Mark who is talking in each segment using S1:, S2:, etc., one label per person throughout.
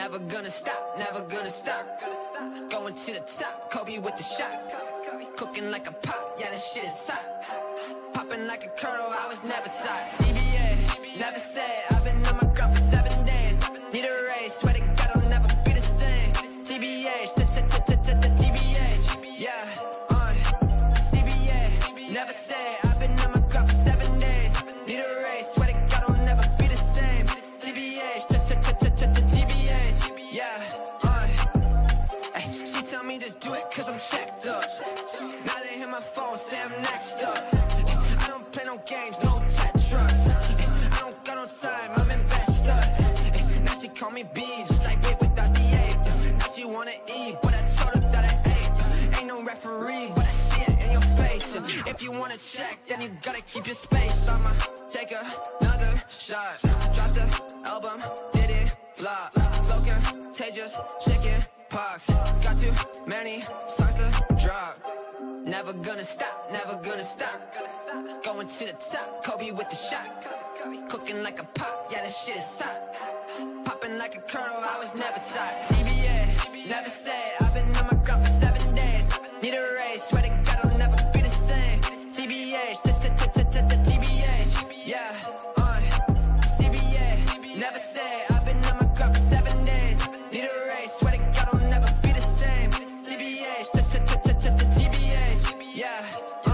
S1: Never gonna stop, never gonna stop. Going to the top, Kobe with the shot. Cooking like a pop, yeah, this shit is hot. Popping like a kernel, I was never taught. CBA, never said, I've been on my grind for 7 days. Need a raise, swear to God I'll never be the same. TBH, TBH, yeah, CBA, never said, I've been on my grind for 7 days. Need a raise, swear to God I'll never be the same. TBH, TBH, yeah, she tell me just do it cause I'm checked up. Now they hit my phone, say I'm next up. I don't play no games, no Tetris. I don't got no time, I'm invested. Now she call me B, just like it without the A. Now she wanna eat, but I told her that I ate. Ain't no referee, but I see it in your face. If you wanna check, then you gotta keep your space. I'ma take another shot. Drop the album, did it flop. Flow contagious, chicken pox. Got too many songs to drop. Never gonna stop, never gonna stop. Going to the top, Kobe with the shot. Cooking like a pop, yeah, this shit is hot. Popping like a kernel, I was never taught. CBA, never said, I've been on my grind for 7 days. Need a raise, swear to God I'll never be the same. TBH, TBH, yeah, CBA, never said, I've been on my grind for 7 days. Need a raise, swear to God I'll never be the same. TBH, TBH, yeah,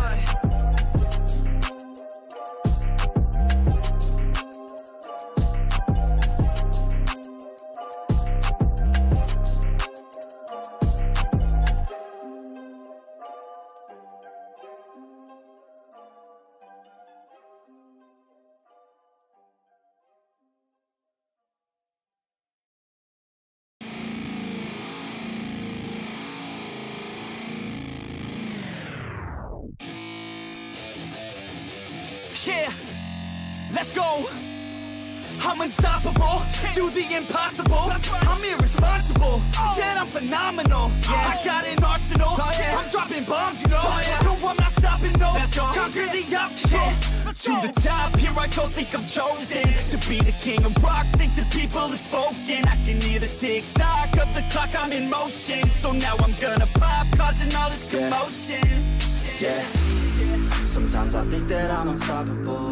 S2: Yeah, let's go. I'm unstoppable, do the impossible. I'm irresponsible, yet I'm phenomenal. I got an arsenal, I'm dropping bombs, you know. No, I'm not stopping, no. Conquer the obstacle. To the top, here I go, think I'm chosen to be the king of rock, think the people have spoken. I can hear the tick-tock of the clock, I'm in motion. So now I'm gonna pop, causing all this commotion.
S3: Yeah, sometimes I think that I'm unstoppable.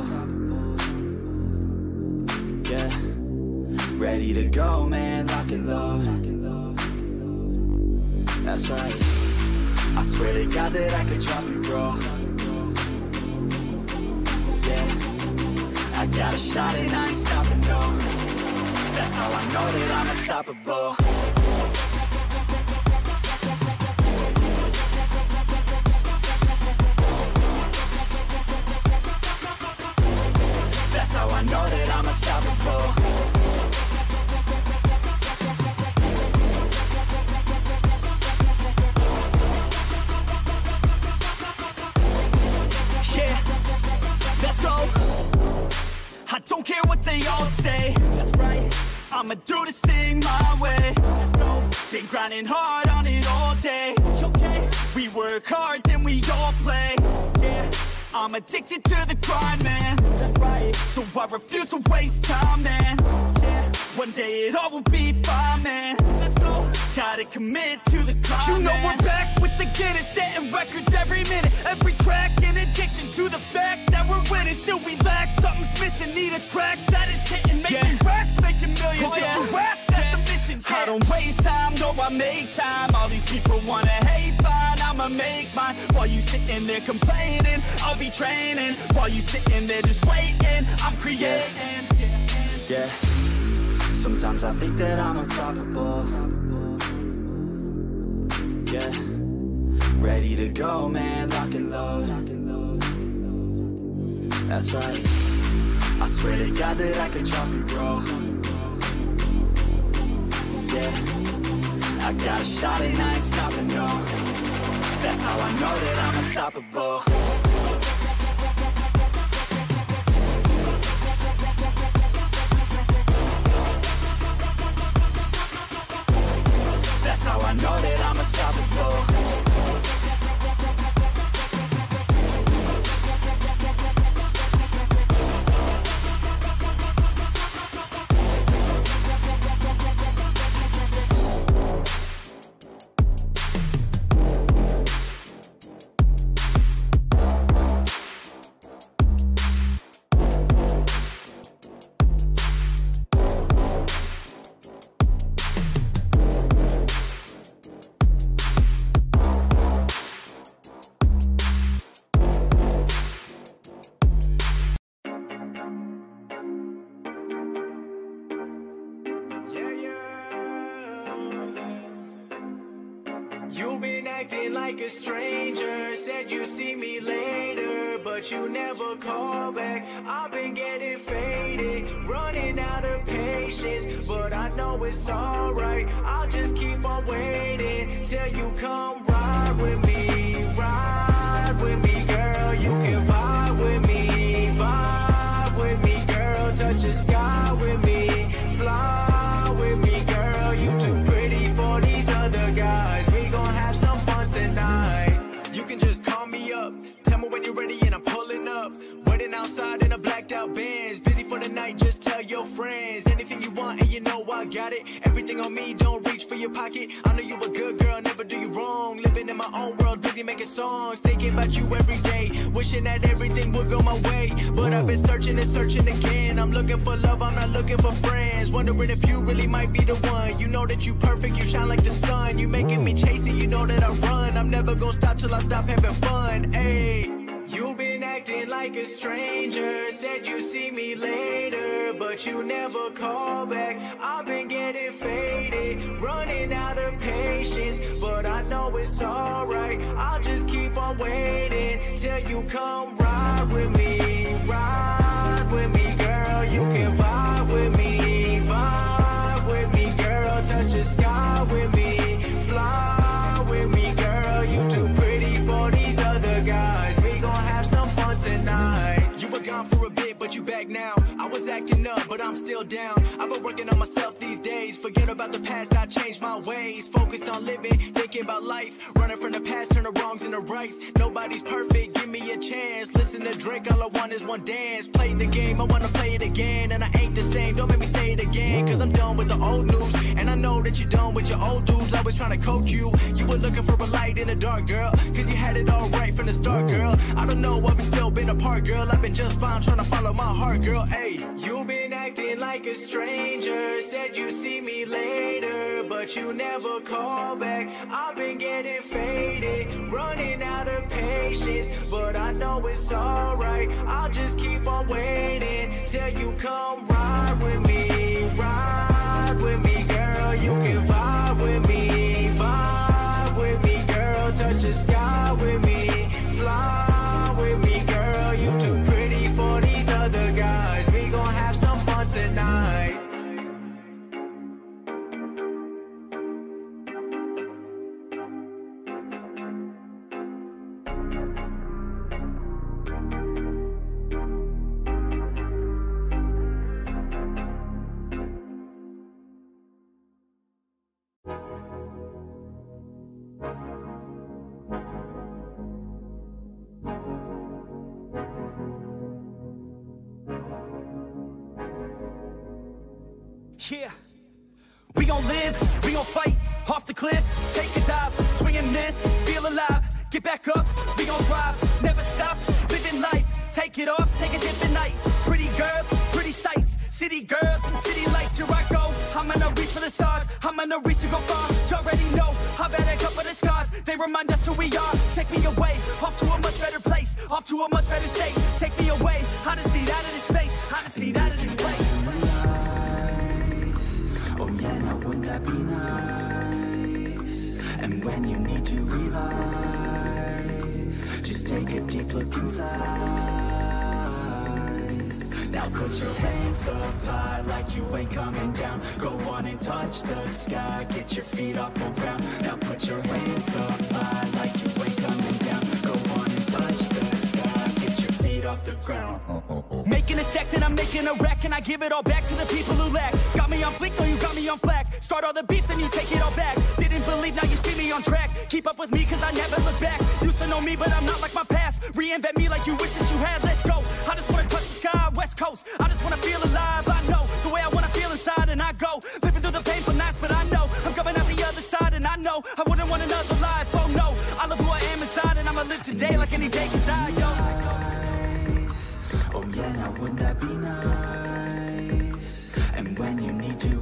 S3: Yeah, ready to go, man, lock and load. That's right, I swear to God that I could drop you, bro. Yeah, I got a shot and I ain't stopping, no. That's how I know that I'm unstoppable. That's how I know that I'm unstoppable. Yeah, let's go. I don't care what they all say. That's right, I'ma do this thing my way. Let's go. Been grinding hard on it all day. Okay, we work hard, then we all play. Yeah, I'm addicted to the grind, man. That's right, so I refuse to waste time, man. Yeah, one day it all will be fine, man. Let's go. Gotta commit to the climb. You know we're back with the Guinness, setting records every minute, every track. An addiction to the fact that we're winning. Still we lack, something's missing. Need a track that is hitting, making racks, making millions. If you rap, that's the mission. I don't waste time, no, I make time. All these people wanna hate, fine, I'ma make mine. While you sitting there complaining, I'll be training. While you sitting there just waiting, I'm creating. Yeah, sometimes I think that I'm unstoppable. Yeah, ready to go, man, lock and load. That's right, I swear to God that I could drop you, bro. Yeah, I got a shot and I ain't stopping, no. That's how I know that I'm unstoppable. That's how I know that I'm unstoppable.
S1: acting like a stranger. Said you see me later, but you never call back. I've been getting faded, running out of patience, but I know it's alright. I'll just keep on waiting till you come ride with me. Ride with me, girl. You can vibe with me. Vibe with me, girl. Touch the sky with me. Fly with me, girl. You too pretty for these other guys. We gon' have some fun tonight. You can just call me up, tell me when you're ready and I'm pulling up. Waiting outside in a blacked out Benz. Busy for the night, just tell your friends. Anything you want and you know I got it. Everything on me, don't reach for your pocket. I know you a good girl, never do you wrong. Living in my own world, busy making songs. Thinking about you every day, wishing that everything would go my way. But I've been searching and searching again. I'm looking for love, I'm not looking for friends. Wondering if you really might be the one. You know that you perfect, you shine like the sun. You making me chase it, you know that I run. I'm never gonna stop till I stop having fun. Ayy, you've been acting like a stranger. Said you see me later, but you never call back. I've been getting faded, running out of patience, but I know it's alright. I'll just keep on waiting till you come ride with me. Ride with me, girl. You can vibe with me. Vibe with me, girl. Touch the sky with me. Fly with me, girl. You too pretty for these other guys. We gon' have some fun tonight. You were gone for a bit, but you back now. I was acting up, but I'm still down. I've been working on myself these days. Forget about the past, I changed my ways. Focused on living, thinking about life. Running from the past, turn the wrongs into rights. Nobody's perfect, give me a chance. Listen to Drake, all I want is one dance. Play the game, I wanna play it again. And I ain't the same, don't make me say it again. Cause I'm done with the old news, and I know that you're done with your old dudes. I was trying to coach you, you were looking for a light in the dark, girl. Cause you had it all right from the start, girl. I don't know why we still been apart, girl. I've been just fine trying to follow my heart, girl. Ayy, you've been acting like a stranger. Said you see me later, but you never call back. I've been getting faded, running out of patience, but I know it's alright. I'll just keep on waiting till you come ride with me. Ride with me, girl. You can vibe with me. Vibe with me, girl. Touch the sky with me. Fly with me, girl. You too pretty for these other guys. We gon' have some fun tonight.
S2: Yeah, we gon' live, we gon' fight, off the cliff, take a dive, swing and miss, feel alive, get back up, we gon' thrive, never stop, living life, take it off, take a dip at night, pretty girls, pretty sights, city girls, and city lights, here I go, I'm gonna reach for the stars, I'm gonna reach to go far, you already know, I've had a couple of scars, they remind us who we are, take me away, off to a much better place, off to a much better state, take me away, I just need out of this space, I just need out of this place.
S3: Oh yeah, now wouldn't that be nice? And when you need to revive, just take a deep look inside. Now put your hands up high like you ain't coming down. Go on and touch the sky, get your feet off the ground. Now put your hands up high like you ain't coming down. Go on and touch the sky, get your feet off the ground.
S2: Making a stack, then I'm making a wreck, and I give it all back to the people who lack. Got me on fleek, no you got me on flack. Start all the beef, then you take it all back. Didn't believe, now you see me on track. Keep up with me, cause I never look back. Used to know me, but I'm not like my past. Reinvent me like you wish that you had, let's go. I just wanna touch the sky, west coast. I just wanna feel alive, I know the way I wanna feel inside, and I go. Living through the painful nights, but I know I'm coming out the other side, and I know I wouldn't want another life, oh no. I love who I am inside, and I'ma live today like any day can die, yo.
S3: Oh yeah, now wouldn't that be nice? And when you need to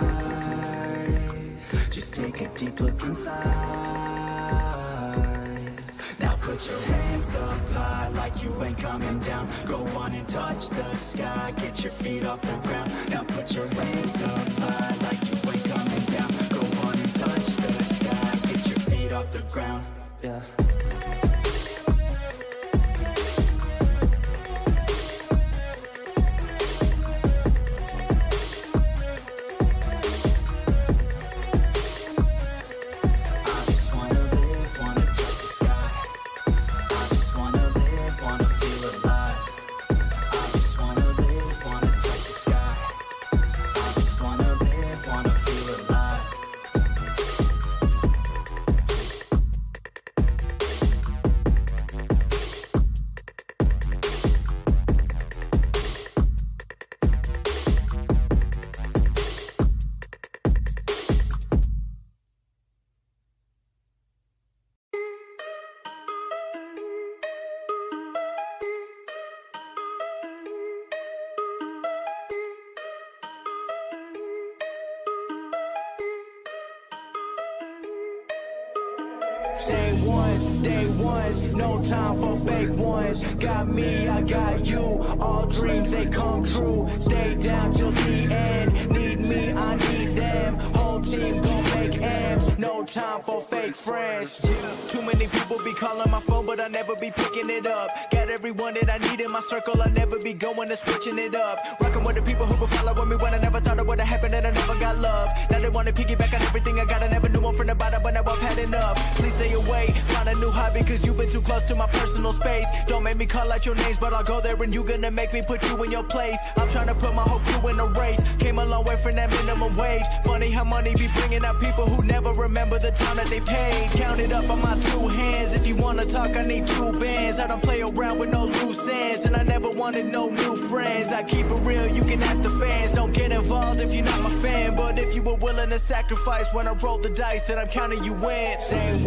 S3: revive, just take a deep look inside. Now put your hands up high like you ain't coming down. Go on and touch the sky, get your feet off the ground. Now put your hands up high like you ain't coming down. Go on and touch the sky, get your feet off the ground.
S1: Yeah. Day ones, no time for fake ones. Got me, I got you. All dreams, they come true. Stay down till the end. Need me, I need them. Whole team gon' make M's. No time for fake friends. Too many people be calling my phone, but I never be picking it up. Got everyone that I need in my circle, I never be going and switching it up. Rocking with the people who been following me when I never thought it would've happened and I never got love. Now they wanna piggyback on everything I got. I never knew I'm from the bottom, but now I've had enough. Please stay away, find a new hobby, cause you've been too close to my personal space. Don't make me call out your names, but I'll go there and you gonna make me put you in your place. I'm trying to put my whole crew in a race. Came a long way from that minimum wage. Funny how money be bringing out people who never remember the time that they paid. Count it up on my two hands. If you wanna talk, I need two bands. I don't play around with no loose ends, and I never wanted no new friends. I keep it real, you can ask the fans. Don't get involved if you're not my fan, but if you were willing to sacrifice when I roll the dice, then I'm counting you in. Day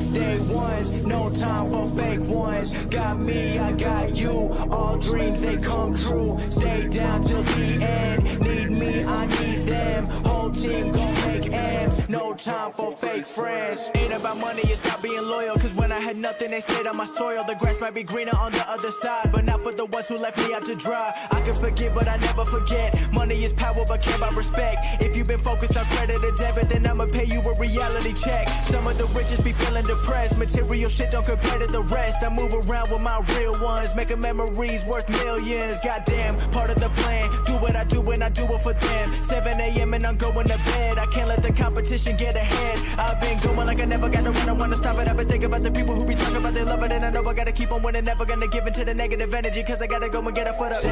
S1: ones, no time for fake ones. Got me, I got you. All dreams, they come true. Stay down till the end. Need me, I need them. Whole team gon' make M's. No time for fake friends. Ain't about money, it's about being loyal. Cause when I had nothing, they stayed on my soil. The grass might be greener on the other side, but not for the ones who left me out to dry. I can forget, but I never forget. Money is power, but care about respect. If you've been focused on credit or debit, then I'ma pay you a reality check. Some of the richest be feeling depressed. Material shit don't compare to the rest. I move around with my real ones, making memories worth millions. Goddamn, part of the plan. Do what I do and I do it for them. 7 a.m. and I'm going to bed. I can't let the competition get ahead. I've been going like I never gotta run. I wanna stop it. I've been thinking about the people who be talking about they love it, and I know I gotta keep on winning. Never gonna give into the negative energy, cause I gotta go and get a foot up.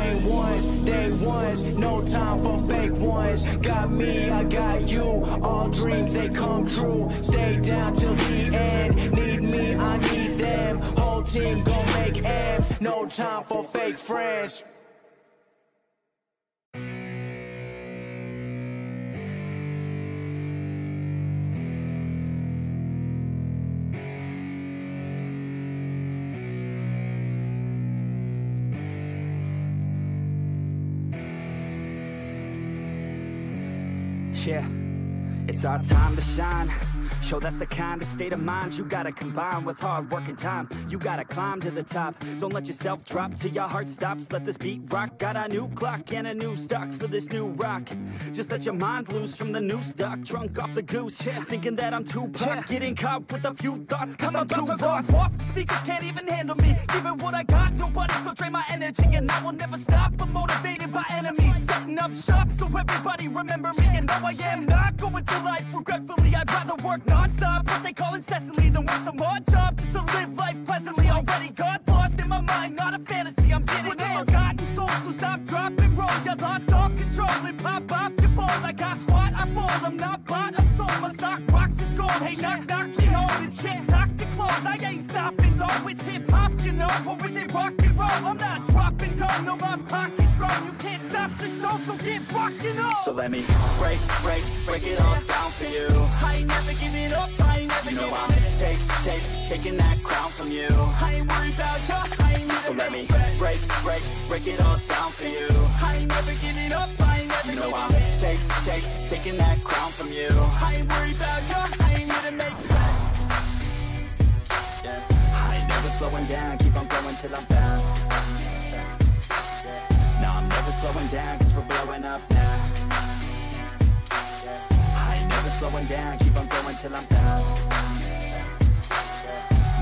S1: Day ones, no time for fake ones. Got me, I got you. All dreams, they come true. Stay down till the end. Need me, I need them. Whole team gon' make M's. No time for fake friends.
S2: Yeah, it's our time to shine. Show that's the kind of state of mind you gotta combine with hard work and time. You gotta climb to the top. Don't let yourself drop till your heart stops. Let this beat rock. Got a new clock and a new stock for this new rock. Just let your mind loose from the new stock. Drunk off the goose, thinking that I'm Tupac. Getting caught with a few thoughts cause I'm too lost. Off the speakers can't even handle me. Giving what I got, nobody's gonna drain my energy. And I will never stop, I'm motivated by enemies. Setting up shop so everybody remember me. And no, I am not going through life regretfully. I'd rather work non-stop, what they call incessantly, than work some hard job just to live life pleasantly. Already got lost in my mind, not a fantasy, I'm getting with a forgotten soul, so stop, drop, and roll. You lost all control and pop off your balls. I got squat, I fall, I'm not bought, I'm sold. My stock rocks, it's gold. Hey, knock, knock, she holding shit, talk to close. I ain't stopping though, it's hip-hop, you know. Or is it rock and roll? I'm not dropping down, no, my pocket's grown. You can't stop the show, so get rockin' on. So let me break it all down for you. I ain't never giving up, I ain't never giving up. Taking that crown from you. I ain't worried about you, I ain't never. So let me break it all down for you. I ain't never giving up, I ain't never giving up. Taking that crown from you. I ain't worried about you, I ain't here to make I ain't never slowing down, keep on going till I'm down. No, I'm never slowing down, cause we're blowing up now. I ain't never slowing down, keep on going till I'm down.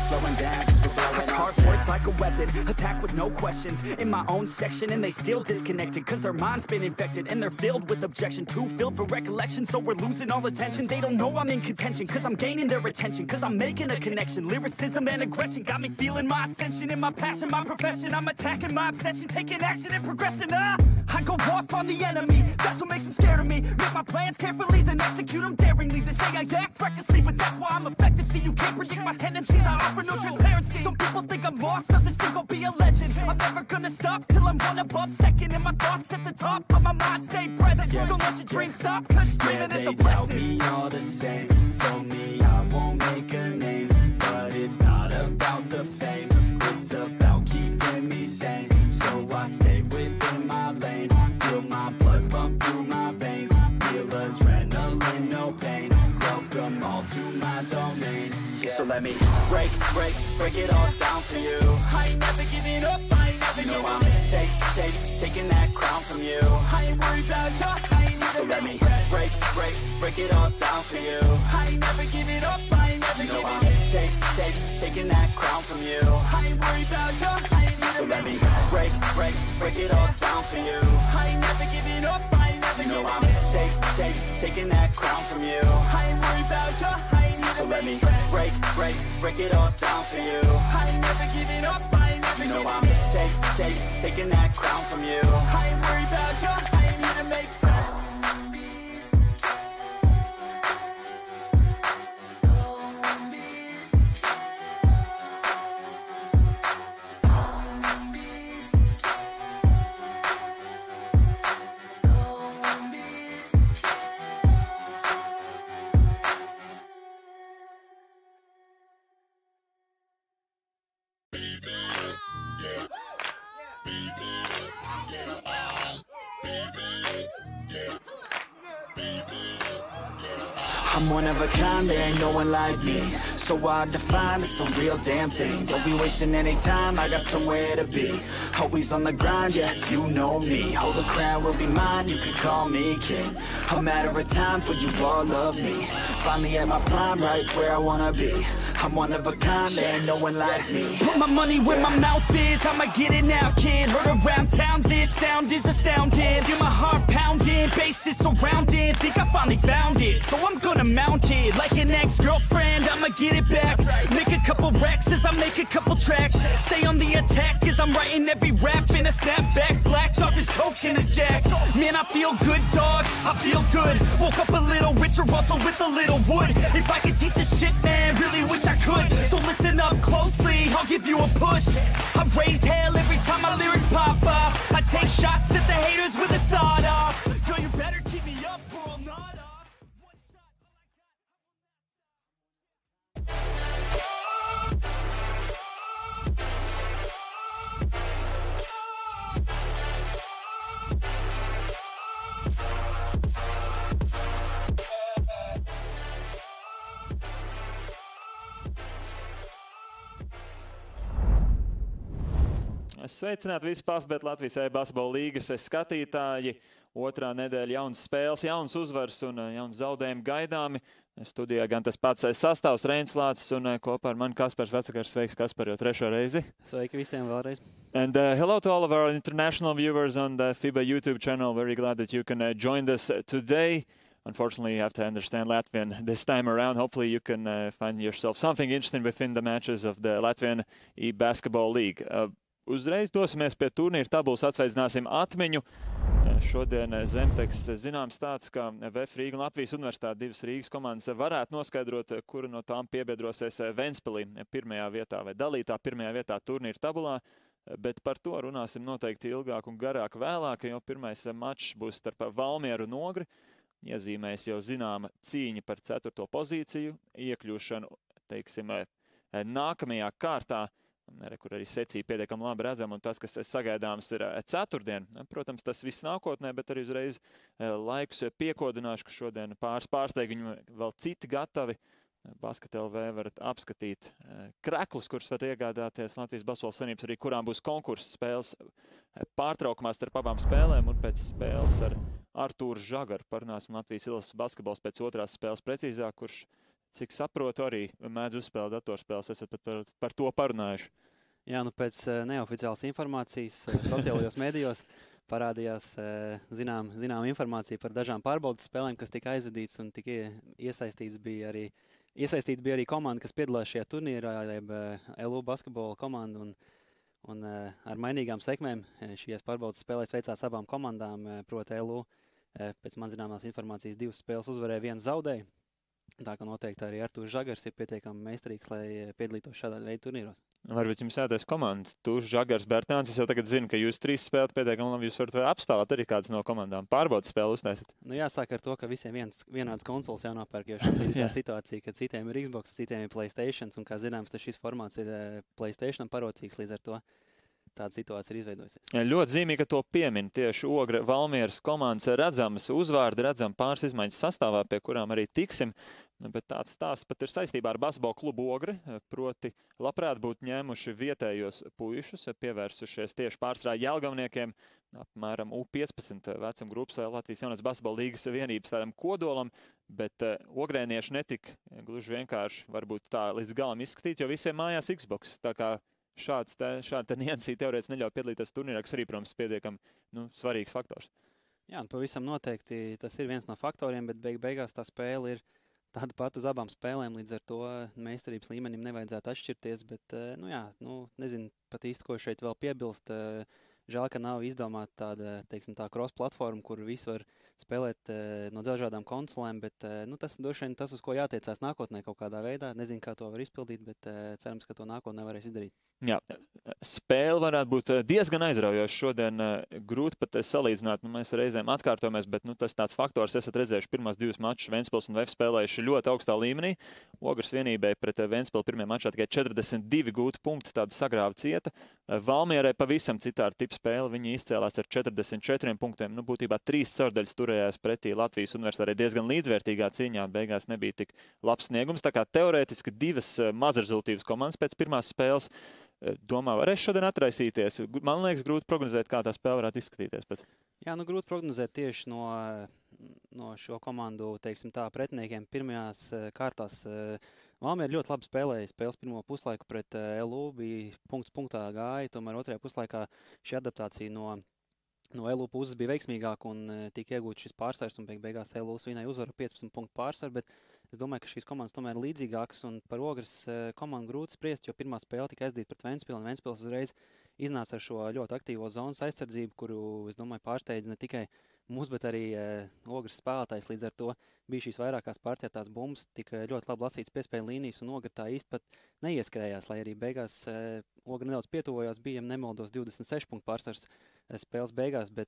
S2: slowing down, cause we're blowing up. I carve words like a weapon, attack with no questions. In my own section and they still disconnected, cause their mind's been infected and they're filled with objection. Too filled for recollection, so we're losing all attention. They don't know I'm in contention, cause I'm gaining their attention, cause I'm making a connection. Lyricism and aggression got me feeling my ascension. In my passion, my profession, I'm attacking my obsession, taking action and progressing. I go off on the enemy, that's what makes them scared of me. Make my plans carefully, then execute them daringly. They say I act recklessly, but that's why I'm effective. See, you can't predict my tendencies, I offer no transparency. Some people think I'm lost, others think I'll be a legend. I'm never gonna stop till I'm one above second. And my thoughts at the top, but my mind stay present. Don't let your dreams stop, cause dreaming is a blessing.
S3: They tell me all the same, told me I won't make a name, but it's not about the fame, it's about keeping me sane. So I stay within my lane, feel my blood pump through my veins, feel adrenaline, no pain, welcome all to my domain. So let me break it all down for you. I ain't never giving up, I ain't never giving up. Taking that crown from you. I ain't worried about you, I ain't never. So let me break it all down for you. I ain't never giving up, I ain't never giving up. Taking that crown from you. I ain't worried about you, I ain't never. So let me break it all down for you. I ain't never giving up, I ain't never giving up. Taking that crown from you. I ain't worried about you, I ain't never. So let me break it all down for you. I ain't never giving up, I ain't never giving up. Taking that crown from you. I ain't worried about you, I ain't here to make friends.
S2: I'm one of a kind, there ain't no one like me. So hard to find, it's the real damn thing. Don't be wasting any time, I got somewhere to be. Always on the grind, yeah, you know me. Hold the crown will be mine, you can call me king. A matter of time for you all love me. Finally at my prime, right where I wanna be. I'm one of a kind, there ain't no one like me.
S3: Put my money where my mouth is, I'ma get it now, kid. Heard around town, this sound is astounding. Feel my heart pounding, bass is surrounding. Think I finally found it, so I'm gonna mount it. Like an ex-girlfriend, I'ma get it back. Make a couple wrecks as I make a couple tracks. Stay on the attack as I'm writing every rap in a snapback. Black talk is coach and it's jack. Man, I feel good, dog, I feel good. Woke up a little richer, also with a little wood. If I could teach this shit, man, really wish I could. So listen up closely, I'll give you a push. I raise hell every time my lyrics pop off. I take shots at the haters with a sawed off. Girl, you better keep me up or I'll nod off.
S4: Sveicināti visi PAFBet Latvijas e-basketbola līgas skatītāji. Otrā nedēļa jaunas spēles, jaunas uzvaras un jaunas zaudējumi gaidāmi. Studijā gan tas pats sastāvs Reinis Lācis un kopā ar mani Kaspars Vecakars. Sveiks, Kaspar, jau trešo reizi.
S5: Sveiki visiem vēlreiz.
S4: And hello to all of our international viewers on the FIBA YouTube channel. Very glad that you can join us today. Unfortunately, you have to understand Latvian this time around. Hopefully, you can find yourself something interesting within the matches of the Latvian e-basketball league. Uzreiz dosimies pie turnīra tabulas, atsveicināsim atmiņu. Šodien zemteksts zināms tāds, ka VF Rīga un Latvijas Universitāte divas Rīgas komandas varētu noskaidrot, kura no tām piebiedrosies Ventspilī pirmajā vietā vai dalītā pirmajā vietā turnīra tabulā. Bet par to runāsim noteikti ilgāk un garāk vēlāk, jo pirmais mačs būs starp Valmieru un Ogri. Iezīmēs jau zināma cīņa par 4. pozīciju, iekļūšanu, teiksim, nākamajā kārtā. Kur arī secība pietiekami labi redzama, un tas, kas sagaidāms, ir ceturtdien. Protams, tas viss nākotnē, bet arī uzreiz laikus piekodināšu, ka šodien pārsteigumu vēl citi gatavi. Basket.lv varat apskatīt kreklus, kurus var iegādāties Latvijas Basketbola Savienības, arī kurām būs konkurss spēles pārtraukumā starp abām spēlēm, un pēc spēles ar Artūru Žagaru parunāsim Latvijas izlases basketbols pēc otrās spēles precīzāk, kurš cik saprotu, arī mēdz uzspēlēt datorspēles, esat pat par to parunājuši.
S5: Jā, nu pēc neoficiālas informācijas sociālajos medijos parādījās zinām informācija par dažām pārbaudas spēlēm, kas tika aizvadīts un tika iesaistīta bija arī komanda, kas piedalās šajā turnīrā, jeb LU basketbola komanda, un ar mainīgām sekmēm šīs pārbaudas spēlēs veicās abām komandām, proti LU pēc man zināmās informācijas 2 spēles uzvarēja, 1 zaudēja. Tā ka noteikti arī Artūrs Žagars ir pietiekami meistarīgs, lai piedalītos šādā veidā turnīros.
S4: Varbūt jums jātais komandas. Tūrs, Žagars, Bērtāns. Es jau tagad zinu, ka jūs 3 spēlēt pietiekami labi. Jūs varat apspēlēt arī kādas no komandām. Pārbaudas spēli uztaisīt.
S5: Nu, jāsāk ar to, ka visiem vienāds konsoles jānopērk, jo šeit ir tā situācija, ka citiem ir Xbox, citiem ir PlayStation, un, kā zināms, šis formāts ir PlayStation parocīgs, līdz ar to tāda situācija ir izveidojusies.
S4: Ļoti zīmīgi, ka to piemin tieši Ogre Valmieras komandas redzamas uzvārdi, redzam pāris izmaiņas sastāvā, pie kurām arī tiksim. Bet tāds stāsts pat ir saistībā ar basketbola klubu Ogre, proti labprāt būtu ņēmuši vietējos puišus, pievērsušies tieši pārsvarā Jelgavniekiem, apmēram U15 vecuma grupas Latvijas jaunās basketbola līgas vienības tādam kodolam, bet ogrēnieši netika gluži vienkārši varbūt tā līdz galam izskatīt, jo visiem mājās Xbox. Tā kā šāda niansī teorētiski neļauj piedalīties turnīrā, kas arī, protams, pietiekami svarīgs faktors.
S5: Jā, un pavisam noteikti tas ir viens no faktoriem, bet beigās tā spēle ir tāda pat uz abām spēlēm, līdz ar to meistarības līmenim nevajadzētu atšķirties, bet, nezinu pat īsti, ko šeit vēl piebilst. Žēl, ka nav izdomāta tāda, teiksim, tā cross-platforma, kur visi var spēlēt no dažādām konsolēm, bet tas droši vien tas, uz ko jātiecās nākotnē kaut kādā veidā. Nezinu, kā to var izpildīt, bet cerams, ka to nākotnē varēs izdarīt.
S4: Jā, spēle varētu būt diezgan aizraujoša. Šodien grūti pat salīdzināt, mēs reizēm atkārtojamies, bet tas tāds faktors, esat redzējuši pirmās 2 mačus Ventspils un VF spēlējuši ļoti augstā līmenī. Ogres vienībai pret Ventspilu pirmajā mačā tikai 42 gūti punkti, tāda sagrāva cieta. Valmierai pavisam citāda tipa spēle, viņi izcēlās ar 44 punktiem. Būtībā 3 caurdaļas turējās pretī Latvijas universitātei diezgan līdzvērtīgā cīņā, beigās nebija tik labs sniegums. Tā kā teorētiski 2 mazrezultīvas komandas pēc pirmās spēles. Domā, varēs šodien atraisīties. Man liekas, grūti prognozēt, kā tā spēle varētu izskatīties pēc.
S5: Jā, grūti prognozēt tieši no šo komandu, teiksim tā, pretiniekiem pirmajās kārtās. Valmiera ļoti labi spēlēja spēles pirmo puslaiku pret LU, bija punkts punktā gāja, tomēr otrajā puslaikā šī adaptācija no LU puses bija veiksmīgāka un tika iegūts šis pārsvars, un beigās LU svinēja uzvaru 15 punktu pārsvaru, bet es domāju, ka šīs komandas tomēr ir līdzīgākas, un par Ogres komandu grūti spriest, jo pirmā spēle tika aizdīta pret Ventspilu, un Ventspils uzreiz iznāca ar šo ļoti aktīvo zonas aizsardzību, kuru, es domāju, pārsteidz ne tikai mūs, bet arī Ogres spēlētājs. Līdz ar to bija šīs vairākās pārķertās bumbas, tika ļoti labi lasīts piespēļu līnijas, un Ogre tā īsti pat neieskrējās, lai arī beigās Ogre nedaudz pietuvojās, bija, ja nemaldos, 26 punktu pārsvars spēles beigās, bet,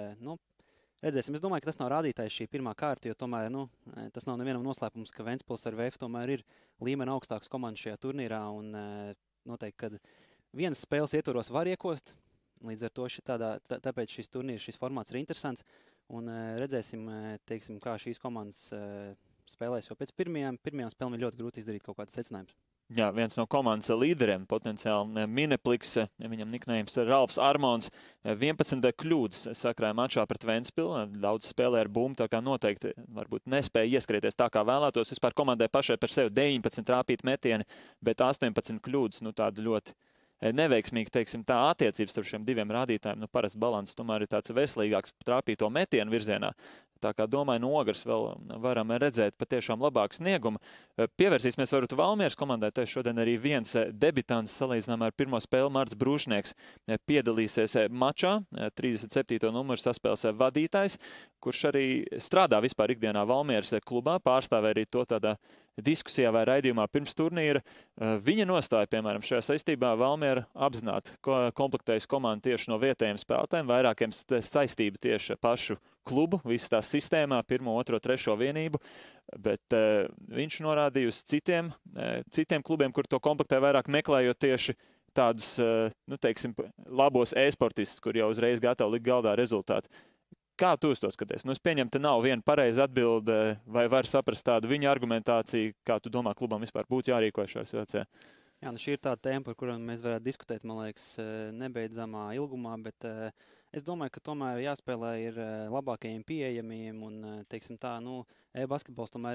S5: redzēsim. Es domāju, ka tas nav rādītājs šī pirmā kārta, jo tomēr, tas nav nevienam noslēpums, ka Ventspils ar VF tomēr ir līmeni augstāks komandas šajā turnīrā, un noteikti, kad vienas spēles ietvaros var iekost, līdz ar to tāpēc šis turnīrs, šis formāts ir interesants, un redzēsim, teiksim, kā šīs komandas spēlēs, jo pēc pirmajām spēlēm ir ļoti grūti izdarīt kaut kādus secinājumus.
S4: Jā, viens no komandas līderiem, potenciāli Minepliks, viņam niknējums Ralfs Armons, 11 kļūdas sakrāja mačā pret Ventspilu, daudz spēlē ar bumbu, tā kā noteikti varbūt nespēja ieskrieties tā, kā vēlētos. Vispār komandai pašai par sevi 19 trāpīt metieni, bet 18 kļūdas, tāda ļoti neveiksmīgi, teiksim, tā attiecības starp šiem 2 rādītājiem. Parasti balans tomēr ir tāds veselīgāks trāpīto metienu virzienā. Tā kā domāju, no Ogres vēl varam redzēt patiešām labāku sniegumu. Pievērsīsimies varbūt Valmieras komandai. Te šodien arī viens debitants salīdzinām ar pirmo spēli. Marts Brūšnieks piedalīsies mačā. 37. numuru saspēles vadītājs, kurš arī strādā vispār ikdienā Valmieras klubā. Pārstāvē arī to tādā diskusijā vai raidījumā pirms turnīra. Viņa nostāja, piemēram, šajā saistībā Valmiera apzināti komplektējas komandu tieši no vietējiem spēlētājiem, vairākiem saistību tieši pašu klubu, visu tā sistēmā, 1., 2., 3. vienību, bet viņš norādīja uz citiem klubiem, kur to komplektē vairāk meklējot tieši tādus, teiksim, labos e-sportistus, kur jau uzreiz gatavi likt galdā rezultātu. Kā tu uz to skaties? Es pieņemu, te nav viena pareiza atbilde, vai var saprast tādu viņa argumentāciju, kā tu domā klubam vispār būtu jārīkojas šajā situācijā?
S5: Jā, šī ir tāda tēma, par kuru mēs varētu diskutēt, man liekas, nebeidzamā ilgumā, bet es domāju, ka tomēr jāspēlē ir labākajiem pieejamiem un, teiksim tā, e-basketbols tomēr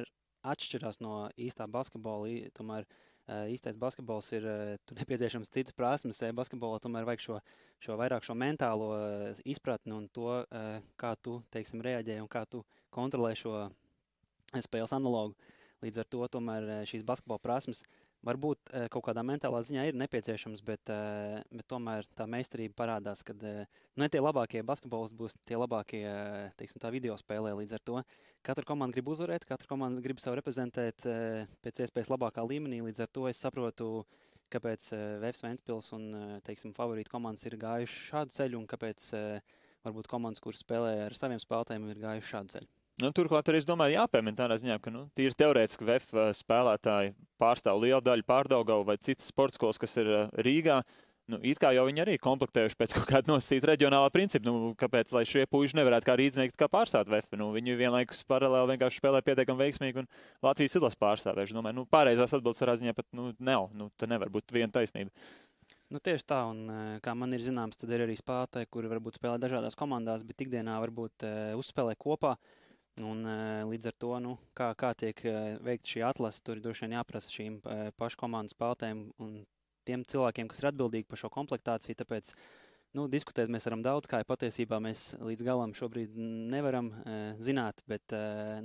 S5: atšķirās no īstā basketbola. Tomēr īstais basketbols ir tur nepieciešams citas prasmes. Basketbolā tomēr vajag vairāk šo mentālo izpratni un to, kā tu, teiksim, reaģē un kā tu kontrolē šo spēles analogu. Līdz ar to tomēr šīs basketbola prasmes varbūt kaut kādā mentālā ziņā ir nepieciešams, bet tomēr tā meistarība parādās, kad ne tie labākie basketbolisti būs tie labākie, teiksim, tā video spēlē. Līdz ar to katra komanda grib uzvarēt, katra komanda grib sev reprezentēt pēc iespējas labākā līmenī. Līdz ar to es saprotu, kāpēc VfS Ventspils un, teiksim, favorītu komandas ir gājuši šādu ceļu un kāpēc varbūt komandas, kuras spēlē ar saviem spēlētājiem, ir gājuši šādu ceļu.
S4: Turklāt arī, es domāju, jāpiemina tādā ziņā, ka tīri teorētiski VF spēlētāji pārstāv lielu daļu Pārdaugavu vai citas sporta skolas, kas ir Rīgā. It kā jau viņi arī komplektējuši pēc kaut kāda nosacīta reģionālā principa. Kāpēc, lai šie puiši nevarētu kā rīdznieki kā pārstāt VF? Viņi vienlaikus paralēli vienkārši spēlē pietiekami veiksmīgi un Latvijas izlases pārstāvējuši. Domāju, pareizās atbildes sarā ziņā pat nav. Te nevar būt viena taisnība.
S5: Tieši tā, un kā man ir zināms, tad ir arī spēlētāji, kuri varbūt spēlē dažādās komandās, bet ikdienā varbūt uzspēlē kopā. Un, līdz ar to, kā tiek veikta šī atlase, tur droši vien jāprasa šīm pašu komandas spēlētājiem un tiem cilvēkiem, kas ir atbildīgi par šo komplektāciju. Tāpēc diskutēt mēs varam daudz, kā patiesībā mēs līdz galam šobrīd nevaram zināt, bet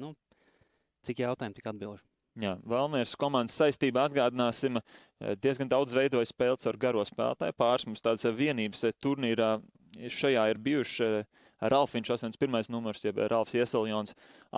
S5: cik jautājumu, tik atbilžu.
S4: Jā, Valmieras komandas saistībā atgādināsim, diezgan daudz veidoja spēles ar garo spēlētāju. Pāris mums tādas vienības turnīrā šajā ir bijuši Ralfiņš 81. numurs, jeb Ralfs Iesaljons,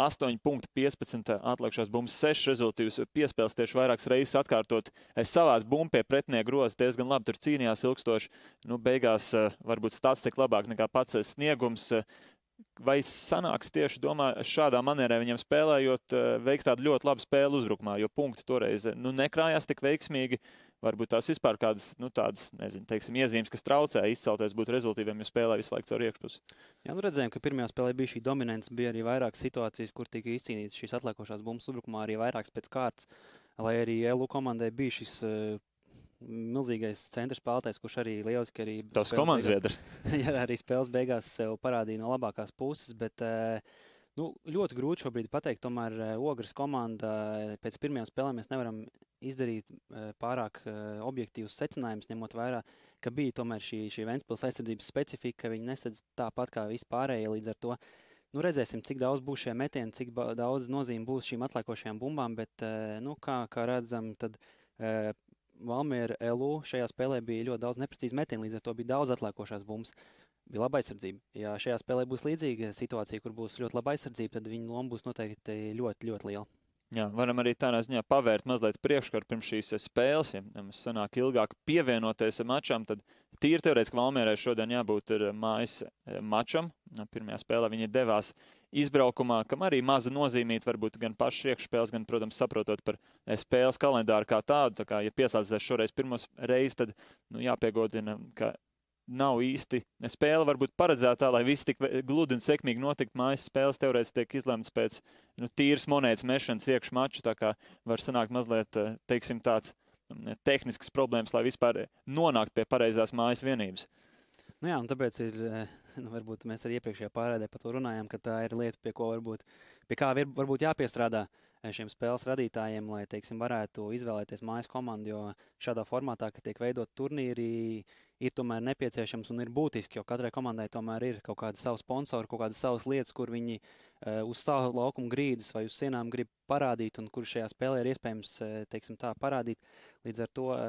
S4: 8.15 atlikušās bumbas, 6 rezultīvas piespēles tieši vairākas reizes atkārtot. Savās bumbu pie pretinieka groza diezgan labi tur cīnījās ilgstoši. Beigās varbūt stats tik labāk nekā pats sniegums. Vai sanāks tieši šādā manierē viņam spēlējot, veiks tādu ļoti labu spēli uzbrukumā, jo punkti toreiz nekrājās tik veiksmīgi. Varbūt tās vispār kādas, tādas, nezinu, teiksim, iezīmes, kas traucē izcelties būt rezultīviem, jo spēlē visu laiku caur iekšpusi.
S5: Jā, redzējām, ka pirmajā spēlē bija šī dominance, bija arī vairākas situācijas, kur tika izcīnītas šīs atliekošās bumbas uzbrukumā, arī vairākas pēc kārtas, lai arī LU komandai bija šis milzīgais centra spēlētājs, kurš arī lieliski arī...
S4: Tavs komandas biedrs.
S5: Jā, arī spēles beigās sev parādīja no labākās puses, bet ļoti grūti šobrīd pateikt, tomēr Ogres komanda pēc pirmajām spēlēm mēs nevaram izdarīt pārāk objektīvus secinājumus, ņemot vērā, ka bija tomēr šī Ventspils aizsardzības specifika, ka viņi nesadz tāpat kā vispārējie. Līdz ar to redzēsim, cik daudz būs šie metieni, cik daudz nozīme būs šīm atliekošajām bumbām, bet kā redzam, tad Valmiera LU šajā spēlē bija ļoti daudz neprecīzi metieni, līdz ar to bija daudz atliekošās bumbas. Bija laba aizsardzība. Ja šajā spēlē būs līdzīga situācija, kur būs ļoti laba aizsardzība, tad viņa loma būs noteikti ļoti, ļoti liela.
S4: Jā, varam arī tādā ziņā pavērt mazliet priekškaru pirms šīs spēles. Ja mums sanāk ilgāk pievienoties mačam, tad tīri teorētiski Valmierai šodien jābūt ir mājas mačam. Pirmajā spēlē viņi devās izbraukumā, kam arī maza nozīmīta varbūt gan pašas iekšspēles, gan, protams, saprotot par spēles kalendāru kā tādu. Tā kā, ja pieslēdzēs šoreiz pirmos reizi, tad jāpiegodina, ka nav īsti spēle varbūt paredzētā, lai viss tik gludi un sekmīgi notikt. Mājas spēles teorētiski tiek izlemts pēc tīras monētas mešanas iekš maču, tā kā var sanākt mazliet, teiksim, tāds tehnisks problēmas, lai vispār nonākt pie pareizās mājas vienības.
S5: Jā, un tāpēc ir, varbūt mēs arī iepriekšējā pārēdē par to runājām, ka tā ir lieta, pie kā varbūt jāpiestrādā šiem spēles radītājiem, lai, teiksim, varētu izvēlēties mājas komandu, jo šādā formātā, ka tiek veidot turnīri, ir tomēr nepieciešams un ir būtiski, jo katrai komandai tomēr ir kaut kāda savu sponsoru, kaut kādas savas lietas, kur viņi uz savu laukumu grīdas vai uz sienām grib parādīt un kur šajā spēlē ir iespējams, teiksim tā, parādīt. Līdz ar to,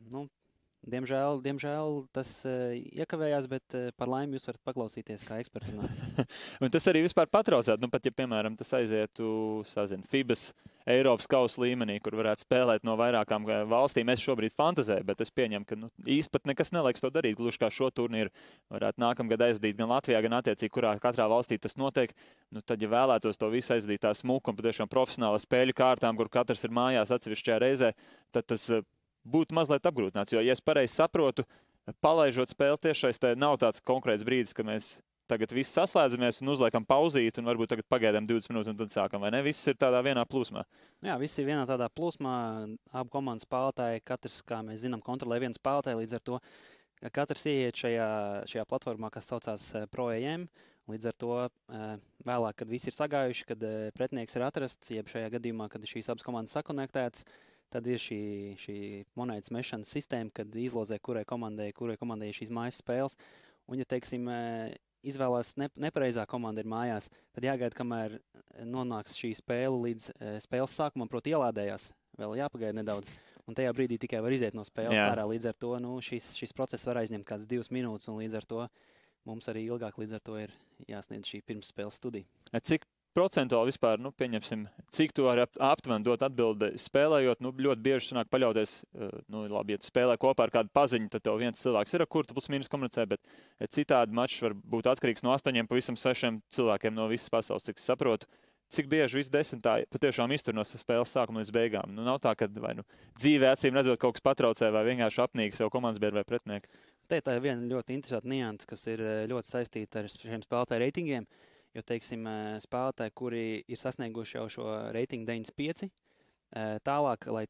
S5: Diemžēl tas iekavējās, bet par laimi jūs varat paklausīties, kā eksperti runā.
S4: Un tas arī vispār patraucētu. Pat, ja, piemēram, tas aizietu, FIBAs Eiropas kausa līmenī, kur varētu spēlēt no vairākām valstīm. Es šobrīd fantazēju, bet es pieņemu, ka īsti pat nekas neliekas to darīt. Gluži kā šo turnīru varētu nākamgad aizdīt gan Latvijā, gan attiecīgi, kurā katrā valstī tas notiek. Tad, ja vēlētos to visu aizdīt tā smuku un patiešām profesionāla spēļu kārtām, kur katrs ir mājās atsevišķajā reizē, tad tas būtu mazliet apgrūtināts, jo, ja es pareizi saprotu, palaižot spēli tiešais, tā nav tāds konkrēts brīdis, ka mēs tagad visi saslēdzamies un uzliekam pauzīt un varbūt tagad pagaidām 20 minūtes un tad sākam, vai ne? Viss ir tādā vienā plūsmā.
S5: Jā, viss ir vienā tādā plūsmā, abu komandas spēlētāji, katrs, kā mēs zinām, kontrolē vienu spēlētāju, līdz ar to katrs ieiet šajā platformā, kas saucās ProAM. Līdz ar to vēlāk, kad visi ir sagājuši, kad pretinieks ir atrasts, jeb šajā gadījumā, kad šīs abas komandas sakonektētas, tad ir šī monētas mešanas sistēma, kad izlozē, kurai komandai ir šīs mājas spēles. Un, ja, teiksim, izvēlās nepareizā komanda ir mājās, tad jāgaida, kamēr nonāks šī spēle līdz spēles sākumam, proti ielādējās. Vēl jāpagaida nedaudz. Un tajā brīdī tikai var iziet no spēles ārā. Līdz ar to šis process var aizņemt kāds 2 minūtes, un līdz ar to mums arī ilgāk līdz ar to ir jāsniedz šī pirmsspēles studija.
S4: Cik procentuāli vispār, pieņemsim, cik tu vari aptuveni dot atbildi spēlējot, ļoti bieži sanāk paļauties, labi, ja tu spēlē kopā ar kādu paziņu, tad tev viens cilvēks ir, ar kur tu plus mīnus komunicē, bet citādi mačs var būt atkarīgs no 8, pavisam 6 cilvēkiem no visas pasaules, cik saprotu. Cik bieži visi 10 patiešām iztur no spēles sākuma līdz beigām? Nav tā, ka vai dzīvē acīm redzot kaut kas patraucē vai vienkārši apnīk sev komandas biedru vai pretinieku.
S5: Tā ir viena ļoti interesanta nianse, kas ir ļoti saistīta ar šiem spēlētāju reitingiem. Jo, teiksim, spēlētāji, kuri ir sasnieguši jau šo reitingu 95, tālāk, lai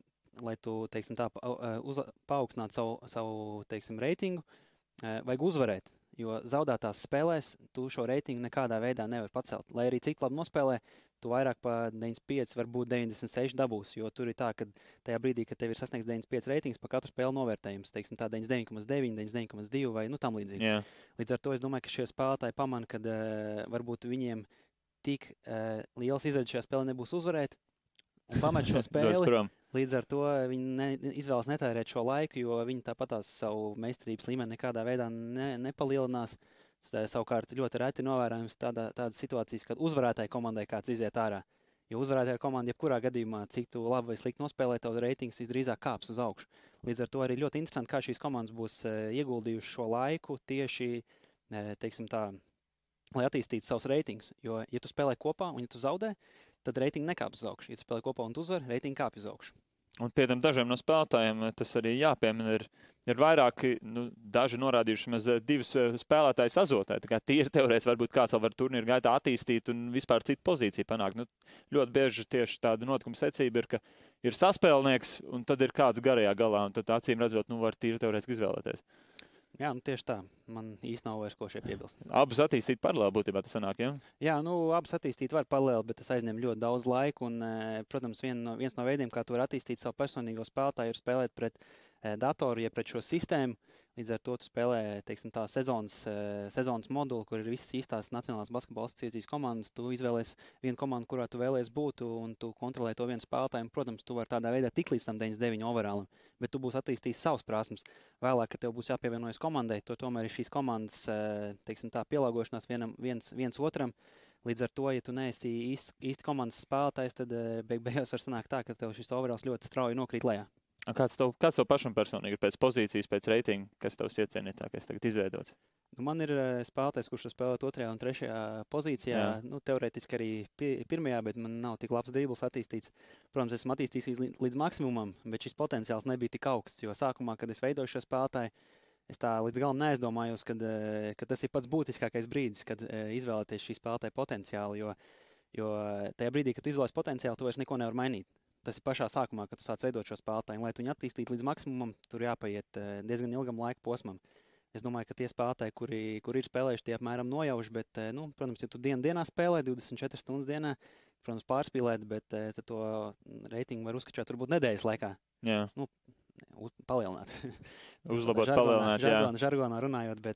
S5: tu teiksim, tā, paaugstinātu savu teiksim, reitingu, vajag uzvarēt. Jo zaudētās spēlēs tu šo reitingu nekādā veidā nevar pacelt. Lai arī cik labi nospēlē, tu vairāk pa 95, varbūt 96 dabūs, jo tur ir tā, ka tajā brīdī, kad tev ir sasniegts 95 reitings, pa katru spēli novērtējums, teiksim tā 99,9, 99,2 vai tam līdzīgi.
S4: Yeah.
S5: Līdz ar to es domāju, ka šie spēlētāji pamana, kad varbūt viņiem tik liels izredzes šajā spēlē nebūs uzvarēt un pamet šo spēli. Līdz ar to viņi izvēlas netērēt šo laiku, jo viņi tāpatās savu meistarības līmeni nekādā veidā nepalielinās. Savukārt ļoti reti novērojams tādas situācijas, kad uzvarētāji komandai kāds iziet ārā. Jo uzvarētāja komanda, jebkurā gadījumā, cik tu labi vai slikti nospēlē, tev reitings visdrīzāk kāps uz augšu. Līdz ar to arī ļoti interesanti, kā šīs komandas būs ieguldījuši šo laiku tieši, teiksim tā, lai attīstītu savus reitingus. Jo, ja tu spēlē kopā un ja tu zaudē, tad reitingi nekāp uz augšu. Ja tu spēlē kopā un tu uzvar, reitingi kāp uz augšu.
S4: Un pie tam dažiem no spēlētājiem tas arī jāpiemina. Ir vairāki, daži norādījuši maz 2 spēlētājus azotē. Tā kā tīri teorētiski varbūt kāds vēl var turnīru gaitā attīstīt un vispār citu pozīciju panākt. Ļoti bieži tieši tāda notikuma secība ir, ka ir saspēlnieks un tad ir kāds garajā galā. Un tad acīm redzot, var tīri teorētiski izvēlēties.
S5: Jā, tieši tā. Man īsti nav vairs ko šeit piebilst.
S4: Abus attīstīt paralēli būtībā tas sanāk, ja?
S5: Jā, abus attīstīt var paralēli, bet tas aizņem ļoti daudz laiku. Un, protams, viens no veidiem, kā tu vari attīstīt savu personīgo spēlētāju, ir spēlēt pret datoru, ja pret šo sistēmu. Līdz ar to tu spēlē, teiksim, tā sezonas moduli, kur ir visas īstās Nacionālās basketbola asociācijas komandas. Tu izvēlies vienu komandu, kurā tu vēlies būt, un tu kontrolē to vienu spēlētāju. Protams, tu vari tādā veidā tik līdz tam 99 overallam, bet tu būsi attīstījis savus prasmes. Vēlāk, kad tev būs jāpievienojas komandai, to tomēr ir šīs komandas, teiksim, tā pielāgošanās viens otram. Līdz ar to, ja tu neesi īsti komandas spēlētājs, tad beigās var sanākt tā, ka tev šis overalls ļoti strauji nokrīt lejā.
S4: Kāds tev pašam personīgi ir pēc pozīcijas, pēc reitinga, kas tavs iecienītākais tagad izveidots?
S5: Man ir spēlētājs, kurš spēlē 2. un 3. pozīcijā. Teorētiski arī 1. bet man nav tik labs dribbles attīstīts. Protams, esmu attīstījis līdz maksimumam, bet šis potenciāls nebija tik augsts, jo sākumā, kad es veidoju šo spēlētāju, es tā līdz galam neaizdomājos, ka tas ir pats būtiskākais brīdis, kad izvēlēties šī spēlētāja potenciālu, jo tajā brīdī, kad tu izvēlies potenciālu, tu vairs neko nevar mainīt. Tas ir pašā sākumā, kad tu sāc veidot šo spēlētāju. Lai tu viņu attīstītu līdz maksimumam, tur jāpaiet diezgan ilgam laika posmam. Es domāju, ka tie spēlētāji, kuri ir spēlējuši, tie apmēram nojauši, bet, protams, ja tu dienā spēlē, 24 stundas dienā, protams, pārspīlēt, bet tad to reitingu var uzskačāt varbūt nedēļas laikā.
S4: Jā.
S5: Palielināt.
S4: Uzlabot, palielināt, jā.
S5: Žargonā runājot,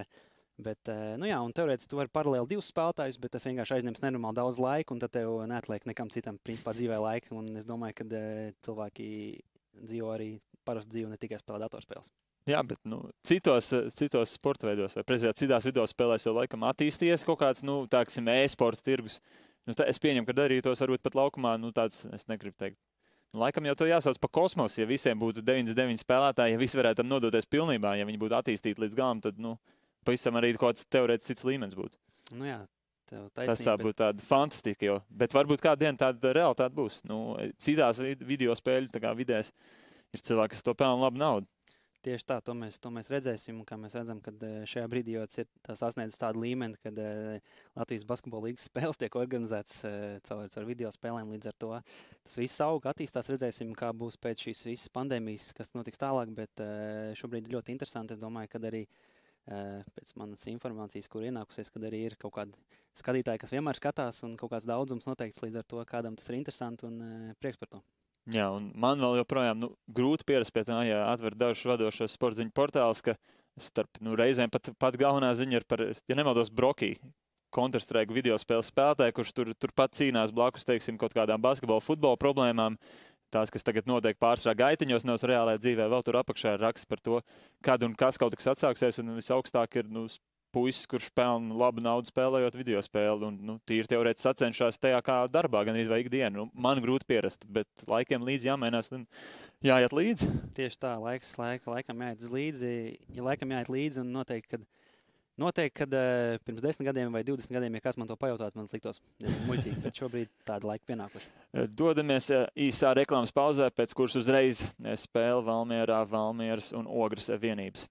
S5: bet un teorētiski tu vari paralēli 2 spēlētājus, bet tas vienkārši aizņems nenormāli daudz laika, un tad tev neatliek nekam citam principā dzīvē laika, un es domāju, ka cilvēki dzīvo arī parastu dzīvi, ne tikai spēlē datorspēles.
S4: Jā, bet citos sporta veidos vai citās video spēlēs jau laikam attīstījies kaut kāds, tāksim, e-sporta tirgus. Es pieņemu, ka darītos varbūt pat laukumā, tāds, es negribu teikt. Laikam jau to jāsauc pa kosmosu, ja visiem būtu 99 spēlētāji, ja visi varētu tam nodoties pilnībā, ja viņi būtu attīstīti līdz galam, tad, pavisam arī kaut kāds teorētiski cits līmenis būtu.
S5: Jā, tev taisnība.
S4: Tas tā būtu tāda fantastika, bet varbūt kādu dienu tāda realitāte būs. Citās video spēļu vidēs ir cilvēki, kas to pelna labu naudu.
S5: Tieši tā, to mēs redzēsim, un kā mēs redzam, kad šajā brīdī jau ir sasniedzis tādu līmeni, kad Latvijas basketbola līgas spēles tiek organizētas caur video spēlēm, līdz ar to tas viss aug, attīstās, redzēsim, kā būs pēc šīs visas pandēmijas, kas notiks tālāk, bet šobrīd ļoti interesanti, es domāju, kad arī pēc manas informācijas, kur ienākusies, kad arī ir kaut kādi skatītāji, kas vienmēr skatās, un kaut kāds daudzums noteikts, līdz ar to kādam tas ir interesanti un prieks par to.
S4: Jā, un man vēl joprojām grūti pierast pie tā, ja atver dažus vadošos sportziņu portālus, ka starp reizēm pat galvenā ziņa ir par, ja nemaldos, Brokī, Counter-Strike video spēles spēlētāju, kurš turpat cīnās blakus, teiksim, kaut kādām basketbola, futbola problēmām. Tās, kas tagad notiek pārsvarā gaitiņos, nevis reālajā dzīvē, vēl tur apakšā ir raksts par to, kad un kas kaut kas atsāksies, un visaugstāk ir puisis, kurš pelna labu naudu spēlējot video spēli, un tīri teorētiski sacenšās tajā kā darbā, gan arī vai ikdienu. Man grūti pierast, bet laikiem līdzi jāmainās, jāiet līdzi.
S5: Tieši tā, laikam jāiet līdzi, ja laikam jāiet līdzi, un noteikti, kad pirms 10 gadiem vai 20 gadiem, ja kāds man to pajautātu, man liktos muļķīgi, bet šobrīd tāda laika pienākuši.
S4: Dodamies īsā reklāmas pauzē, pēc kuras uzreiz spēle Valmierā, Valmieras un Ogres vienības.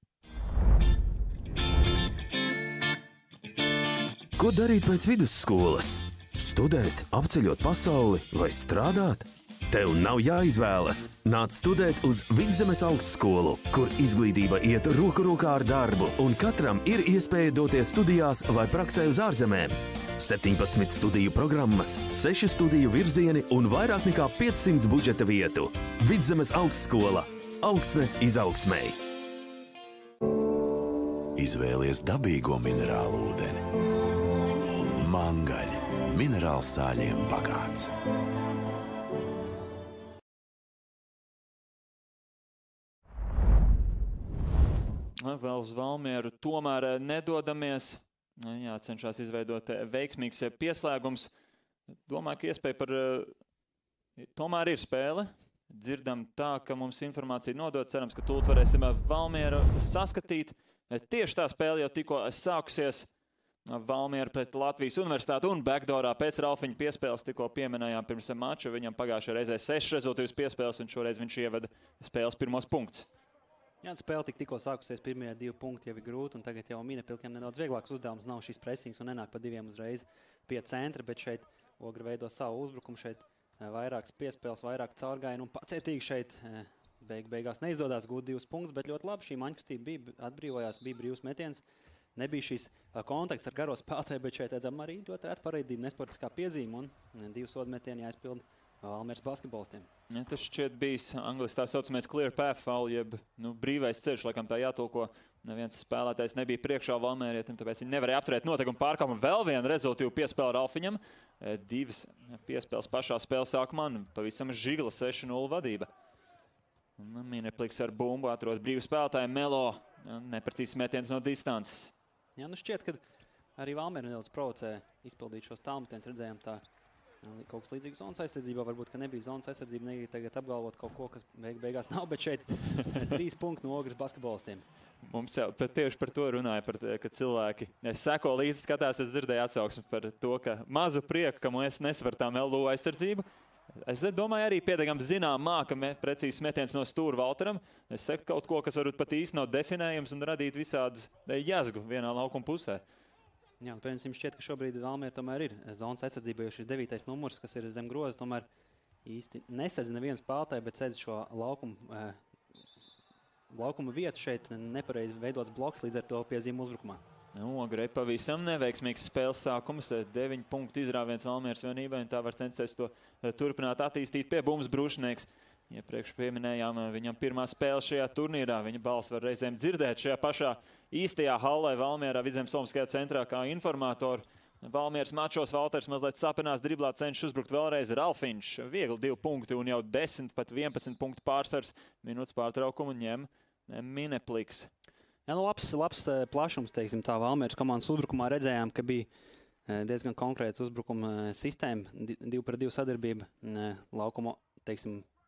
S6: Ko darīt pēc vidusskolas? Studēt, apceļot pasauli vai strādāt? Tev nav jāizvēlas. Nāc studēt uz Vidzemes augstskolu, kur izglītība iet roku rokā ar darbu, un katram ir iespēja doties studijās vai praksē uz ārzemēm. 17 studiju programmas, 6 studiju virzieni un vairāk nekā 500 budžeta vietu. Vidzemes augstskola. Augsne izaugsmei. Izvēlies dabīgo minerālu ūdeni. Mangaļi. Minerāls sāļiem bagāts.
S4: Vēl uz Valmieru tomēr nedodamies. Jācenšas izveidot veiksmīgs pieslēgums. Domāju, ka iespēja par... Tomēr ir spēle. Dzirdam tā, ka mums informācija nodot. Cerams, ka tūlīt varēsim Valmieru saskatīt. Tieši tā spēle jau tikko sākusies. Valmiera pret Latvijas Universitāti un backdoorā pēc Ralfiņa piespēles tikko pieminējām pirms mača. Viņam pagājušajā reizē 6 rezultīvas piespēles un šoreiz viņš ieveda spēles pirmos punktus.
S5: Jā, spēle tikko sākusies, pirmie 2 punkti jau ir grūti, un tagad jau Minepilkiem nedaudz vieglāks uzdevums, nav šis pressings un nenāk pa 2 uzreiz pie centra, bet šeit Ogre veido savu uzbrukumu, šeit vairākas piespēles, vairāk caurgājienu un pacietīgi šeit beigās neizdodās gūt 2 punktus, bet ļoti labi šī maņkustība bija, atbrīvojās, bija brīvs metiens. Nebija šīs kontakts ar garo spēlētāju, bet šeit redzam arī ļoti reta pareidība nesportiskā piezīme un 2 sodmetieni jāizpild Valmieras basketbolistiem.
S4: Ja, tas šķiet bijis angliski tā saucamais clear path foul, jeb brīvais ceļš, laikam tā jātulko. Neviens spēlētājs nebija priekšā Valmierietim, tāpēc viņi nevarēja apturēt noteikumu pārkāpumu. Vēl vienu rezultīvu piespēli Ralfiņam. 2 piespēles pašā spēles sākumā, pavisam žigla 6-0 vadība. Minepliks ar bumbu atrod brīvu spēlētāju Melo, neprecīzs metiens no distances.
S5: Jā, šķiet, ka arī Valmiera nedaudz provocē izpildīt šos tālmetienus. Redzējām tā kaut kas līdzīgs zonas aizsardzībā. Varbūt, ka nebija zonas aizsardzība, negribu tagad apgalvot kaut ko, kas beigās nav, bet šeit 3 punkti no Ogres basketbolistiem.
S4: Mums jau tieši par to runāja, ka cilvēki seko līdzi, skatās, es dzirdēju atsauksmes par to, ka mazu prieku, ka mēs nesvartām LU aizsardzību. Es domāju, arī pietiekami zinām māka precīzs metiens no stūra Valteram. Es sektu kaut ko, kas varbūt pat īsti nav definējams un radīt visādu jazgu vienā laukuma pusē.
S5: Jā, un pirms jums šķiet, ka šobrīd Valmiera tomēr ir zonas aizsardzībā, jo šis 9. numurs, kas ir zem groza, tomēr īsti nesedz nevienu spēlētāju, bet sedz šo laukuma vietu šeit nepareizi veidots bloks, līdz ar to piezīme uzbrukumā.
S4: Ogre pavisam neveiksmīgs spēles sākums, 9 punktu izrāviens Valmieras vienībai, un tā var censties to turpināt attīstīt pie bumbas Brūšnieks. Iepriekš pieminējām viņam pirmā spēle šajā turnīrā, viņa balss var reizēm dzirdēt šajā pašā īstajā hallē Valmierā Vidzemes Olimpiskajā centrā kā informatoru. Valmieras mačos Valters mazliet sapinās, driblā cenšas uzbrukt vēlreiz Ralfiņš. Viegli 2 punkti un jau 10, pat 11 punktu pārsvars. Minūtes pārtraukumu ņem Minepliks.
S5: Jā, labs plašums, teiksim, tā Valmieras komandas uzbrukumā redzējām, ka bija diezgan konkrēta uzbrukuma sistēma, 2 pret 2 sadarbība laukuma, teiksim,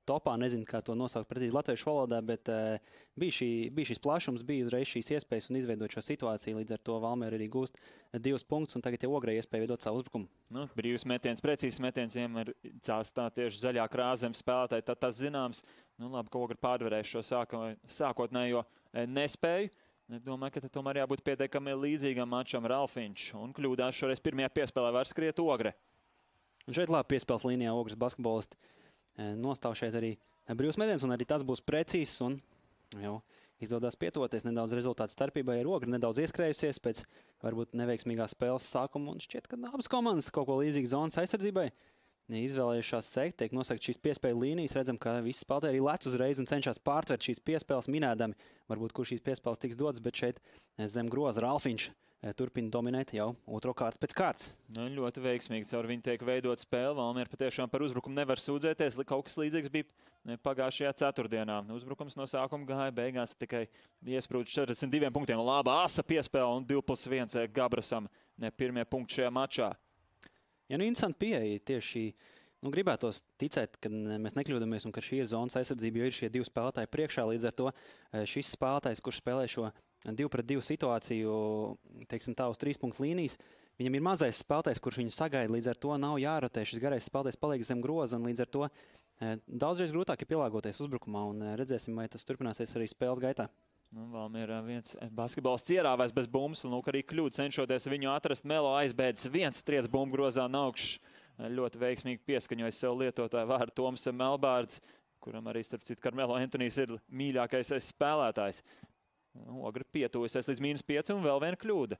S5: topā, nezinu, kā to nosaukt precīzi latviešu valodā, bet bija šis plašums, bija uzreiz šīs iespējas un izveidot šo situāciju. Līdz ar to Valmiera arī gūst 2 punktus, un tagad jau Ogrei iespēja veidot savu uzbrukumu.
S4: Nu, brīvs metiens, precīzs metiens, ir tā tieši zaļā krāzem spēlētāji, tad tas zināms. Nu, labi, ka Ogra pārvarēs šo sākotnējo nespēju. Domāju, ka tomēr jābūt pietiekami līdzīgam mačam Ralfiņš, un kļūdās šoreiz pirmajā piespēlē var skriet Ogre.
S5: Un šeit labi piespēles līnijā Ogres basketbolisti nostāv šeit arī brīvs metiens, un arī tas būs precīzs, un jau izdodas pietuvoties nedaudz rezultātu starpībai. Ar Ogri nedaudz ieskrējusies pēc varbūt neveiksmīgās spēles sākuma, un šķiet, ka abas komandas kaut ko līdzīgu zonas aizsardzībai izvēlējušās sekt, tiek nosakt šīs piespēļu līnijas. Redzam, ka visi spēlētāji arī lec uzreiz un cenšas pārtvert šīs piespēles, minēdami, varbūt, kur šīs piespēles tiks dotas, bet šeit zem groza Ralfiņš turpina dominēt jau otro kārtu pēc kārtas.
S4: Nu, ļoti veiksmīgi caur viņu tiek veidot spēle. Valmiera patiešām par uzbrukumu nevar sūdzēties. Kaut kas līdzīgs bija pagājušajā ceturtdienā. Uzbrukums no sākuma gāja, beigās tikai iesprūdis 42 punktiem. Laba asa piespēle un 2+1 Gabrasam pirmie punkti šajā mačā.
S5: Ja, nu, interesanti pieeja tieši, gribētos ticēt, ka mēs nekļūdamies un ka šī ir zonas aizsardzība, jo ir šie 2 spēlētāji priekšā. Līdz ar to šis spēlētājs, kurš spēlē šo 2-pret-2 situāciju, teiksim tā, uz 3 punktu līnijas, viņam ir mazais spēlētājs, kurš viņu sagaida, līdz ar to nav jārotē. Šis garais spēlētājs paliek zem groza, un līdz ar to daudzreiz grūtāk ir pielāgoties uzbrukumā, un redzēsim, vai tas turpināsies arī spēles gaitā.
S4: Nu, Valmiera viens basketbolists ierāvēs bez bumbas, un arī kļūda cenšoties viņu atrast. Melo aizbēdzis viens triec bumbu grozā no augšas. Ļoti veiksmīgi pieskaņojas sev lietotāju vārdu Toms Melbārds, kuram arī, starp citu, Karmelo Antonijs ir mīļākais spēlētājs. Ogra pietuvusies līdz -5 un vēl viena kļūda.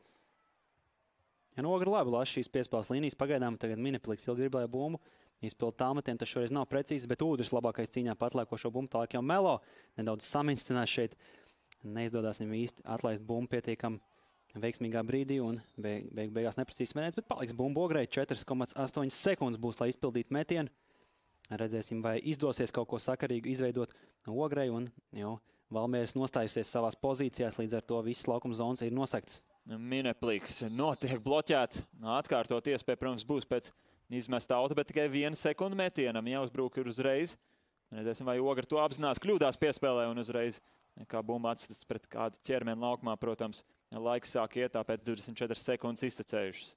S5: Ja, nu, Ogra labi lasa šīs piespēles līnijas. Pagaidām tagad Minepliks ilgi gribēja bumbu. Izpildu tālmetienu, tas šoreiz nav precīzs, bet Ūdrs labākais cīņā patlēkošo bumbu. Tālāk jau Melo nedaudz saminstinās šeit. Neizdodas viņam īsti atlaist bumbu pietiekam veiksmīgā brīdī un beigās neprecīzs metiens, bet paliks bumbu Ogrei. 4,8 sekundes būs, lai izpildītu metienu. Redzēsim, vai izdosies kaut ko sakarīgu izveidot Ogrei, un jau Valmieras nostājusies savās pozīcijās, līdz ar to visas laukuma zonas ir nosaktas.
S4: Minepliks notiek bloķēts. Atkārtot iespēja, protams, būs pēc izmesta auta, bet tikai 1 sekundu metienam jāuzbrūk ir uzreiz. Redzēsim, vai Ogra to apzinās, kļūdās piespēlē un uzreiz kā bumba atstas pret kādu ķermeni laukumā, protams, laiks sāk iet, tāpēc 24 sekundes iztecējušas.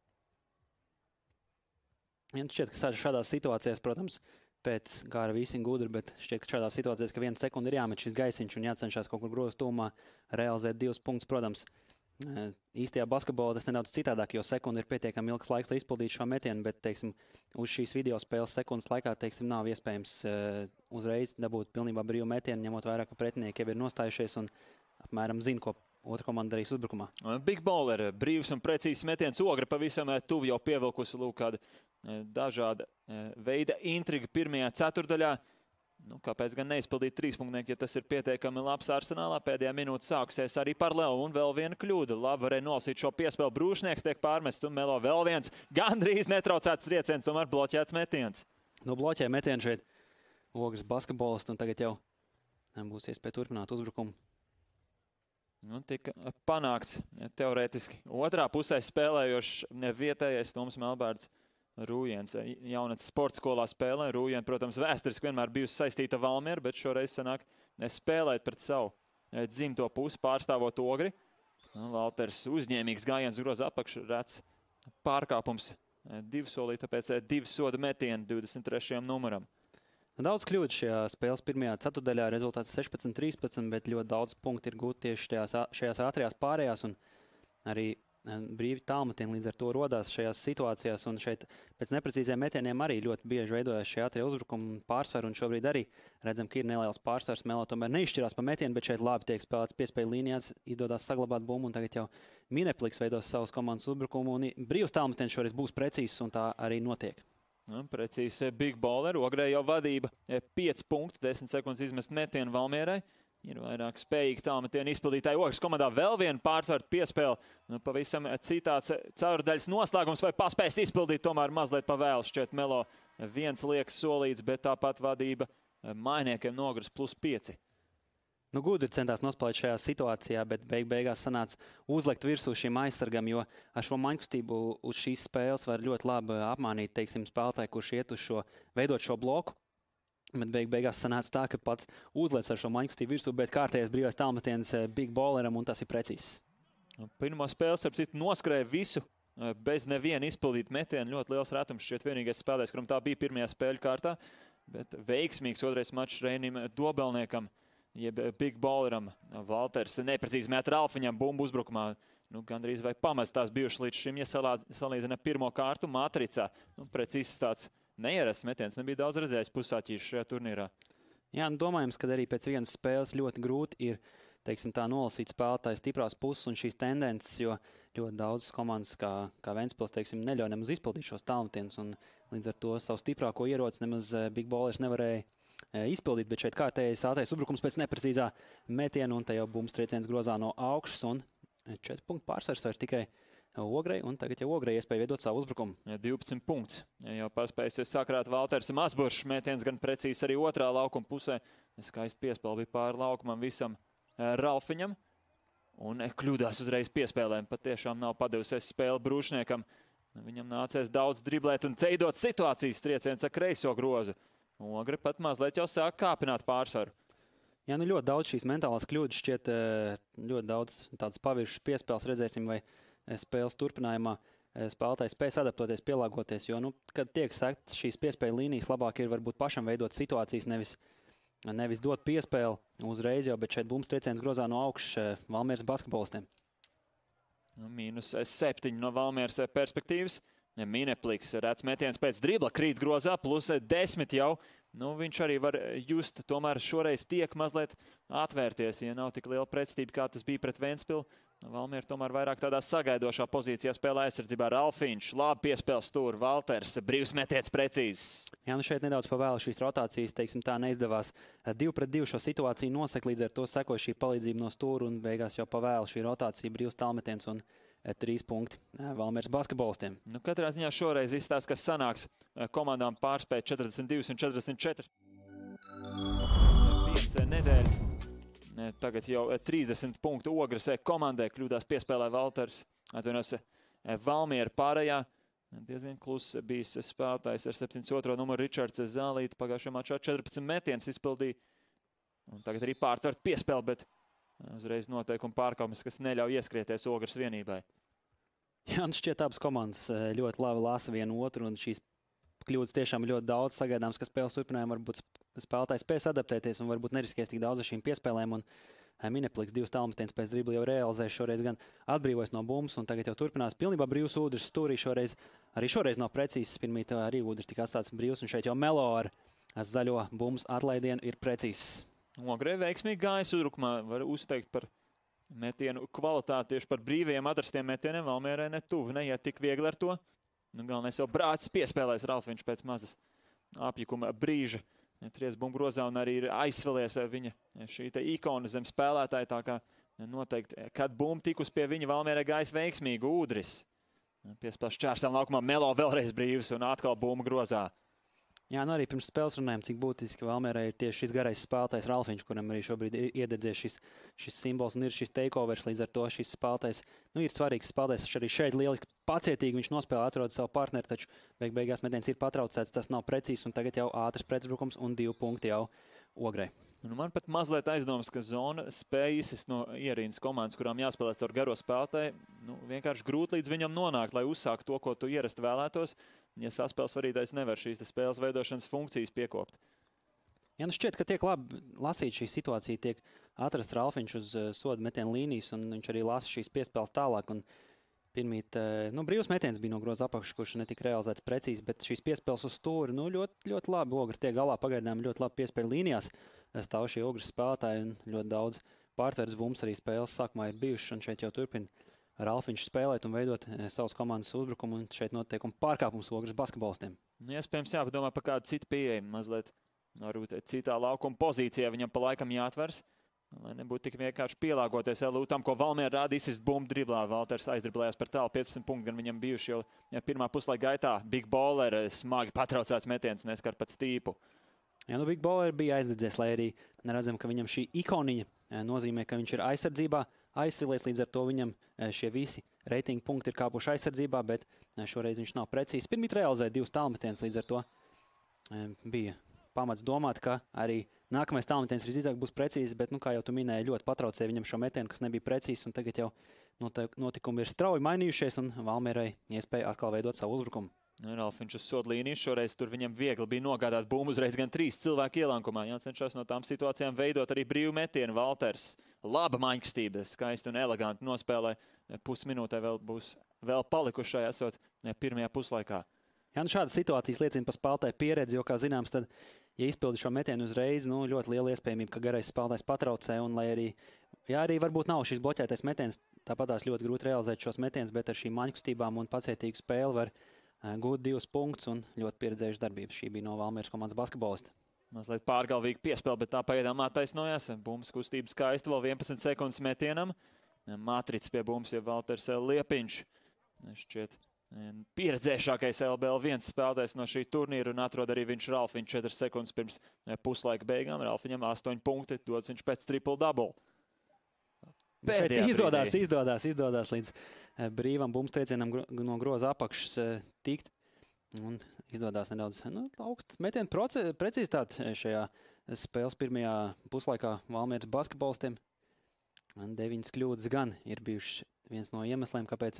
S5: Ja, šķiet, ka šādās situācijās, protams, pēc gāra visi gudri, bet šķiet, ka šādās situācijās, ka 1 sekundi ir jāmet šis gaisiņš un jācenšas kaut kur groza tūmā realizēt 2 punktus, protams. Īstajā basketbolā tas nedaudz citādāk, jo sekundi ir pietiekami ilgs laiks, lai izpildītu šo metienu, bet, teiksim, uz šīs video spēles sekundes laikā, teiksim, nav iespējams uzreiz dabūt pilnībā brīvu metienu, ņemot vairāk, ka pretinieki jau ir nostājušies un apmēram zina, ko otra komanda darīs uzbrukumā.
S4: Big Baller, brīvs un precīzs metiens. Ogra pavisam tuvu jau pievilkusi lūk kāda dažāda veida intriga pirmajā ceturdaļā. Nu, kāpēc gan neizpildīt 3-punktnieku, ja tas ir pietiekami labs Arsenālā? Pēdējā minūte sākusies arī par Leo un vēl viena kļūda. Labi varēja nolasīt šo piespēli. Brūšnieks tiek pārmests un Melo vēl viens. Gandrīz netraucēts trieciens, tomēr bloķēts metiens.
S5: Nu, bloķē metienu šeit Ogres basketbolists, un tagad jau būs iespēja turpināt uzbrukumu.
S4: Nu, tika panākts teorētiski. Otrā pusē spēlējošs vietējais Toms Melbārds. Rūjens jaunatnes sporta skolā spēlē. Rūjena, protams, vēsturiski vienmēr bijusi saistīta Valmiera, bet šoreiz sanāk spēlēt pret savu dzimto pusi, pārstāvot Ogri. Valters uzņēmīgs gājiens groza apakšu, rēts pārkāpums 2 solī, tāpēc 2 soda metieni 23. numuram.
S5: Daudz kļūdu šajā spēles pirmajā ceturdaļā, rezultāts 16-13, bet ļoti daudz punktu ir gūti tieši šajās ātrajās pārējās, un arī brīvi tālmetieni līdz ar to rodās šajās situācijās, un šeit pēc neprecīziem metieniem arī ļoti bieži veidojas šie ātrie uzbrukumi pārsvaru, un šobrīd arī redzam, ka ir neliels pārsvars. Melo tomēr neizšķirās pa metienu, bet šeit labi tiek spēlēts piespēju līnijās, izdodās saglabāt bumbu, un tagad jau Minepliks veidos savas komandas uzbrukumu, un brīvs tālmetiens šoreiz būs precīzs, un tā arī notiek.
S4: Precīzi Big Baller, Ogrei jau vadība 5 punkti, 10 sekundes izmest metienu Valmierai. Ir vairāk spējīgi tālmetienu izpildītāji. Ogres komandā vēl viena pārtverta piespēle. Pavisam citāds caurdaļas noslēgums, vai paspēs izpildīt tomēr mazliet pavēlu. Šķiet Melo viens liekas solīts, bet tāpat vadība mainiekiem no Ogres +5.
S5: Nu, gudri centās nospēlēt šajā situācijā, bet beigās sanāca uzlikt virsū šim aizsargam, jo ar šo maiņkustību uz šīs spēles var ļoti labi apmānīt, teiksim, spēlētāju, kurš iet uz veidot šo bloku. Bet beigās sanāca tā, ka pats uzlēc ar šo maņkustību virsū, bet kārtējais brīvais tālmetiens Big Balleram, un tas ir precīzs.
S4: Pirmo spēles ar citu noskrēja visu, bez neviena izpildīt metienu. Ļoti liels retums, šķiet vienīgais spēlētājs, kuram tā bija pirmajā spēļu kārtā. Bet veiksmīgs otrais mačs Reinim Dobelniekam, jeb Big Balleram. Valters neprecīzi met Ralfiņam bumbu uzbrukumā. Gandrīz vai pamest tās bijušas līdz šim, ja salīdzina pirmo kārtu matricā. Precīzs tāds neierasts metiens, nebija daudz redzējis pusāķīšu šajā turnīrā.
S5: Jā, domājams, ka arī pēc vienas spēles ļoti grūti ir, teiksim tā, nolasīt spēlētājs stiprās puses un šīs tendences, jo ļoti daudz komandas, kā Ventspils, teiksim, neļauj nemaz izpildīt šos tālmetienus, un līdz ar to savu stiprāko ieroci nemaz Big Ballers nevarēja izpildīt, bet šeit kārtējais ātrais uzbrukums pēc neprecīzā metiena, un te jau bumbas trieciens grozā no augšas, un 4 punktu pārsvars vairs tikai Ogrei, un tagad jau Ogrei iespēja veidot savu uzbrukumu.
S4: 12 punkts. Jau paspējis sakrāt Valters Mazburšs, metiens gan precīzi arī otrā laukuma pusē. Skaisti piespēle bija pāri laukumam visam Ralfiņam. Un kļūdās uzreiz piespēlēm. Patiešām nav padevusies spēle Brūšniekam. Viņam nācies daudz driblēt un ceidot situācijas trieciens ar kreiso grozu. Ogre pat mazliet jau sāk kāpināt pārsvaru.
S5: Jā, ļoti daudz šīs mentālās kļūdas, šķiet ļoti daudz tādas paviršas piespēles redzēsim, vai spēles turpinājumā spēlētājs spējas adaptoties, pielāgoties, jo, kad tiek sekts šīs piespēļu līnijas, labāk ir varbūt pašam veidot situācijas, nevis dot piespēli uzreiz jau, bet šeit bumbas trieciens grozā no augšas Valmieras basketbolistiem.
S4: -7 no Valmieras perspektīvas. Minepliks redz metiens pēc dribla, krīt grozā, plus 10 jau. Viņš arī var just, tomēr šoreiz tiek mazliet atvērties, ja nav tik liela pretstība, kā tas bija pret Ventspilu. Valmiera tomēr vairāk tādā sagaidošā pozīcijā spēlē aizsardzībā. Ralfiņš, labi piespēles stūri, Valters, brīvs metiens precīzs.
S5: Jā, šeit nedaudz pavēlu šīs rotācijas, teiksim tā, neizdevās 2-2 šo situāciju nosekt, līdz ar to sekoja šī palīdzība no stūra un beigās jau pavēlu šī rotācija, brīvs tālmetiens un 3 punkti Valmieras basketbolistiem.
S4: Katrā ziņā šoreiz izstāsta, kas sanāks komandām pārspēt 42 un 44. Viens nedēļas. Tagad jau 30 punktu Ogres komandai, kļūdās piespēlē Valters, atvainojas Valmiera pārējā. Diezgan kluss bijis spēlētājs ar 72. numuru Ričards Zālīti. Pagājušajā mačā 14 metienus izpildīja. Un tagad arī pārtvert piespēli, bet uzreiz noteikuma pārkāpums, kas neļauj ieskrieties Ogres vienībai.
S5: Jā, šķiet abas komandas ļoti labi lasa vienu otru, un šīs kļūdas tiešām ļoti daudz sagaidāms, ka spēles turpinājumā varbūt spēlētājs spēs adaptēties un varbūt neriskēs tik daudz ar šīm piespēlēm. Un Minepliks 2 tālmetiens pēc dribla jau realizēs, šoreiz gan atbrīvojas no bumbas un tagad jau turpinās pilnībā brīvs Ūdrs stūrī. Arī šoreiz nav precīzs, pirmīt arī Ūdrs tika atstāts brīvs un šeit jau Melo ar zaļo bumbas atlaidienu ir precīzs.
S4: Ogrei veiksmīgi gājas uzbrukumā, var uzteikt par metienu kvalitāti, tieši par brīviem atrastiem metieniem. Valmierai netuvu, neiet tik viegli ar to. Galvenais jau brācis piespēlēs Ralfiņš pēc mazas apjukuma brīža. Tries bumbu grozā un arī ir aizsvelies viņa šī te ikona zem spēlētāja. Tā kā noteikti, kad bumba tikus pie viņa, Valmierai gājis veiksmīgi Ūdris. Piespēles čērsām laukumā, Melo vēlreiz brīvs un atkal bumba grozā.
S5: Jā, arī pirms spēles runājam, cik būtiski Valmierai ir tieši šis garais spēlētājs Ralfiņš, kuram arī šobrīd ir iededzies šis simbols un ir šis takeovers. Līdz ar to šis spēlētājs ir svarīgs spēlētājs. Arī šeit lieliski pacietīgi viņš nospēlē, atrod savu partneri, taču beigās metiens ir patraucēts, tas nav precīzs un tagad jau ātrs pretuzbrukums un 2 punkti jau Ogrei.
S4: Man pat mazliet aizdomas, ka zona spēja izsist no ierīnas komandas, kurām jāspēlē caur garo spēlētāju. Vienkārši grūti līdz viņam nonākt, lai uzsāktu to, ko tu ierasti vēlētos. Ja saspēles vadītājs nevar šīs spēles veidošanas funkcijas piekopt.
S5: Jā, šķiet, ka tiek labi lasīt šī situācija, tiek atrasts Ralfiņš uz soda metiena līnijas, un viņš arī lasa šīs piespēles tālāk. Un pirmīt, brīvs metiens bija no groza apakšas, kurš netika realizēts precīzi, bet šīs piespēles uz stūri, ļoti, ļoti labi. Ogri tiek galā pagaidām ļoti labi piespēļu līnijās. Stāv šie Ogres spēlētāji un ļoti daudz pārtveres bumbas arī spēles sākumā ir bijušas, un šeit jau turpina Ralfiņš spēlēt un veidot savas komandas uzbrukumu, un šeit noteikuma pārkāpums Ogres basketbolistiem.
S4: Iespējams jāpadomā par kādu citu pieejamu, mazliet varbūt citā laukuma pozīcijā viņam pa laikam jāatvers, lai nebūtu tik vienkārši pielāgoties LU tam, ko Valmiera rāda izsist bumbu driblā. Valters aizdriblējās par tālu 15 punktu, gan viņam bijuši jau pirmā puslaika gaitā. Big Baller smagi patraucēts metiens, neskar pat stīpu.
S5: Jā, Big Baller bija aizdedzies, lai arī redzam, ka viņam šī ikoniņa nozīmē, ka viņš ir aizsardzībā, aizsilies, līdz ar to viņam šie visi reitingu punkti ir kāpuši aizsardzībā, bet šoreiz viņš nav precīzs. Pirmīt realizēja 2 tālmetienus, līdz ar to bija pamats domāt, ka arī nākamais tālmetiens visdrīzāk būs precīzs, bet, kā jau tu minēji, ļoti patraucēja viņam šo metienu, kas nebija precīzs, un tagad jau notikumi ir strauji mainījušies, un Valmierai iespēja atkal veidot savu uzbrukumu.
S4: Ralfiņš uz sodlīnijas, šoreiz tur viņam viegli bija nogādāt bumbu, uzreiz gan 3 cilvēku ielankumā. Jācenšas no tām situācijām veidot arī brīvu metienu. Valters, laba maņķstība, skaisti un eleganti nospēlē. Pusminūtē vēl palikušai esot pirmajā puslaikā.
S5: Jā, šādas situācijas liecina par spēlētāju pieredzi, jo, kā zināms, tad, ja izpildi šo metienu uzreiz, ļoti liela iespējamība, ka garais spēlētājs patraucē, un lai arī varbūt nav šis bloķētais metiens, tāpatās ļoti grūti realizēt šos metienus, bet ar šīm maņķkustībām un pacietīgu spēli var gūt 2 punktus un ļoti pieredzējuši darbības. Šī bija no Valmieras komandas basketbolista.
S4: Mazliet pārgalvīgi piespēle, bet tā pagaidām attaisnojās. Bumbas kustība skaista, vēl 11 sekundes metienam. Matrics pie bumbas, ja Valters Liepiņš. Šķiet pieredzējušākais LBL 1 spēlētājs no šī turnīra un atrod arī viņš Ralfiņš 4 sekundes pirms puslaika beigām. Ralfiņam 8 punkti, dots viņš pēc triple-double.
S5: Izdodās līdz brīvam bumbas triecienam no groza apakšas tikt. Un izdodās nedaudz augsts metienu precizitāte šajā spēles pirmajā puslaikā Valmieras basketbolistiem. 9 kļūdas gan ir bijušas viens no iemesliem, kāpēc.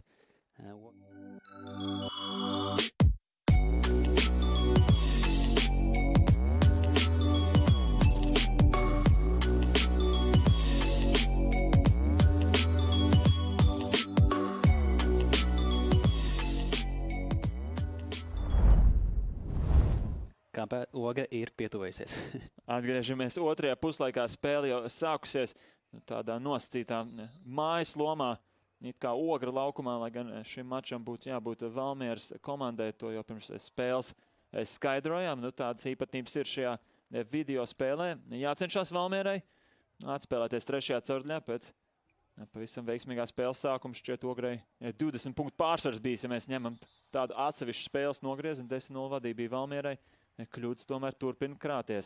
S5: Kāpēc Oga ir pietuvējusies.
S4: Atgriežamies otrajā puslaikā, spēle jau sākusies tādā nosacītā mājas lomā, it kā Ogra laukumā, lai gan šim mačam būtu jābūt Valmieras komandai, to jau pirms spēles skaidrojām. Tādas īpatnības ir šajā video spēlē. Jācenšas Valmierai atspēlēties trešajā ceturdaļā pēc pavisam veiksimīgā spēles sākuma. Šķiet Ograi 20 punktu pārsvars bijis, ja mēs ņemam tādu atsevišķu spēles nogriezu, un 10-0 vadība bija Valmierai. Kļūdas tomēr turpina krāties.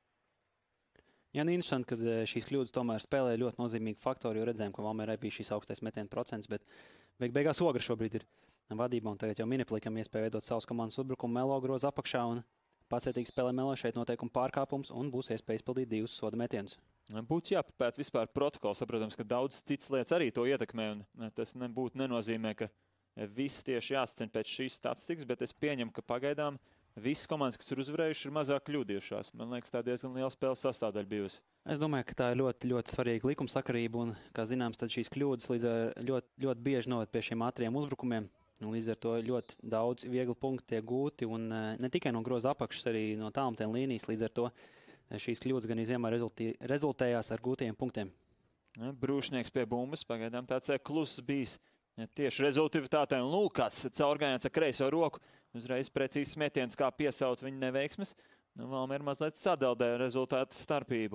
S5: Jā, interesanti, ka šīs kļūdas tomēr spēlē ļoti nozīmīgi faktori, jo redzējām, ka Valmierai bija šīs augstais metienu procents, bet beigās Ogra šobrīd ir vadībā, un tagad jau Miniplikam iespēja veidot savas komandas uzbrukumu. Melo groza apakšā un pacietīgi spēlē Melo, šeit noteikuma pārkāpums, un būs iespēja izpildīt 2 soda metienus.
S4: Būtu jāpapēt vispār protokols, protams, ka daudz citas lietas arī to ietekmē, un tas nebūtu nenozīmē, ka viss tieši jāsacen pēc šīs statistikas, bet es pieņemu, ka pagaidām visas komandas, kas ir uzvarējušas, ir mazāk kļūdījušās. Man liekas, tā diezgan liela spēles sastāvdaļa bijusi.
S5: Es domāju, ka tā ir ļoti, ļoti svarīga likumsakarība, un, kā zināms, tad šīs kļūdas ļoti bieži noved pie šiem ātriem uzbrukumiem. Līdz ar to ļoti daudz viegli punkti tiek gūti, un ne tikai no groza apakšas, arī no tālmetienu līnijas. Līdz ar to šīs kļūdas gan izjēmā rezultējās ar gūtajiem punktiem.
S4: Brūšnieks pie bumbas, pagaidām tāds kluss bijis tieši rezultivitātē, un lūk, kāds caurgājiens ar kreiso roku, uzreiz precīzs metiens, kā piesauc viņa neveiksmes. Valmiera mazliet sadaldē rezultātu starpību.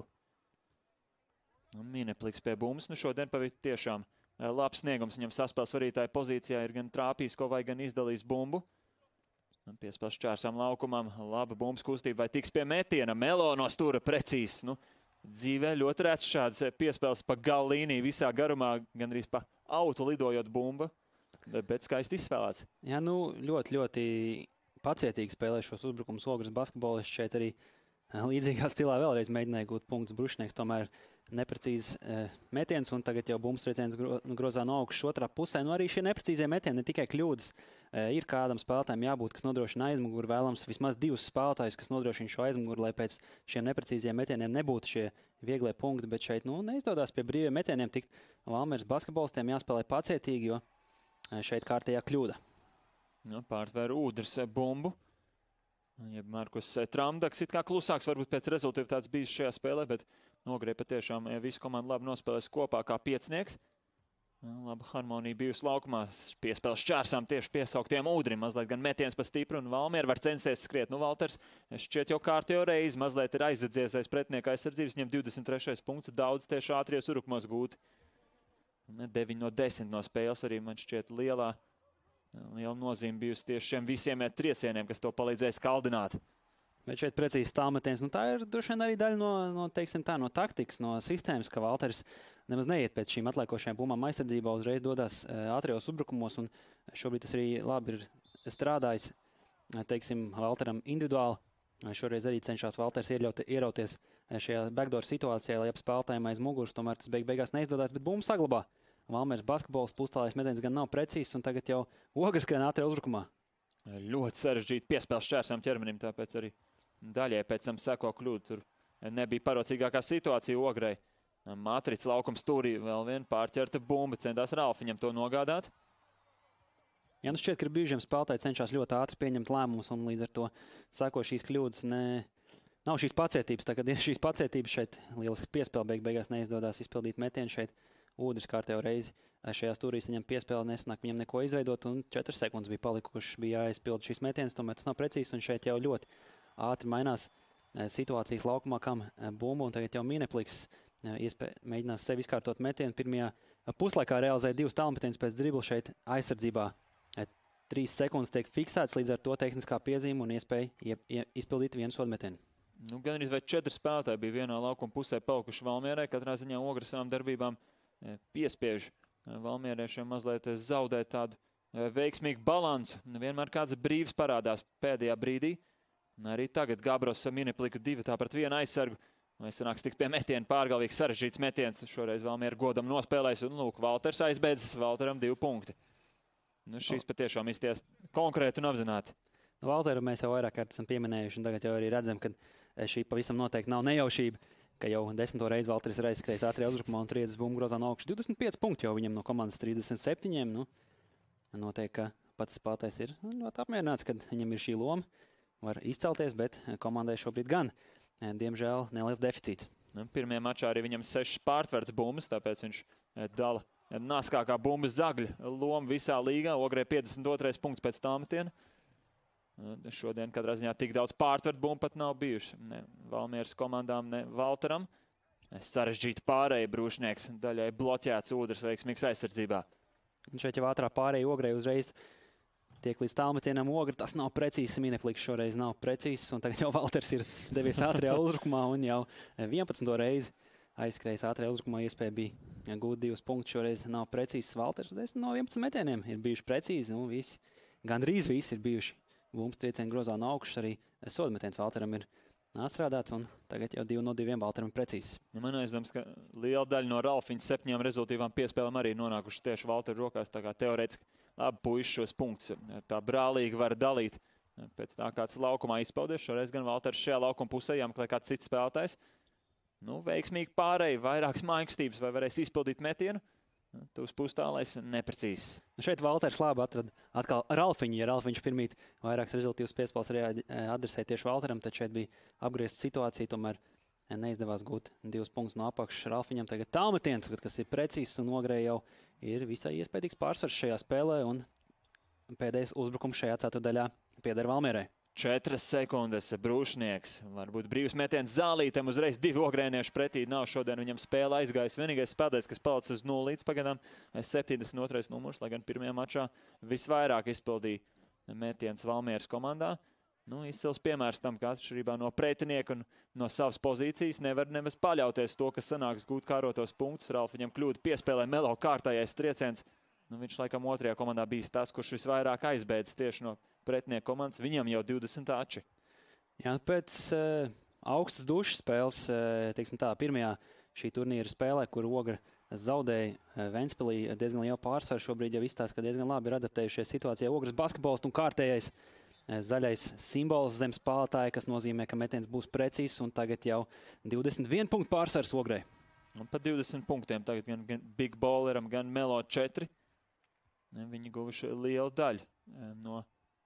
S4: Minepliks pie bumbas, šodien tiešām labs sniegums viņam saspēles varītāja pozīcijā, ir gan trāpījis ko vai gan izdalījis bumbu. Piespēles čārsām laukumam, laba bumbas kustība, vai tiks pie metiena, Melo no stūra precīzs. Dzīvē ļoti rēts šāds piespēles pa gala līniju visā garumā, gandrīz pa autu lidojot bumba, bet skaisti izspēlēts.
S5: Jā, ļoti pacietīgi spēlē šos uzbrukumus Ogras basketbolists. Šeit arī līdzīgā stilā vēlreiz mēģināja gūt punktus Brušnieks, tomēr neprecīzs metiens, un tagad jau bumbas trieciens grozā no augšas otrā pusē. Arī šie neprecīzie metieni, ne tikai kļūdas, ir kādam spēlētājiem jābūt, kas nodrošina aizmuguri, vēlams vismaz 2 spēlētājus, kas nodrošina šo aizmuguri, lai pēc šiem neprecīziem metieniem nebūtu šie vieglie punkti, bet šeit neizdodās pie brīviem metieniem tikt. Valmieras basketbolistiem jāspēlē pacietīgi, jo šeit kārtējā kļūda.
S4: Pārtvēr Ūdrs bumbu. Markus Tramdaks it kā klusāks varbūt pēc rezultātāts bijis šajā spēlē, bet Ograi patiešām visu komandu labi nospēlēs kopā kā piecinieks. Laba harmonija bijusi laukumā, piespēles čārsām tieši piesauktiem Ūdrim, mazliet gan metiens pa stipru, un Valmiera var censties skriet. Valters šķiet jau kārtējo reizi, mazliet ir aizdedzies aiz pretinieka aizsardzības, viņam 23. punkts, daudz tieši ātries urukumos gūti. 9 no 10 no spēles arī man šķiet liela nozīme bijusi tieši šiem visiem triecieniem, kas to palīdzēja skaldināt.
S5: Bet šeit precīzi tālmetiens, tā ir droši vien arī daļa no taktikas, no sistēmas, ka Valters nemaz neiet pēc šīm atliekošajām bumbām aizsardzībā, uzreiz dodas ātrijos uzbrukumos, un šobrīd tas arī labi ir strādājis, Valteram individuāli Šoreiz arī cenšas Valters ierauties šajā backdoor situācijā, lai ap spēlētājiem aiz muguras, tomēr tas beigās neizdodas, bet bumbu saglabā. Valmieras basketbols pustālais metiens gan nav precīzs, un tagad jau Ogres skrien ātri uzbrukumā.
S4: Ļoti sarežģīti piespēles šķērsām ķermenim, tāpēc arī daļai pēc tam seko kļūdu. Tur nebija parocīgākā situācija Ogrei. Matrica laukums stūrī, vēl viena pārķerta bumba, centās Ralfiņam to nogādāt.
S5: Jā, nu šķiet, ka brīžiem spēlētāji cenšas ļoti ātri pieņemt lēmumus, un līdz ar to sako šīs kļūdas nav šīs pacietības. Tagad ir šīs pacietības šeit lieliski piespēle, beigās neizdodas izpildīt metienu šeit. Ūdris kārtējo reizi šajā stūrī saņem piespēli, nesanāk viņam neko izveidot, un 4 sekundes bija palikušas, bija jāizpild šīs metienas, tomēr tas nav precīzs, un šeit jau ļoti ātri mainās situācijas laukumā, kam bumbu, un tagad jau Minepliks mēģinās sevi izkārtot metienu. Pirmajā puslaikā realizēja 2 tālmetienus pēc dribla šeit aizsardzībā. 3 sekundes tiek fiksēts, līdz ar to tehniskā piezīme un iespēja izpildīt vienu sodmetienu.
S4: Nu, gan arī 4 spēlētāji bija vienā laukuma pusē palikuši Valmierai, katrā ziņā Ogres savām darbībām piespiež valmieriešiem mazliet zaudēt tādu veiksmīgu balansu. Vienmēr kāds brīvs parādās pēdējā brīdī. Arī tagad Gabros Minepliku 2-1 aizsargu. Vai sanāks tikt pie metiena, pārgalvīgs sarežģīts metiens. Šoreiz Valmiera godam nospēlēs, un lūk, Valters aizbeidzas, Valteram 2 punkti. Nu, šīs patiešām izties konkrēti un apzināti.
S5: Valteru mēs jau vairāk kārt esam pieminējuši, un tagad jau arī redzam, ka šī pavisam noteikti nav nejaušība, ka jau 10. reizi Valteris ir aizskrējis ātrijā uzbrukumā un triedas bumbu grozā no augšas. 25 punkti jau viņam no komandas 37. Nu, noteikti, ka pats spēlētājs ir ļoti apmierināts, kad viņam ir šī loma. Var izcelties, bet komandai šobrīd gan, diemžēl, neliels deficīts.
S4: Nu, pirmajā mačā arī viņam 6 pārtverts bumbas, tāpēc viņš dala naskākā bumbas zagļa loma visā līgā. Ogrē 52. punkts pēc tālmetiena. Šodien katrā ziņā tik daudz pārtvert bumbu pat nav bijuši. Ne Valmieras komandām, ne Valteram. Sarežģīti pārēja Brūšnieks, daļai bloķēts Ūdris veiksmīgs aizsardzībā.
S5: Un šeit jau ātrā pārēja Ogrei uzreiz tiek līdz tālmetienam Ogre. Tas nav precīzs, Minepliks šoreiz nav precīzs, un tagad jau Valters ir devies ātrijā uzbrukumā un jau 11. reizi aizskrējis ātrijā uzbrukumā. Iespēja bija gūt 2 punktus, šoreiz nav precīzs. Valters 10 no 11 metieniem ir bijuši precīzi, un gandrīz visi ir bijuši. Bumbas triecienu grozā no augšas, arī sodmetiens Valteram ir atstrādāts, un tagad jau 2 no 2 Valteram precīzs.
S4: Man aizdoms, ka liela daļa no Ralfiņa 7 rezultīvām piespēlēm arī nonākuši tieši Valteru rokās, tā kā teorētiski labi puiši šos punktus tā brālīgi var dalīt. Pēc tā kāds laukumā izpaudies, šoreiz gan Valters šajā laukuma pusē jāmeklē kāds cits spēlētājs. Nu, veiksmīgi pārēja, vairākas mājkstības, vai varēs izpildīt metienu. Tūs pustālais neprecīzs.
S5: Šeit Valters labi atrada atkal Ralfiņu. Ja Ralfiņš pirmīt vairākas rezultīvas piespēles arī adresēja tieši Valteram, tad šeit bija apgriezta situācija, tomēr neizdevās gūt 2 punktus no apakšas Ralfiņam. Tagad tālmetiens, kas ir precīzs, un Ogrei jau ir visai iespējīgs pārsvars šajā spēlē, un pēdējais uzbrukums šajā ceturdaļā pieder Valmierai.
S4: 4 sekundes Brūšnieks. Varbūt brīvs metiens Zālītam. Uzreiz 2 ogrēnieši pretī. Nav šodien viņam spēle aizgājis. Vienīgais spēlētājs, kas palicis uz 0 līdz pagaidām 72. numurs, lai gan pirmajā mačā visvairāk izpildīja metiens Valmieras komandā. Nu, izcils piemērs tam, ka atšķirībā no pretinieka un no savas pozīcijas nevar nemaz paļauties to, ka sanāks gūt kārotos punktus. Ralfiņam kļūda piespēlē Melo kārtējais trieciens. Nu, viņš laikam otrajā komandā bijis tas, kurš visvairāk aizbēdz tieši no pretinieka komandas. Viņam jau 20 ači.
S5: Jā, pēc augstas dušas spēles, teiksim tā, pirmajā šī turnīra spēlē, kur Ogre zaudēja Ventspilī diezgan lielu pārsvaru. Šobrīd jau izstāsta, ka diezgan labi ir adaptējušies situācijā Ogres basketbolists un kārtējais zaļais simbols zem spēlētāja, kas nozīmē, ka metiens būs precīzs, un tagad jau 21 punktu pārsvars Ogrei.
S4: Un pat 20 punktiem tagad gan Big Balleram, gan Melo 4. Viņi guvuši lielu daļu no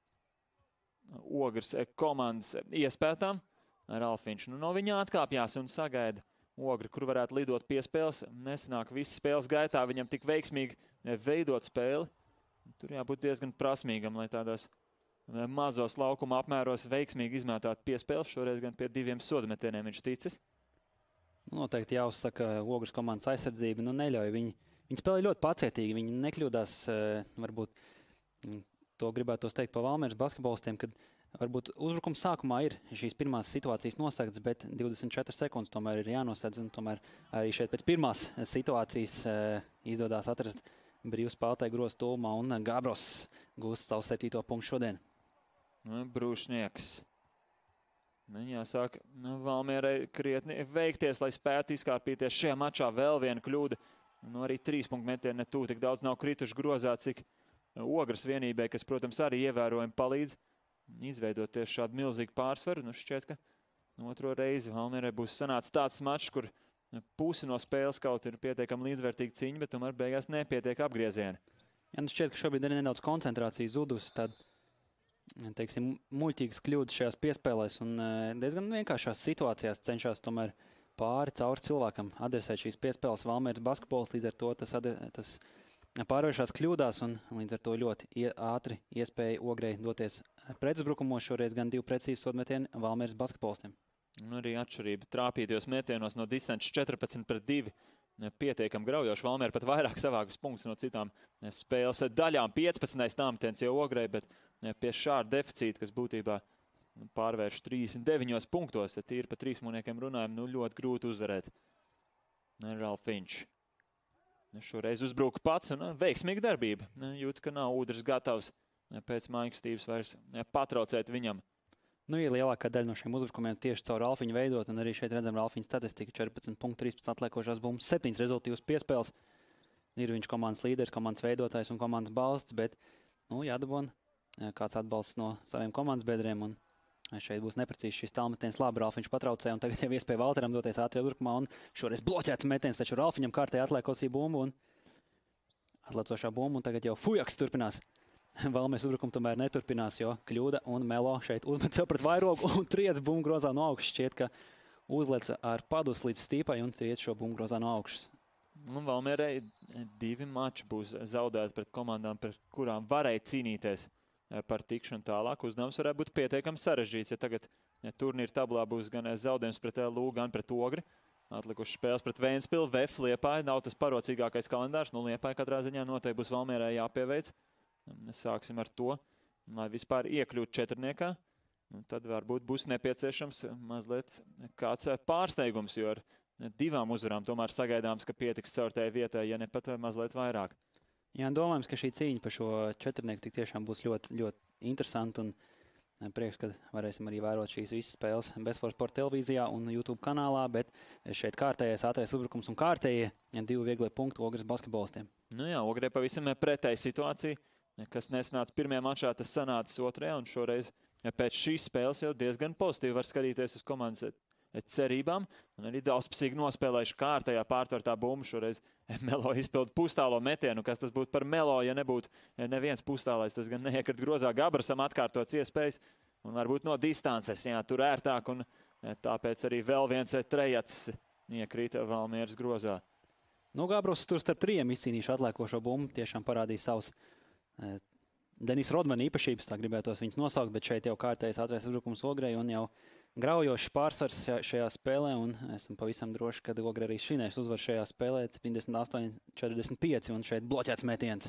S4: Ogres komandas iespētām. Ralfiņš no viņa atkāpjās un sagaida Ogri, kur varētu lidot piespēles. Nesanāk visas spēles gaitā viņam tik veiksmīgi veidot spēli. Tur jābūt diezgan prasmīgam, lai tādās mazos laukuma apmēros veiksmīgi izmētāt piespēles. Šoreiz gan pie 2 sodmetieniem viņš ticis.
S5: Noteikti jāuzsaka Ogres komandas aizsardzība. Nu, neļauj viņi spēlē ļoti pacietīgi. Viņi nekļūdās, varbūt to gribētu teikt pa Valmieras basketbolistiem, kad varbūt uzbrukuma sākumā ir šīs pirmās situācijas nosaktas, bet 24 sekundes tomēr ir jānosedz, un tomēr arī šeit pēc pirmās situācijas izdodās atrast brīvu spēlētāju grozu tūmā, un Gabros gūst savu 7. punktu šodien.
S4: Brūšnieks. Nu, jāsāk, Valmierai krietni veikties, lai spētu izkārpīties šajā mačā vēl viena kļūda. Nu, arī 3 punktu metieni netū tik daudz nav krituši grozā, cik Ogres vienībai, kas, protams, arī ievērojami palīdz izveidot tieši šādu milzīgu pārsvaru. Nu, šķiet, ka otro reizi Valmierai būs sanācis tāds mačs, kur pusi no spēles kaut ir pietiekami līdzvērtīgi ciņa, bet tomēr beigās nepietiek apgriezieni.
S5: Ja, nu šķiet, ka šobrīd ir nedaudz koncentrācija zudus, tad, teiksim, muļķīgas kļūdas šajās piespēlēs un diezgan vienkāršās situācijās cenšas tomēr pāri cauri cilvēkam adresēt šīs piespēles Valmieras basketbols, līdz ar to tas pārvēršās kļūdās un līdz ar to ļoti ātri iespēja Ogrei doties pretuzbrukumos, šoreiz gan 2 precīzi sodmetieni Valmieras basketbolistiem.
S4: Un arī atšķirība trāpītajos metienos no distances 14-2. Pietiekami graujoši. Valmiera pat vairāk savākus punktus no citām spēles daļām. 15. tāmetiens jau Ogrei, bet pie šāda deficīta, kas būtībā pārvērš 39 punktos, ja tīri pa trīsmūniekiem runājam, nu ļoti grūti uzvarēt. Ralf Finč. Šoreiz uzbruka pats un veiksmīga darbība. Jūt, ka nav Ūdrs gatavs pēc mājkstības vairs patraucēt viņam.
S5: Nu, ja lielākā daļa no šiem uzbrukumiem tieši caur Ralfiņu veidot, un arī šeit redzam Ralfiņu statistika 14,13 atliekošās bumbas, 7 rezultīvas piespēles. Ir viņš komandas līderis, komandas veidotājs un komandas balsts, bet, nu, jādabon kāds atbalsts no saviem komandas biedriem, un šeit būs neprecīzi šis tālmetiens. Labi, Ralfiņš patraucēja, un tagad jau iespēja Valteram doties ātri uzbrukumā, un šoreiz bloķēts metiens, taču Ralfiņam kārtēji atliekosī bumbu, un atliecošā bumba, un tagad jau Fujaks turpinās. Valmieras uzbrukuma tomēr neturpinās, jo kļūda un Melo šeit uzmet sev pret vairogu un triec bumbu grozā no augšas. Šķiet, ka uzleca ar padus līdz stīpai un triec šo bumbu grozā no augšas.
S4: Un Valmierai 2 mači būs zaudēti pret komandām, par kurām varēja cīnīties par tikšanu tālāk. Uzdevums varētu būt pietiekami sarežģīts, ja tagad turnīra tablā būs gan zaudējums pret LU, gan pret Ogri. Atlikuši spēles pret Vēnspili, VF, Liepāja. Nav tas parocīgākais kalendārs. Nu, Liepāja katrā ziņā noteikti būs Valmierai jāpieveic. Sāksim ar to, lai vispār iekļūt četrniekā. Tad varbūt būs nepieciešams mazliet kāds pārsteigums, jo ar 2 uzvarām tomēr sagaidāms, ka pietiks caur tajā vietā, ja ne pat mazliet vairāk.
S5: Jā, domājams, ka šī cīņa par šo četrnieku tik tiešām būs ļoti, ļoti interesanti un prieks, ka varēsim arī vērot šīs visas spēles Bezsport Sport televīzijā un YouTube kanālā, bet šeit kārtējais ātrais uzbrukums un kārtējie 2 vieglie punkti Ogres basketbolistiem.
S4: Nu jā, Ogrei pavisam pretēja situācija. Kas nesanāca pirmajā mačā, tas sanācis otrajā, un šoreiz pēc šīs spēles jau diezgan pozitīvi var skatīties uz komandas cerībām, un arī daudzpusīgi nospēlējuši kārtējā pārtvertā bumbu. Šoreiz Melo izpilda pustālo metienu, kas tas būtu par Melo, ja nebūtu neviens pustālais, tas gan neiekrit grozā. Gabrasam atkārtots iespējas, un varbūt no distances, jā, tur ērtāk, un tāpēc arī vēl viens trejats iekrita Valmieras grozā.
S5: Nu, Gabros tur starp 3 izcīnījuši atliekošo bumbu, tiešām parādīja savus Denis Rodmana īpašības, tā gribētos viņus nosaukt, bet šeit jau kārtējais ātrais uzbrukums Ogrei un jau graujošs pārsvars šajā spēlē, un esam pavisam droši, ka Ogrei arī svinēs uzvar šajā spēlē 78-45, un šeit bloķēts metiens.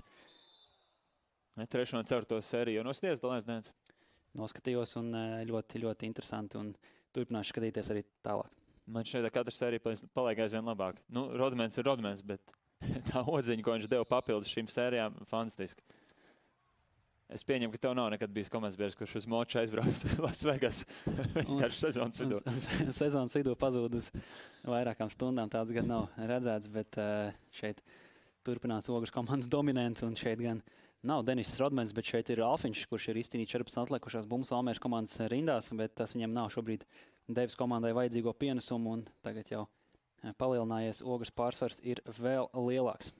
S4: 3. un 4. sēriju nosties, Dalēns?
S5: Noskatījos un ļoti, ļoti interesanti, un turpināšu skatīties arī tālāk.
S4: Man šeit katra sērija paliek aizvien labāk. Nu, Rodmans ir Rodmans, bet tā odziņa, ko viņš deva papildus šīm sērijām, fantastiski. Es pieņemu, ka tev nav nekad bijis komandas biedrs, kurš uz moču aizbrauc uz Las Vegas vienkārši sezonas vidū.
S5: Sezonas vidū pazūd uz vairākām stundām, tāds gan nav redzēts, bet šeit turpinās Ogres komandas dominants, un šeit gan nav Denis Rodmans, bet šeit ir Alfiņš, kurš ir izcīnījis 14 atliekušās bumbas Valmieras komandas rindās, bet tas viņam nav šobrīd devis komandai vajadzīgo pienesumu, un tagad jau palielinājies Ogres pārsvars ir vēl lielāks.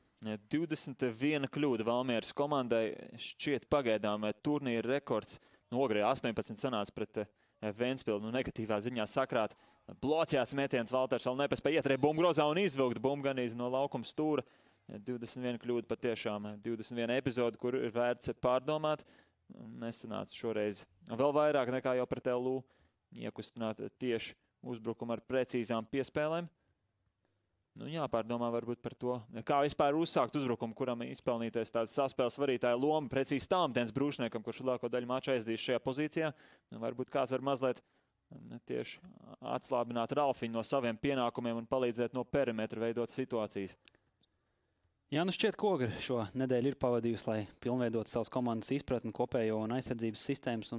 S4: 21 kļūda Valmieras komandai, šķiet pagaidām turnīra rekords. Ogrei 18 sanāca pret Vēnspili, negatīvā ziņā sakrāt. Bloķēts metiens, Valters vēl nepaspēja ietrēt bumbu grozā un izvilkt bumbu ganīz no laukuma stūra. 21 kļūda patiešām, 21 epizodi, kur ir vērts pārdomāt. Nesanāca šoreiz vēl vairāk nekā jau pret LU iekustināt tieši uzbrukumu ar precīzām piespēlēm. Nu, jāpārdomā varbūt par to, kā vispār uzsākt uzbrukumu, kuram izpelnīties tāda saspēles varītāja loma, precīzi tālmetiens Brūšniekam, kurš lielāko daļu mača aizdīs šajā pozīcijā. Varbūt kāds var mazliet tieši atslābināt Ralfiņu no saviem pienākumiem un palīdzēt no perimetra veidot situācijas.
S5: Jā, nu šķiet, ka Ogre šo nedēļu ir pavadījusi, lai pilnveidot savas komandas izpratni, kopējo un aizsardzības sistēmas, un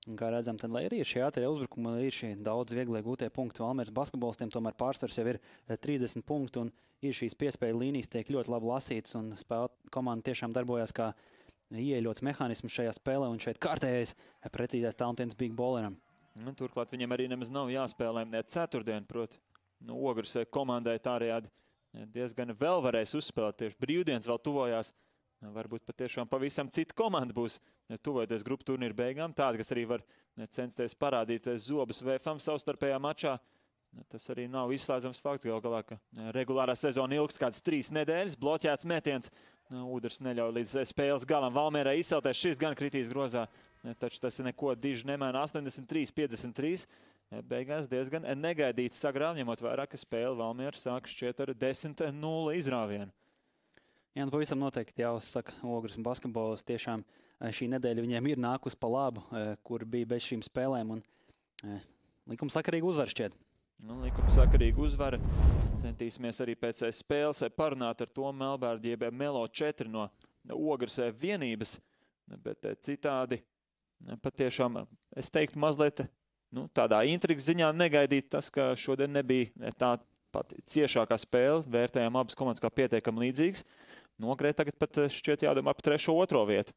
S5: Un, kā redzam, tad, lai arī ir šie ātrie uzbrukumi, ir šie daudz vieglai gūtie punkti. Valmieras basketbolistiem tomēr pārsvars jau ir 30 punkti, un ir šīs piespēju līnijas tiek ļoti labi lasītas, un komanda tiešām darbojās kā ieeļots mehānisms šajā spēlē, un šeit kārtējais precīzais talantienis Big Balleram.
S4: Turklāt viņam arī nemaz nav jāspēlē ceturtdien, proti. Ogres komandai tādējādi diezgan vēl varēs uzspēlēt, tieši brīvdienas vēl tuvojās. Varbūt patiešām pavisam cita komanda būs tuvojoties grupu turnīru beigām. Tāda, kas arī var censties parādīt zobus VFM savstarpējā mačā. Tas arī nav izslēdzams fakts. Galu galā, ka regulārā sezona ilgst kāds 3 nedēļas. Bloķēts metiens. Udrs neļauj līdz spēles galam Valmierai izcelties. Šis gan kritīs grozā, taču tas neko diži nemaina. 83-53. Beigās diezgan negaidīts sagrāv, ņemot vērā, ka spēle Valmiera sāk šķiet ar 10-0 izrāvienu.
S5: Jā, nu pavisam noteikti jāuzsaka Ogres un basketbolis. Tiešām šī nedēļa viņiem ir nākus pa labu, kur bija bez šīm spēlēm. Un likumsakarīgi uzvar šķiet.
S4: Likumsakarīgi uzvara. Centīsimies arī pēc spēles parunāt ar to Melbērdi, jeb Melo 4 no Ogres vienības. Bet citādi patiešām, es teiktu, mazliet tādā intrigas ziņā negaidīt tas, ka šodien nebija tā pat ciešākā spēle. Vērtējām abas komandas kā pietiekami līdzīgas. Ogre tagad pat šķiet jādomā par 3-2 vietu.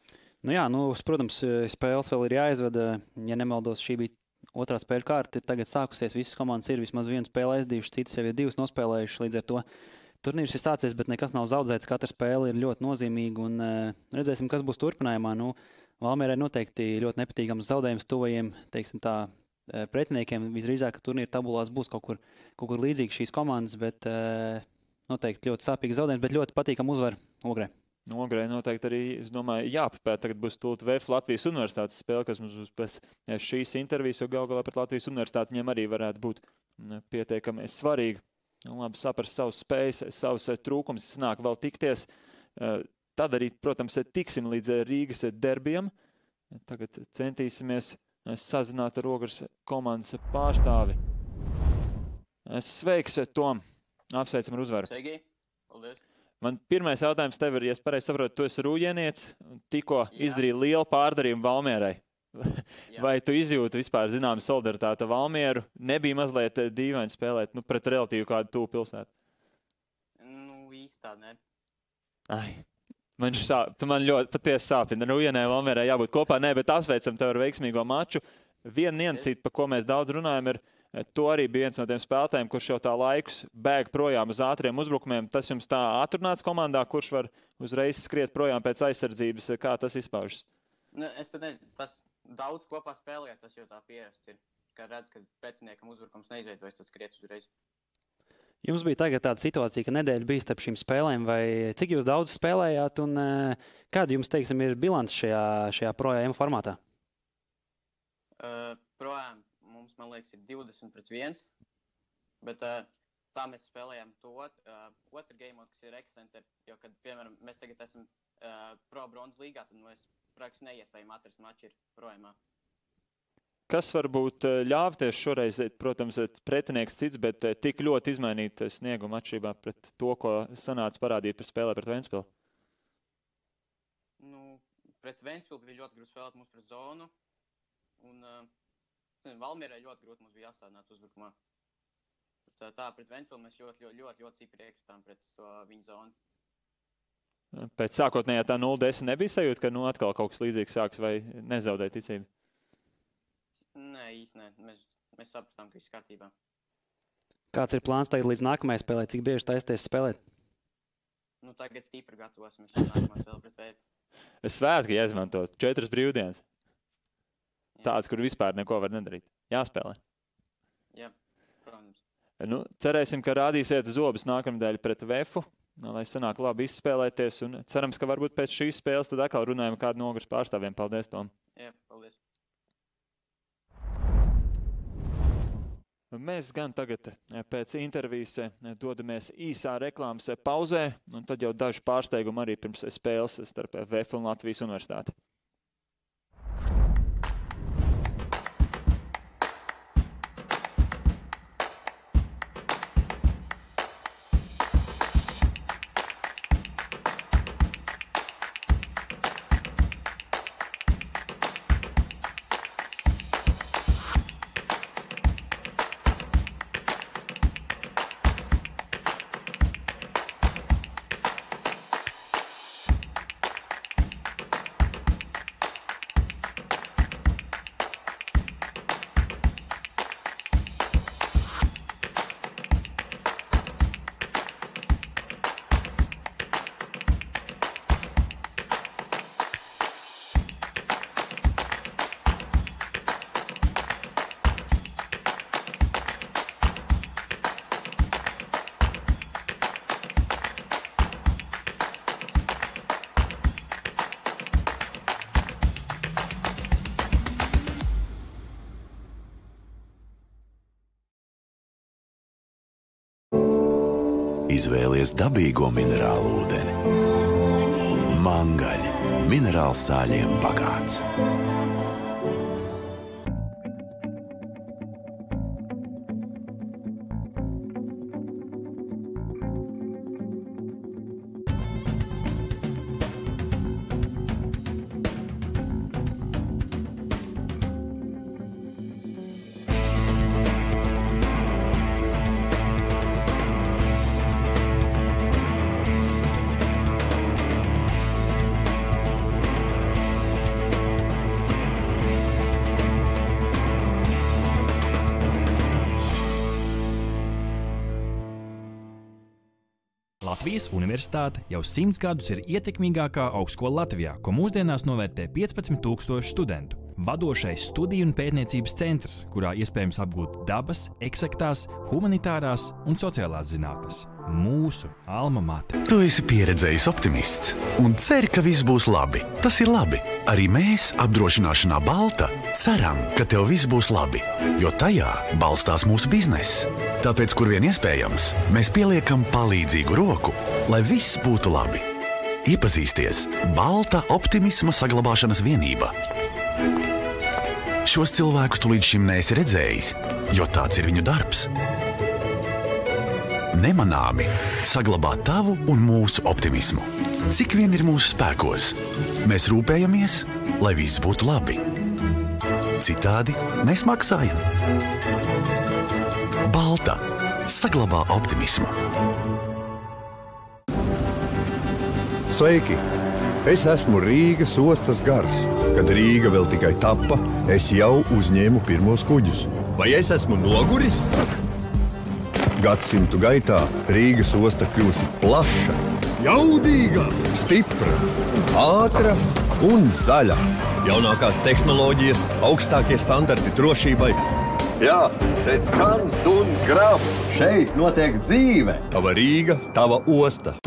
S5: Protams, spēles vēl ir jāizved. Ja nemaldos, šī bija otrā spēļu kārta. Tagad sākusies, visas komandas ir vismaz vienu spēli aizdījušas, citas jau ir 2 nospēlējušas. Līdz ar to turnīrs ir sācies, bet nekas nav zaudēts. Katra spēle ir ļoti nozīmīga un redzēsim, kas būs turpinājumā. Valmierai noteikti ļoti nepatīkams zaudējums tuvajiem, teiksim tā, pretiniekiem. Visdrīzāk, ka turnīra tabulās būs kaut kur līdzīgi šīs komandas, bet noteikti ļoti sāpīgi zaudējums, bet ļoti patīkam uzvar Ogrē.
S4: Ogrē noteikti arī, es domāju, jāpapēt. Tagad būs tūlīt VF Latvijas universitātes spēle, kas mums būs pēc šīs intervijas, jo galu galā pret Latvijas universitāti viņiem arī varētu būt pietiekami svarīgi. Labi saprast savus spējas, savus trūkumus, sanāk vēl tikties. Tad arī, protams, tiksim līdz Rīgas derbijam. Tagad centīsimies sazināt ar Ogres komandas pārstāvi. Sveiks, Tom! Apsveicam ar uzvaru.
S7: Sveiki! Paldies!
S4: Man pirmais jautājums tev ir, ja es pareizi saprotu, tu esi rūjienietis, tikko izdarīji lielu pārdarījumu Valmierai. Vai tu izjūti vispār zināmu solidaritāti Valmieru? Nebija mazliet dīvaini spēlēt pret relatīvi kādu tuvu pilsētu?
S7: Īstā, ne.
S4: Tu man ļoti patiesi sāpina. Rūjienē Valmierai jābūt kopā. Nē, bet apsveicam tev ar veiksmīgo maču. Viena niansīte, par ko mēs daudz runājam, ir to arī bija viens no tiem spēlētājiem, kurš jau tā laikus bēg projām uz ātriem uzbrukumiem. Tas jums tā atrunāts komandā, kurš var uzreiz skriet projām pēc aizsardzības? Kā tas izpaužas?
S7: Es pat nezinu, tas daudz kopā spēlē, tas jau tā pierasts ir. Kā redz, ka pretiniekam uzbrukums neizveidojas, tad skriet uzreiz.
S5: Jums bija tagad tāda situācija, ka nedēļa bija starp šīm spēlēm, vai cik jūs daudz spēlējāt, un kāda jums, teiksim, ir bilants šajā projām formātā?
S7: Projām mums, man liekas, ir 20-1, bet tā mēs spēlējām to otru game, kas ir X-Center, jo, kad, piemēram, mēs tagad esam pro bronzas līgā, tad mēs praktiski neiespējam atrast mači ir projāmā.
S4: Kas varbūt ļāvties šoreiz, protams, pretinieks cits, bet tik ļoti izmainīt sniegumu atšķirībā pret to, ko sanāca parādīt par spēlē pret Ventspilu?
S7: Pret Ventspilu bija ļoti grūti spēlēt mums pret zonu, un Valmierai ļoti grūti mums bija jāstādināt uzbrukumā. Tā pret Ventspilu mēs ļoti cipri iekritām pret viņu zonu.
S4: Pēc sākotnējā tā 0-10 nebija sajūta, ka atkal kaut kas līdzīgs sāks vai nezaudēt ticību?
S7: Nē, īsti nē. Mēs sapratām, ka viss kārtībā.
S5: Kāds ir plāns tagad līdz nākamajai spēlē? Cik bieži taisties spēlēt?
S7: Tagad stipri gatavosimies nākamā spēle pret VF.
S4: Svētki jāizmanto 4 brīvdienas. Tāds, kur vispār neko var nedarīt. Jāspēlē.
S7: Jā, protams.
S4: Cerēsim, ka rādīsiet zobus nākamnedēļ pret VF-u, lai sanāk labi izspēlēties. Un cerams, ka varbūt pēc šīs spēles tad atkal runājam kādu no Ogres pārstāvjiem. Paldies, Tom.
S7: Jā, paldies.
S4: Mēs gan tagad pēc intervijas dodamies īsā reklāmas pauzē, un tad jau daži pārsteigumi arī pirms spēles starp VF un Latvijas universitāti.
S8: izvēlies dabīgo minerālu ūdeni. Mangaļi – minerāls sāļiem bagāts.
S9: Latvijas Universitāte jau 100 gadus ir ietekmīgākā augstskola Latvijā, ko mūsdienās novērtē 15,000 studentu. Vadošais studiju un pētniecības centrs, kurā iespējams apgūt dabas, eksaktās, humanitārās un sociālās zinātnes. Mūsu alma mater.
S8: Tu esi pieredzējis optimists un ceri, ka viss būs labi. Tas ir labi. Arī mēs, apdrošināšanā Balta, ceram, ka tev viss būs labi, jo tajā balstās mūsu bizness. Tāpēc, kur vien iespējams, mēs pieliekam palīdzīgu roku, lai viss būtu labi. Iepazīsties Balta optimisma saglabāšanas vienība. Šos cilvēkus tu līdz šim neesi redzējis, jo tāds ir viņu darbs. Nemanāmi saglabāt tavu un mūsu optimismu. Cik vien ir mūsu spēkos, mēs rūpējamies, lai viss būtu labi. Citādi mēs maksājam. Balta saglabā optimismu.
S10: Sveiki! Es esmu Rīgas ostas gars. Kad Rīga vēl tikai tappa, es jau uzņēmu pirmos kuģus. Vai es esmu noguris? Gadsimtu gaitā Rīgas osta kļūsi plaša, jaudīga, stipra, ātra un zaļa. Jaunākās tehnoloģijas, augstākie standarti drošībai. Jā, šeit skan un graf. Šeit notiek dzīve. Tava Rīga, tava osta.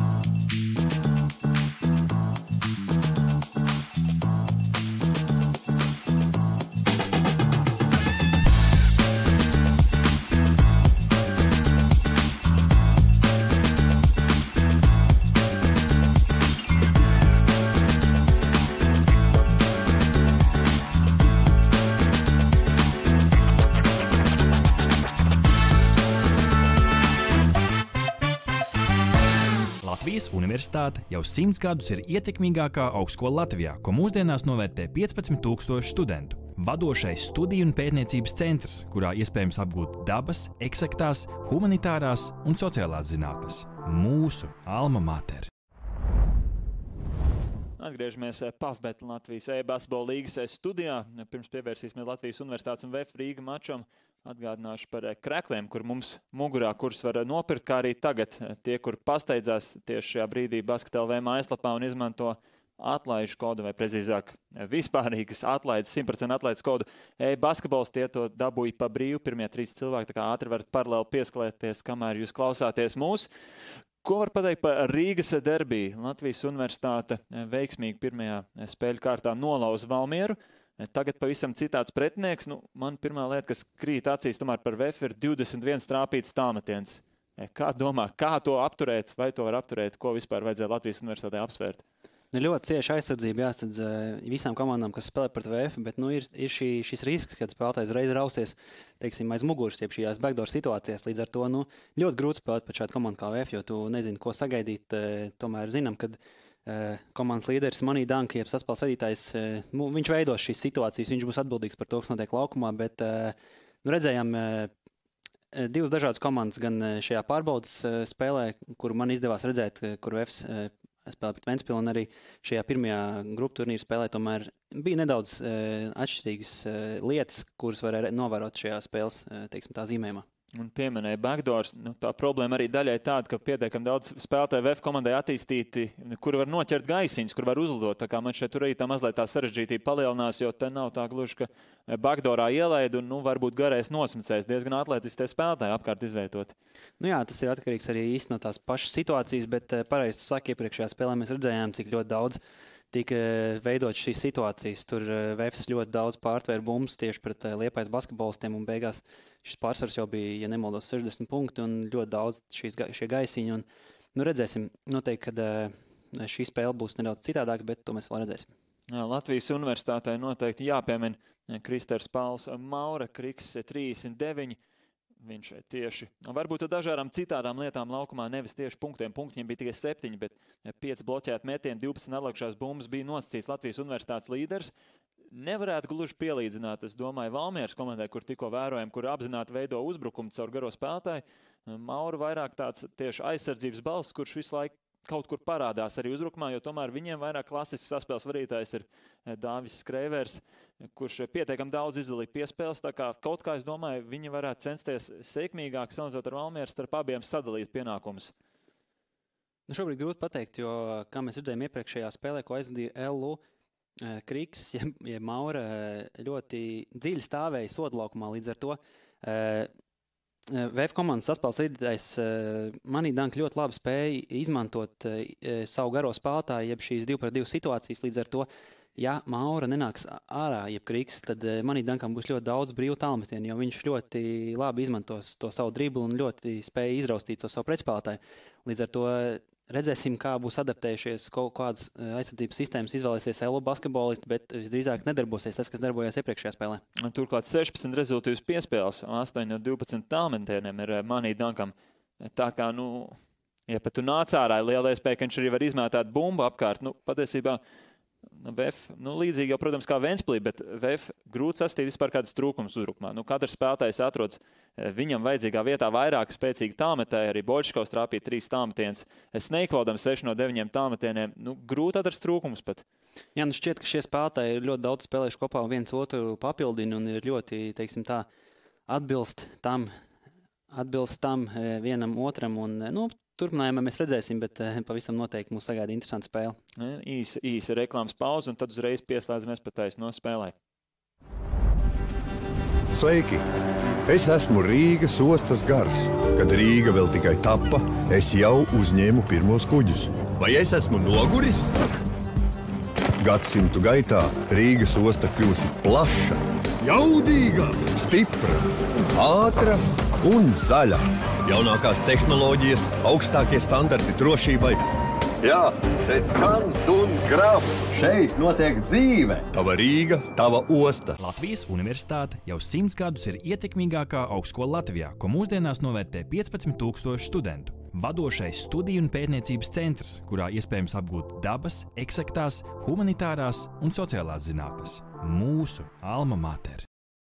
S9: Latvijas Universitāte jau 100 gadus ir ietekmīgākā augstskola Latvijā, ko mūsdienās novērtē 15,000 studentu. Vadošais studiju un pētniecības centrs, kurā iespējams apgūt dabas, eksaktās, humanitārās un sociālās zinātnes. Mūsu alma mater.
S4: Atgriežamies PAFBet Latvijas e-basketbola līgas studijā. Pirms pievērsīsimies Latvijas Universitātes un VF Rīga mačam. Atgādināšu par krekliem, kur mums mugurā kurs var nopirkt, kā arī tagad tie, kur pasteidzās tieši šajā brīdī Basket.lv mājaslapā un izmanto atlaižu kodu, vai precīzāk vispārīgas atlaides, 100% atlaides kodu e-basketbols, tie to dabūja pa brīvu, pirmie 3 cilvēki, tā kā ātri varat paralēli piesklēties, kamēr jūs klausāties mūs. Ko var pateikt par Rīgas derbiju? Latvijas Universitāte veiksmīgi pirmajā spēļu kārtā nolauza Valmieru. Tagad pavisam citāds pretinieks. Man pirmā lieta, kas krīt acīs tomēr par VF, ir 21 trāpīts tālmetiens. Kā domā, kā to apturēt, vai to var apturēt, ko vispār vajadzēja Latvijas Universitātē apsvērt?
S5: Ļoti cieši aizsardzība jāsadz visām komandām, kas spēlē pret VF, bet ir šis risks, kad spēlētājs reiz rausies, teiksim, aiz muguras, jeb šajās backdoor situācijās. Līdz ar to ļoti grūti spēlēt pret šādu komandu kā VF, jo tu nezini, ko sagaidīt. Tomēr zinām, kad komandas līderis Money Dunk, jeb saspēles vadītājs, viņš veidos šīs situācijas, viņš būs atbildīgs par to, kas notiek laukumā, bet redzējām divas dažādas komandas gan šajā pārbaudas spēlē, kur man izdevās redzēt, kur VF spēlē pret Ventspili, un arī šajā pirmajā grupu turnīra spēlē tomēr bija nedaudz atšķirīgas lietas, kuras varēja novērot šajā spēles, teiksim, tā zīmējumā.
S4: Un pieminēja backdoors. Tā problēma arī daļai tāda, ka pietiekami daudz spēlētāju VF komandai attīstīti, kur var noķert gaisiņus, kur var uzlidot. Tā kā man šeit tur arī tā mazliet tā sarežģītība palielinās, jo te nav tā gluži, ka backdoorā ielaid un varbūt garais nosmacējs. Diezgan atletiski tie spēlētāji apkārt izveidoti.
S5: Jā, tas ir atkarīgs arī īsti no tās pašas situācijas, bet pareizi tu saki, iepriekšējā spēlē mēs redzējām, cik ļoti daudz tika veidot šīs situācijas. Tur Vefs ļoti daudz pārtvēra bumbas tieši pret Liepājas basketbolistiem, un beigās šis pārsvars jau bija, ja nemaldos, 60 punkti un ļoti daudz šie gaisiņi. Un, redzēsim, noteikti, kad šī spēle būs nedaudz citādāka, bet to mēs vēl redzēsim.
S4: Latvijas universitātei noteikti jāpiemina Kristers Pauls Maura, Kriks 39. Viņš tieši, varbūt dažādām citādām lietām laukumā nevis tieši punktiem. Punktiņiem bija tikai 7, bet 5 bloķēti metieni, 12 nelakšās bumbas bija nosacīts Latvijas universitātes līderis. Nevarētu gluži pielīdzināt, es domāju, Valmieras komandai, kur tikko vērojam, kur apzināti veido uzbrukumu caur garo spēlētāju. Maura vairāk tāds tieši aizsardzības balss, kurš visu laiku kaut kur parādās arī uzbrukumā, jo tomēr viņiem vairāk klasisks saspēles vadītājs ir Dāvis Skreivers, kurš pietiekami daudz izdalīja piespēles, tā kā kaut kā, es domāju, viņi varētu censties sekmīgāk, salīdzinot ar Valmieru, starp abiem sadalīt pienākumus.
S5: Šobrīd grūti pateikt, jo, kā mēs redzējām iepriekšējā spēlē, ko aizvadīja LU, Kriks, ja Maura ļoti dziļi stāvēja sodlaukumā, līdz ar to VF komandas saspēles vadītājs Money Dunk ļoti labi spēja izmantot savu garo spēlētāju, jeb šīs 2-pret-2 situācijas. Līdz ar to, ja Maura nenāks ārā, jeb Kriks, tad Money Dunkam būs ļoti daudz brīvu tālmetienu, jo viņš ļoti labi izmantos to savu driblu un ļoti spēja izraustīt to savu pretspēlētāju. Līdz ar to redzēsim, kā būs adaptējušies, kādas aizsardzības sistēmas izvēlēsies LU basketbolisti, bet visdrīzāk nedarbosies tas, kas darbojās iepriekšējā spēlē.
S4: Turklāt 16 rezultīvas piespēles, 8 no 12 tālmetieniem ir Money Dunkam. Tā kā, ja pat tu nāc ārā, liela iespēja, ka viņš arī var izmētāt bumbu apkārt. Patiesībā VF, līdzīgi jau, protams, kā Ventspilī, bet VF grūti sastīt vispār kādas trūkumus uzbrukumā. Katrs spēlētājs atrodas viņam vajadzīgā vietā vairāk spēcīgi tālmetēji, arī Boļškovs trāpīja 3 tālmetienus, Sneikvaldam 6 no 9 tālmetieniem. Grūti atrast trūkumus pat.
S5: Jā, šķiet, ka šie spēlētāji ir ļoti daudz spēlējuši kopā un viens otru papildina un ir ļoti, teiksim tā, atbilst tam vienam otram un, turpinājumā mēs redzēsim, bet pavisam noteikti mūs sagaida interesanta spēle.
S4: Īsa reklāmas pauze, un tad uzreiz pieslēdzamies pa taisno spēlē.
S8: Sveiki! Es esmu Rīgas ostas gars. Kad Rīga vēl tikai tappa, es jau uzņēmu pirmos kuģus. Vai es esmu noguris? Gadsimtu gaitā Rīgas osta kļūsi plaša, jaudīga, stipra, ātra un zaļa. Jaunākās tehnoloģijas, augstākie standarti drošībai. Jā, šeit skan un graf. Šeit notiek dzīve. Tava Rīga, tava osta.
S9: Latvijas universitāte jau 100 gadus ir ietekmīgākā augstskola Latvijā, ko mūsdienās novērtē 15,000 studentu. Vadošais studiju un pētniecības centrs, kurā iespējams apgūt dabas, eksaktās, humanitārās un sociālās zinātnes. Mūsu alma mater.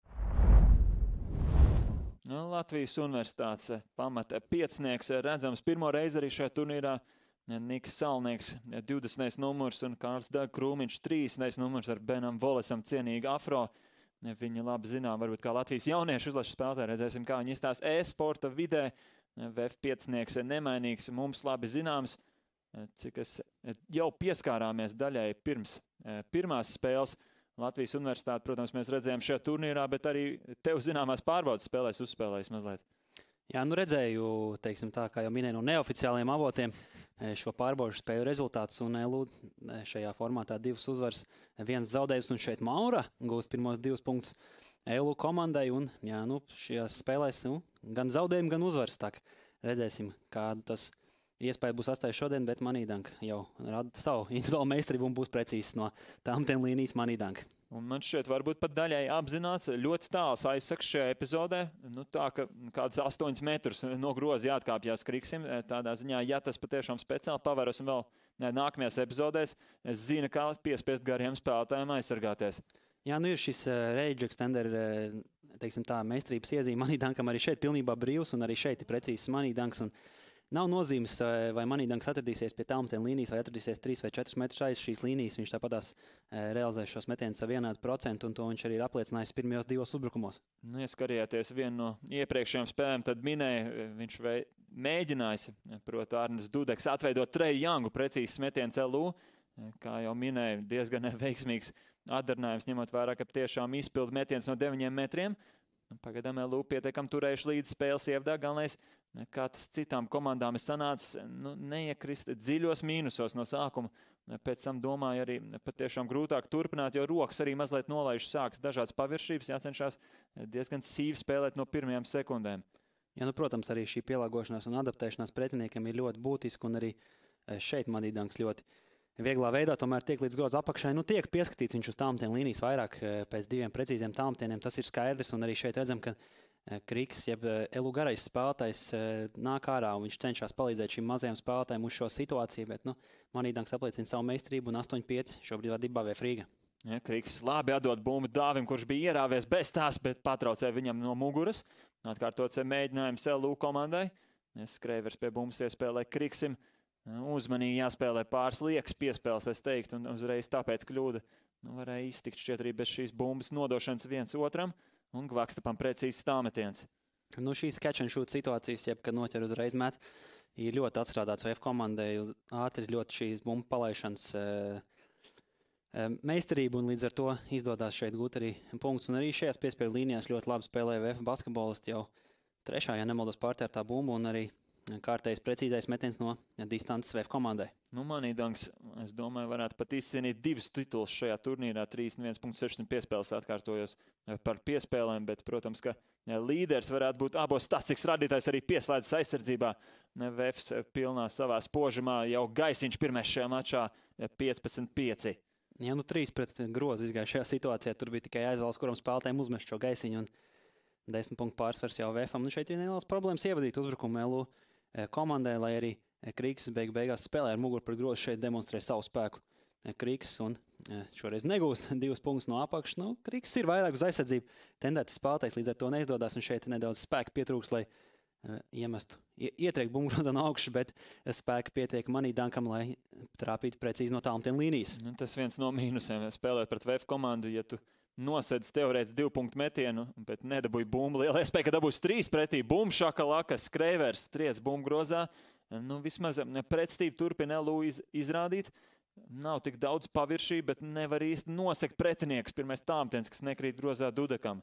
S4: Latvijas universitātes pamata piecnieks redzams pirmo reizi arī šajā turnīrā. Niks Salnieks 20. numurs un Kārls Krūmiņš 30. numurs ar Benam Volesam cienīgi afro. Viņi labi zinām, varbūt kā Latvijas jauniešu izlases spēlētāji, redzēsim, kā viņi izstās e-sporta vidē. VF piecnieks nemainīgs, mums labi zināms, cik es jau pieskārāmies daļai pirms pirmās spēles. Latvijas universitāte, protams, mēs redzējām šajā turnīrā, bet arī tev zināmās pārbaudas spēlēs uzspēlējis mazliet.
S5: Jā, redzēju, teiksim tā, kā jau minēju no neoficiāliem avotiem, šo pārbaudu spēju rezultātus un LU šajā formātā 2 uzvaras, 1 zaudējums un šeit Maura gūst pirmos 2 punktus LU komandai un, jā, šajās spēlēs gan zaudējumi, gan uzvaras. Tā redzēsim, kādu tas iespēja būs atstājis šodien, bet Money Dunk jau rada savu individuālu meistarību un būs precīzs no tālmetienu līnijas Money Dunk.
S4: Un man šķiet, varbūt pat daļai apzināts ļoti tāls aizsaks šajā epizodē. Tā, ka kādus 8 metrus no groza jāatkāpjās Kriksim. Tādā ziņā, ja tas patiešām speciāli pavērosim vēl nākamajās epizodēs, es zinu, kā piespiest gariem spēlētājiem aizsargāties. Jā,
S5: ir šis rage extender, teiksim tā, meistarības iezīme Money Dunkam arī šeit pilnībā brīvs un arī šeit ir precīzs Money Dunks. Un nav nozīmes, vai Money Dunks atradīsies pie tālmetienu līnijas, vai atradīsies 3 vai 4 metrus aiz šīs līnijas. Viņš tāpatās realizēs šos metienus ar 1%, un to viņš arī ir apliecinājis pirmajos 2 uzbrukumos.
S4: Ja skatījāties vienu no iepriekšējām spēlēm, tad minēja, viņš mēģinājis, proti Arnis Dudeks, atveidot Treju Jangu precīzs metiens LU. Kā jau minēja, diezgan veiksmīgs atdarinājums, ņemot vērā, ka tiešām izpildu metiens no 9 metriem. Pagaidām LU pietiekam turējuši līdz spēles ievadā. Galvenais, kā tas citām komandām ir sanācis, neiekrist dziļos mīnusos no sākuma. pēc tam domāju arī patiešām grūtāk turpināt, jo rokas arī mazliet nolaiž sāks dažādas paviršības, jācenšās diezgan sīvi spēlēt no pirmajām sekundēm.
S5: Ja, nu, protams, arī šī pielāgošanās un adaptēšanās pretiniekam ir ļoti būtiska, un arī šeit Manīdanks ļoti vieglā veidā tomēr tiek līdz groza apakšai. Nu, tiek pieskatīts viņš uz tāmtienu līnijas vairāk pēc 2 precīziem tāmtieniem. Tas ir skaidrs, un arī šeit redzam, ka Kriks, jeb Elu garais spēlētājs, nāk ārā, un viņš cenšas palīdzēt šim mazajam spēlētājiem uz šo situāciju, bet Manīdanks apliecina savu meistarību un 8-5 šobrīd vadībā VF Rīga.
S4: Ja, Kriks labi atdod bumbu Dāvim, kurš bija ierāvies bez tās, bet patraucēja viņam no muguras. Atkārtots mēģinājums LU komandai. Skreivers pie bumbas iespēlē Kriksim. Uzmanīgi jāspēlē pāris liekas piespēles, es teiktu, un uzreiz tāpēc kļūda. Varēja iztikt šķiet arī bez šīs bumbas nodošanas viens otram, un Gvakstapam precīzs tālmetiens.
S5: Nu, šīs catch and shoot situācijas, jeb, kad noķer uzreiz met, ir ļoti atstrādāts VF komandai, ātri ļoti šīs bumbu palaišanas meistarību, un līdz ar to izdodās šeit gūt arī punkts. Un arī šajās piespēļu līnijās ļoti labi spēlē VF basketbolisti jau 3. ja nemaldos pārtērtā bumbu, un arī kārtējs precīzais metiens no distances VF komandai.
S4: Nu, Manīdanks, es domāju, varētu pat izcīnīt 2 titulus šajā turnīrā, 31,6 piespēles atkārtojos par piespēlēm, bet, protams, ka līderis varētu būt abos statistikas radītājs arī pieslēdzas aizsardzībā. VFs pilnā savā spožumā, jau Gaisiņš pirmais šajā mačā 15-5.
S5: Ja, nu 3 pret grozu izgāja šajā situācijā, tur bija tikai aizvēlas, kuram spēlētājiem uzmest šo Gaisiņu, un 10 punktu pārsvars jau VFam. Nu, šeit ir nelielas problēmas ievadīt uzbrukumu LU komandai, lai arī Krīks beigās spēlē ar muguru pret grozu, šeit demonstrē savu spēku. Krīks un šoreiz negūst 2 punktus no apakšas. Nu, Krīks ir vairāk uz aizsardzību tendētas spēlētājs, līdz ar to neizdodas, un šeit nedaudz spēka pietrūks, lai iemestu, ietriekt bumbu grozā no augšas, bet spēka pietiek Manīdankam, lai trāpītu precīzi no tālmetiena līnijas.
S4: Nu, tas viens no mīnusiem, spēlēt pret VF komandu, ja tu nosedz teorētiski 2 punktu metienu, bet nedabūja bumbu. Liela iespēja, ka dabūs 3 pretī. Bumbu šakalaka, Skreivers triec bumbu grozā. Nu, vismaz pretstību turpina LU izrādīt. Nav tik daudz paviršību, bet nevar īsti nosekt pretinieks. Pirmais tāmtiens, kas nekrīt grozā Dudekam.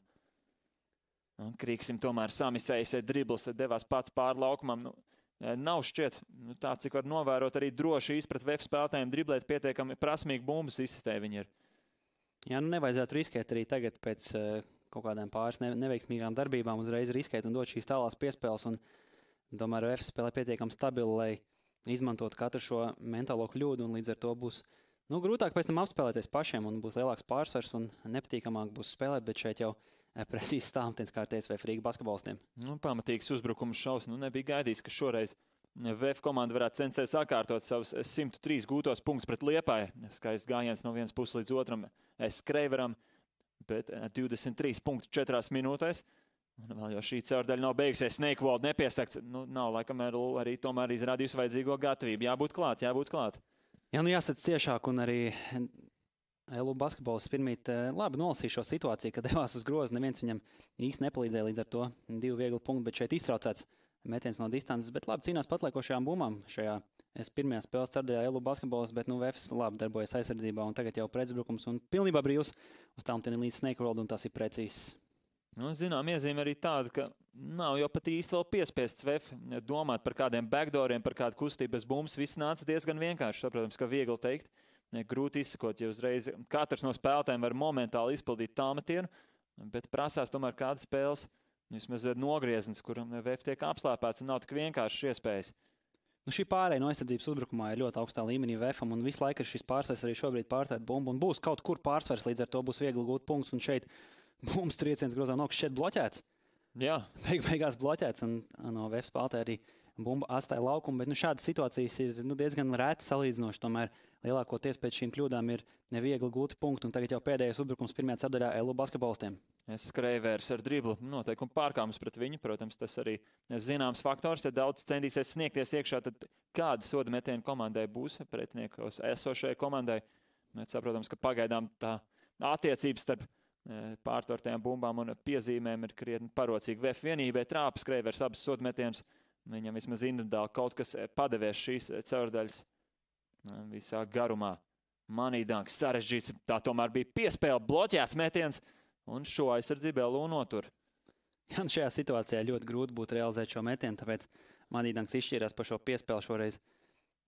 S4: Krīksim tomēr samisējis dribls, devās pats pāri laukumam. Nu, nav šķiet tā, cik var novērot arī droši izpret VF spēlētājiem driblēt pietiekami prasmīgi bumbas izsitēji viņi ir.
S5: Jā, nu nevajadzētu riskēt arī tagad pēc kaut kādām pāris neveiksmīgām darbībām uzreiz riskēt un dot šīs tālās piespēles. Un tomēr VF spēlē pietiekami stabili, lai izmantotu katru šo mentālo kļūdu, un līdz ar to būs grūtāk pēc tam apspēlēties pašiem un būs lielāks pārsvars un nepatīkamāk būs spēlēt, bet šeit jau precīzi stāvmetiens kārtēs VF Rīga basketbolistiem.
S4: Nu, pamatīgs uzbrukums šaus. Nu, nebija gaidījis, ka šoreiz VF komanda varētu censties sakārtot savus 103 gūtos punktus pret Liepāju. Skaists gājiens no vienas puses līdz otram Skreiveram, bet 23 punkti 4 minūtēs. Un vēl jau šī caurdaļa nav beigusies, Snakewald nepiesakts. Nu, nav laikam arī tomēr izrādījusi vajadzīgo gatavību. Jābūt klāt.
S5: Jā, nu jāsēc ciešāk, un arī LU basketbolists pirmīt labi nolasīja šo situāciju, kad devās uz grozu. Neviens viņam īsti nepalīdzēja, līdz ar to 2 viegli punkti, bet šeit iztraucēts metiens no distances, bet labi cīnās patliekošajām bumbām šajā pirmajā spēles startējā LU basketbols, bet VFs labi darbojas aizsardzībā, un tagad jau pretuzbrukums un pilnībā brīvs uz tālmetiena līdz Snakewald, un tas ir precīzs.
S4: Nu, zinām, iezīme arī tāda, ka nav jau pat īsti vēl piespiests VF domāt par kādiem backdooriem, par kādu kustību bez bumbas. Viss nāca diezgan vienkārši, saprotams, ka viegli teikt, grūti izsakot, ja uzreiz katrs no spēlētājiem var momentāli izpildīt tālmetienu, bet prasās tomēr kādas spēles, vismaz nogrieznis, kuram VF tiek apslēpēts un nav tik vienkāršas iespējas.
S5: Nu, šī pārēja no aizsardzības uzbrukumā ir ļoti augstā līmenī VFam, un visu laiku ir šis pārsvars arī šobrīd pārtēt bumbu, un būs kaut kur pārsvars, līdz ar to būs viegli gūt punktus, un šeit bumbas trieciens grozā no augšas šeit bloķēts.
S4: Jā.
S5: Beigās bloķēts, un no VF spēlētāja arī bumba atstāja laukumu, bet šādas situācijas ir diezgan rēti salīdzinoši, tomēr lielākoties pēc šīm kļūdām ir neviegli gūti punkti, un tagad jau pēdējais uzbrukums pirmajā ceturdaļā LU basketbolistiem.
S4: Skreivers ar driblu noteikumi pārkāpums pret viņu, protams, tas arī zināms faktors, ja daudz centīsies sniegties iekšā, tad kāda soda metiena komandai būs pretiniekos esošajai komandai. Mēs saprotams, ka pagaidām tā attiecības starp pārtvertajām bumbām un piezīmēm ir krietni parocīga. VF vienībai trāpa Skreivers abas soda metienus. Viņam vismaz individuāli kaut kas padevies šīs caurdaļas visā garumā. Manīdanks sarežģīts, tā tomēr bija piespēle, bloķēts metiens, un šo aizsardzību LU notur.
S5: Jā, šajā situācijā ļoti grūti būtu realizēt šo metienu, tāpēc Manīdanks izšķīrās par šo piespēli šoreiz.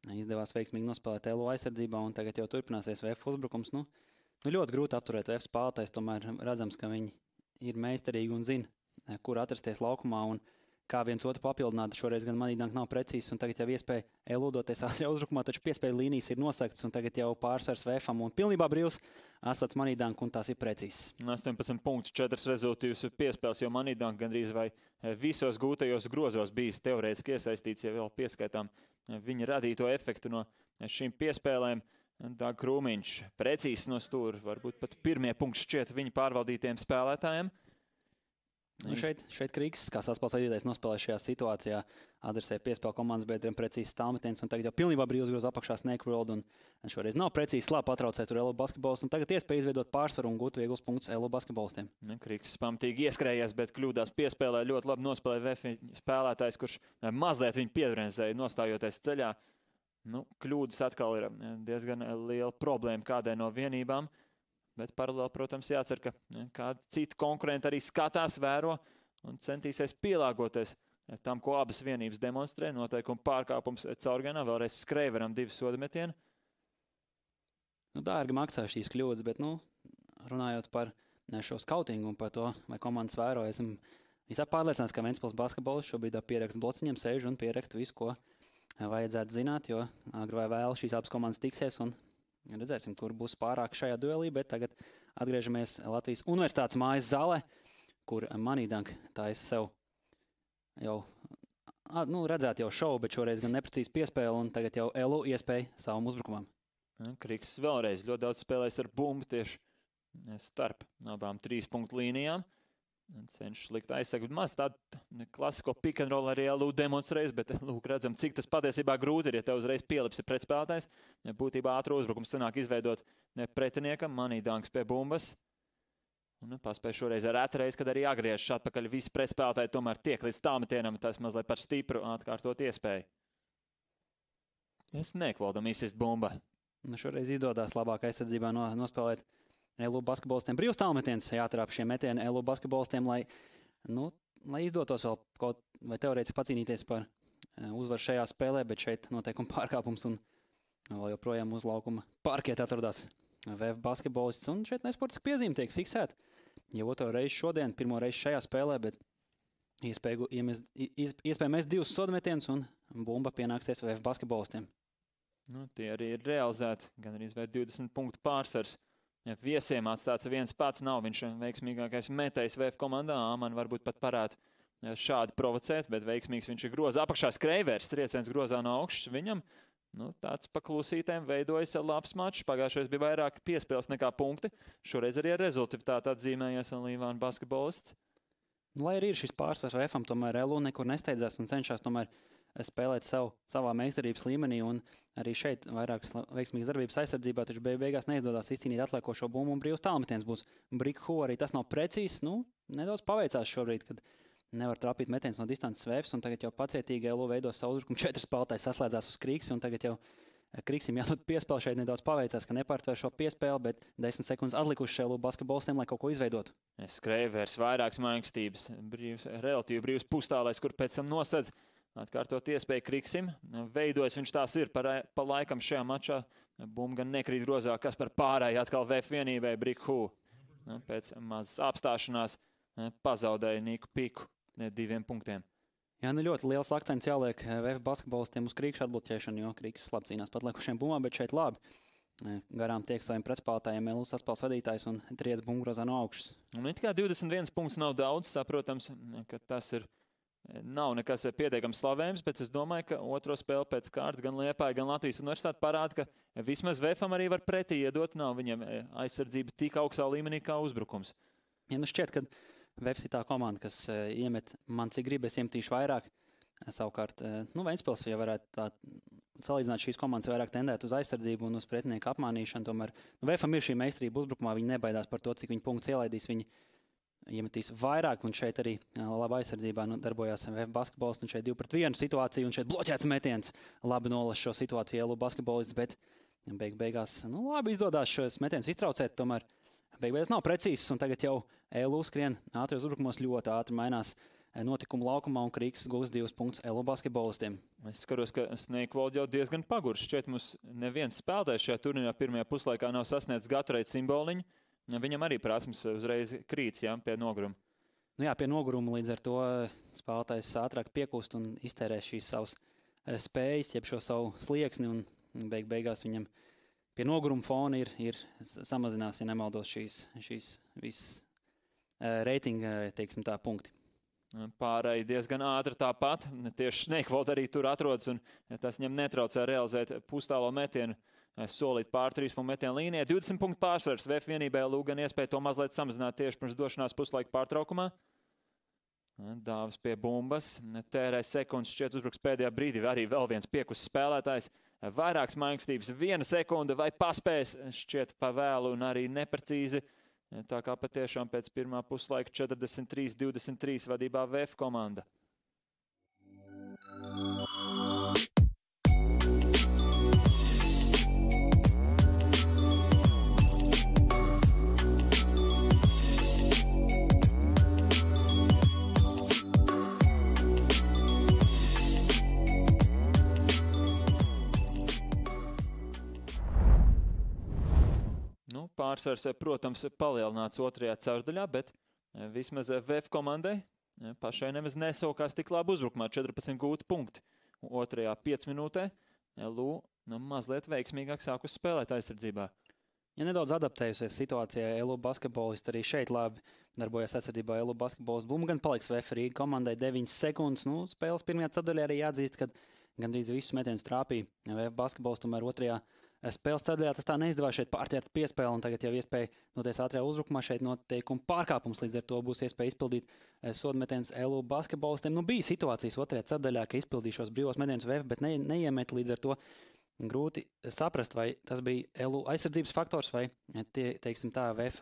S5: Izdevās veiksmīgi nospēlēt ELU aizsardzībā, un tagad jau turpināsies VF uzbrukums. Nu, ļoti grūti apturēt VF spēlētājs, tomēr redzams, ka viņi ir meistarīgi un zina, kur atrasties laukumā un kā viens otru papildināt. Šoreiz gan Moneydank nav precīzs, un tagad jau iespēja ELU doties ātrajā uzbrukumā, taču piespēļu līnijas ir nosaktas, un tagad jau pārsvars VFam un pilnībā brīvs atstāts Moneydank, un tās ir precīzs.
S4: 18 punktus, 4 rezultīvas piespēles, jo Moneydank gandrīz vai visos gūtajos grozos bijis teorētiski iesaistīts, ja vēl pieskaitām viņa radīto efektu no šīm piespēlēm. Dag Krūmiņš precīzs no stūra, varbūt pat pirmie punkti šķiet viņa pārvaldītiem spēlētājiem.
S5: Nu šeit Krīgs, kā saspēles vadītājs, nospēlē šajā situācijā, adresē piespēle komandas biedriem precīzs tālmetiens, un tagad jau pilnībā brīvs groz apakšā Snake World, un šoreiz nav precīzi slāp patraucēt tur ELU basketbolistu, un tagad iespēja izveidot pārsvaru un gūt viegls punktus ELU basketbolistiem.
S4: Krīgs pamatīgi ieskrējies, bet kļūdās piespēlē, ļoti labi nospēlē VF spēlētājs, kurš mazliet viņu piedrenzēja, nostājoties ceļā. Kļūdas atkal ir diezgan liela problēma kādai no vienībām. Bet paralēli, protams, jācer, ka kādi citi konkurenti arī skatās, vēro un centīsies pielāgoties tam, ko abas vienības demonstrē. Noteikuma pārkāpums Caurganā, vēlreiz Skreiveram 2 sodametieni.
S5: Dārgi maksā šīs kļūdas, bet, runājot par šo skautingu un par to, vai komandas vēro, esam visā pārliecināts, ka Ventspils basketbols šobrīd pieraksta blociņiem, sēž un pieraksta visu, ko vajadzētu zināt, jo agri vai vēl šīs abas komandas tiksies un redzēsim, kur būs pārāk šajā duelī, bet tagad atgriežamies Latvijas Universitātes mājas zālē, kur Moneydank taisa sev jau, redzēt jau šovu, bet šoreiz gan neprecīzi piespēle, un tagad jau ELU iespēja savam uzbrukumam.
S4: Krīgs vēlreiz ļoti daudz spēlēs ar bumbu tieši starp abām 3 punktu līnijām. Cenšas likt aizsakt maz tādu klasisko pick and roll arī ELU demonstrēs, bet lūk, redzam, cik tas patiesībā grūti ir, ja tev uzreiz pielips ir pretspēlētājs. Būtībā ātru uzbrukumu sanāk izveidot pretiniekam, Moneydanks pie bumbas. Un paspēj šoreiz ar retreiz, kad arī agriežas atpakaļ visi pretspēlētāji tomēr tiek līdz tālmetienam, tas mazliet par stipru atkārtot iespēju. Es nekvaldam izsist bumba.
S5: Šoreiz izdodās labāk aizsardzībā nospēlēt ELU basketbolistiem brīvs tālmetiens, jāatrāp šie metieni ELU basketbolistiem, lai izdotos vēl kaut vai teorētiski pacīnīties par uzvaru šajā spēlē, bet šeit noteikuma pārkāpums un vēl joprojām uz laukuma parketa atradās VF basketbolists, un šeit nesportiski piezīme tiek fiksēta. Jau otro reizi šodien, pirmo reizi šajā spēlē, bet iespēja mest 2 sodametienus un bumba pienāksies VF basketbolistiem.
S4: Tie arī ir realizēti, gan arī 20 punktu pārsvars. Viesiem atstāts viens pats nav viņš veiksmīgākais metējs VF komandā. Man varbūt pat parādu šādi provocēt, bet veiksmīgs viņš ir grozā. Apakšā Skreivers, trieciens grozā no augšas viņam. Tāds pa klusītēm veidojas labs mačs. Pagājušais bija vairāk piespēles nekā punkti. Šoreiz arī ar rezultātu atzīmējies Līvāna basketbolists.
S5: Lai arī ir šis pārsvars VFam, tomēr ELU nekur nesteidzās un cenšas tomēr spēlēt savā meistarības līmenī, un arī šeit vairākas veiksmīgas darbības aizsardzībā, taču beigās neizdodās izcīnīt atliekošo bumbu un brīvs tālmetiens būs Brikhu, arī tas nav precīzs, nedaudz paveicās šobrīd, kad nevar trapīt metiens no distances VFs, un tagad jau pacietīgi ELU veido savu uzbrukumu, 4 spēlētāji saslēdzās uz Krīgsi, un tagad jau Krīgsim jādod piespēle, šeit nedaudz paveicās, ka nepārtver šo piespēli, bet 10 sekundes atlikuši ELU basketbolistiem, lai kaut ko izveidotu.
S4: Skreivers, vairākas mainkstības, relatīvi brīvs pustālais, kur pēc tam nosedz. Atkārtot iespēju Kriksim. Veidojas viņš tās ir pa laikam šajā mačā. Bumba gan nekrīt grozā, kas par pārēju atkal VF vienībai Brikhu. Pēc mazas apstāšanās pazaudēja Niku Piku 2 punktiem.
S5: Jā, ļoti liels akcents jāliek VF basketbolistiem uz Krīgšu atbloķēšanu, jo Krīgs labi cīnās pat liekušiem bumbām, bet šeit labi. Garām tiek saviem pretspēlētājiem ELU saspēles vadītājs un triec bumbu grozā no augšas.
S4: Un it kā 21 punkts nav daudz, saprotams, ka tas nav nekas pietiekams slavējums, bet es domāju, ka otro spēli pēc kārtas gan Liepāja, gan Latvijas Universitāte parāda, ka vismaz VFam arī var pretī iedot, nav viņam aizsardzība tik augstā līmenī kā uzbrukums.
S5: Ja šķiet, ka VFs ir tā komanda, kas iemet man cik grib, es iemetīšu vairāk. Savukārt, Ventspils, ja varētu tā salīdzināt šīs komandas vairāk tendēt uz aizsardzību un uz pretinieku apmānīšanu, tomēr VFam ir šī meistarība uzbrukumā, viņi nebaidās par to, cik viņi punktus ielaidīs, viņi iemetīs vairāk, un šeit arī labā aizsardzībā darbojās VF basketbolists, un šeit 2-1 situācija, un šeit bloķēts metiens. Labi nolas šo situāciju ELU basketbolists, bet beigās labi izdodās šos metienus iztraucēt, tomēr beigās nav precīzs, un tagad jau ELU skrien ātros uzbrukumos ļoti ātri mainās notikumu laukumā, un Krīgs gūs 2 punktus LO basketbolistiem.
S4: Es skatos, ka Snake jau diezgan pagurs. Šķiet, mums neviens spēlētājs šajā turnīrā pirmajā puslaikā nav sasniedzis Gatorade simboliņu. Viņam arī prasmes uzreiz krīts, jā, pie noguruma.
S5: Nu jā, pie noguruma līdz ar to spēlētājs ātrāk piekūst un iztērē šīs savas spējas, jeb šo savu slieksni, un beigās viņam pie noguruma fona ir samazinās, ja nemaldos, šīs visas reitinga, teiksim tā, punkti.
S4: Pārēji diezgan ātri tāpat. Tieši Snake arī tur atrodas, un tas viņam netraucē realizēt pustālo metienu, solīt pār 3 punktu metienu līnijai. 20 punktu pārsvars. VF vienībai LU gan iespēja to mazliet samazināt tieši pirms došanās puslaika pārtraukumā. Dāvis pie bumbas. Tērē sekundes, šķiet uzbruks pēdējā brīdī. Arī vēl viens piekus spēlētājs. Vairākas mainkstības, 1 sekunde vai paspēs, šķiet pavēlu un arī neprecīzi. Tā kā patiešām pēc pirmā puslaika 43-23 vadībā VF komanda. Pārsvars, protams, palielināts otrajā caurdaļā, bet vismaz VF komandai pašai nemaz nesaukās tik labi uzbrukumā. 14 gūti punkti otrajā 5 minūtē. LU mazliet veiksmīgāk sākus spēlēt aizsardzībā.
S5: Ja nedaudz adaptējusies situācijai, LU basketbolisti arī šeit labi darbojas aizsardzībā. LU basketbolists bumba gan paliks VF Rīga komandai 9 sekundes. Spēles pirmajā caurdaļā arī jāatzīst, ka gandrīz visus metienus trāpīja VF basketbolists, tomēr otrajā spēles ceļā tas tā neizdevās šeit pārķert piespēli, un tagad jau iespēja noties ātrajā uzbrukumā šeit noteikuma pārkāpums, līdz ar to būs iespēja izpildīt sodmetienus LU basketbolistiem. Bija situācijas otrajā ceļā, ka izpildīja šos brīvos metienus VF, bet neiemet, līdz ar to grūti saprast, vai tas bija LU aizsardzības faktors vai, teiksim tā, VF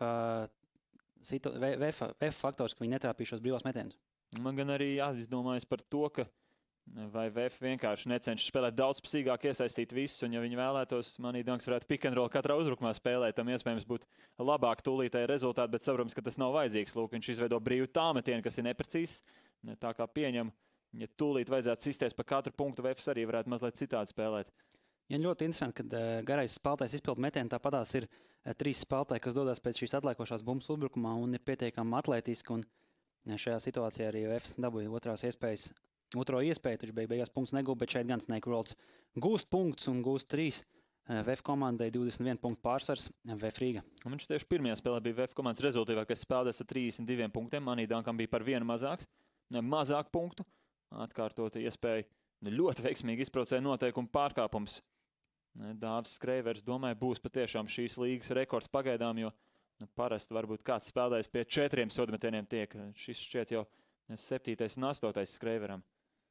S5: faktors, ka viņi netrāpīja šos brīvos metienus.
S4: Man gan arī jāizdomājas par to, ka vai VF vienkārši necenšas spēlēt daudz spēcīgāk, iesaistīt visus, un ja viņi vēlētos, manī Danks varētu pick and roll katrā uzbrukumā spēlēt, tam iespējams būtu labāk tūlītēji rezultāti, bet saprotams, ka tas nav vajadzīgs. Lūk, viņš izveido brīvu tāmetienu, kas ir neprecīzs, tā kā pieņem, ja tūlīt vajadzētu sistēs pa katru punktu, VF arī varētu mazliet citādi spēlēt.
S5: Ja ļoti interesanti, ka garais spēlētājs izpild metienu, tāpatās ir 3 spēlētāji, kas dodas pēc šīs atliekošās bumbas uzbrukumā un ir pietiekami atletiski, un šajā situācijā arī VF dabūja otro iespēju, taču beigās punktus negūst, bet šeit gan Snake Worlds gūst punktus un gūst 3. VF komandai 21 punktu pārsvars VF Rīga.
S4: Un viņš tieši pirmajā spēlē bija VF komandas rezultātīvākais spēlētājs ar 32 punktiem. Manī Dankam bija par 1 mazāk punktu. Atkārtota iespēja ļoti veiksmīgi izprovocēja noteikumu pārkāpums. Dāvis Skreivers, domāju, būs patiešām šīs līgas rekords pagaidām, jo parasti varbūt kāds spēlētājs pie 4 sodmetieniem tiek. Šis šķiet jau 7. un 8. Skreiveram.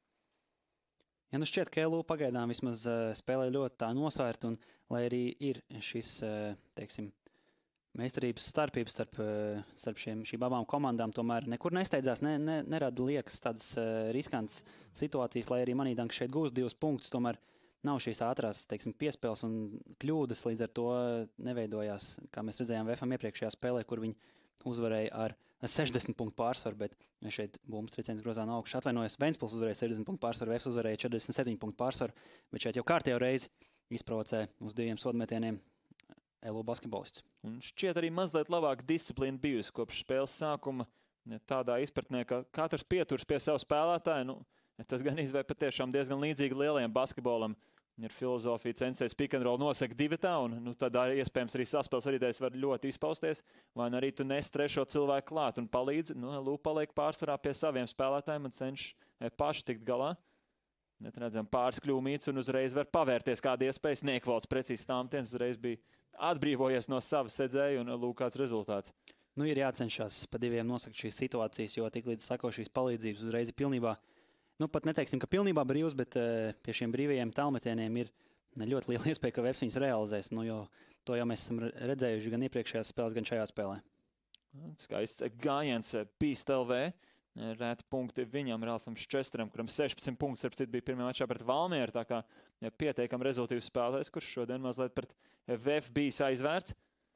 S5: Ja šķiet, ka LU pagaidām vismaz spēlē ļoti tā nosvērt, un lai arī ir šis, teiksim, meistarības starpības starp šīm abām komandām, tomēr nekur nesteidzās, nerada liekas tādas riskantas situācijas, lai arī Manī Danks šeit gūst 2 punktus, tomēr nav šīs ātrās, teiksim, piespēles un kļūdas, līdz ar to neveidojās, kā mēs redzējām VFam iepriekšējā spēlē, kur viņi uzvarēja ar 60 punktu pārsvaru, bet šeit bumbas triciens grozā no augšas atvainojas. Ventspils uzvarēja 60 punktu pārsvaru, VF uzvarēja 47 punktu pārsvaru, bet šeit jau kārtējo reizi izprovocē uz 2 sodmetieniem LU basketbolists.
S4: Un šķiet arī mazliet labāk disciplīna bijusi kopš spēles sākuma, tādā izpratnē, ka katrs pieturs pie savu spēlētāju. Tas gan izvēl patiešām diezgan līdzīgi lielajam basketbolam. Ir filozofija censties pick and roll nosekt divatā, un tad iespējams arī saspēles vadītājs var ļoti izpausties, vai arī tu nes trešo cilvēku klāt un palīdzi. LU paliek pārsvarā pie saviem spēlētājiem un cenšas paši tikt galā. Redzam pāris kļūmītes un uzreiz var pavērties kāda iespēja. Snake Worlds precīzi tāmtiens uzreiz bija atbrīvojies no savas sedzēja un LU kāds rezultāts.
S5: Ir jācenšas pa 2 nosakt šīs situācijas, jo tik līdz sako šīs palīdzības uzreiz ir pilnībā. Pat neteiksim, ka pilnībā brīvs, bet pie šiem brīvajiem tālmetieniem ir ļoti liela iespēja, ka VF viņus realizēs. Jo to jau mēs esam redzējuši gan iepriekšējās spēlēs, gan šajā spēlē.
S4: Skaists gājiens Beast LV. Rēti punkti viņam, Ralfam Ščestram, kuram 16 punktus, starp citu, bija pirmajā mačā pret Valmieru. Tā kā pietiekam rezultīvs spēlētājs, kurš šodien mazliet pret VF bijis aizvērts.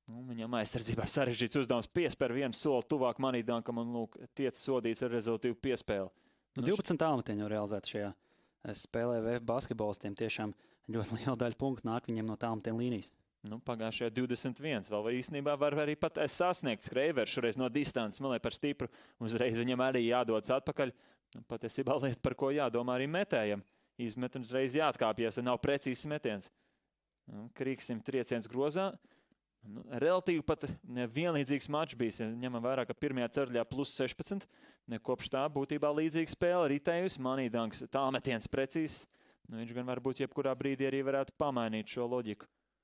S4: Viņam aizsardzībā sarežģīts uzdevums piespēr vienu soli tuvāk Manīdankam un, lūk, tiec sodīts ar rezultīvu piespēli.
S5: 12 tālmetieni jau realizēti šajā spēlē VF basketbolistiem. Tiešām ļoti liela daļa punktu nāk viņiem no tālmetienu līnijas.
S4: Pagājušajā 21. Vēl īstenībā var arī pat sasniegt Skreivers šoreiz no distances, man par stipru. Uzreiz viņam arī jādodas atpakaļ. Patiesībā lieta, par ko jādomā arī metējam. Izmet un uzreiz jāatkāpjas, ja nav precīzs metiens. Krīksim trieciens grozā. Relatīvi pat vienlīdzīgs mačs bijis. Ņemam vērā, ka pirmajā ceturdaļā plus 16. Kopš tā būtībā līdzīga spēle ritējusi. Manīdanks tālmetiens precīzs. Viņš gan varbūt jebkurā brīdī arī varētu pamainīt šo loģiku.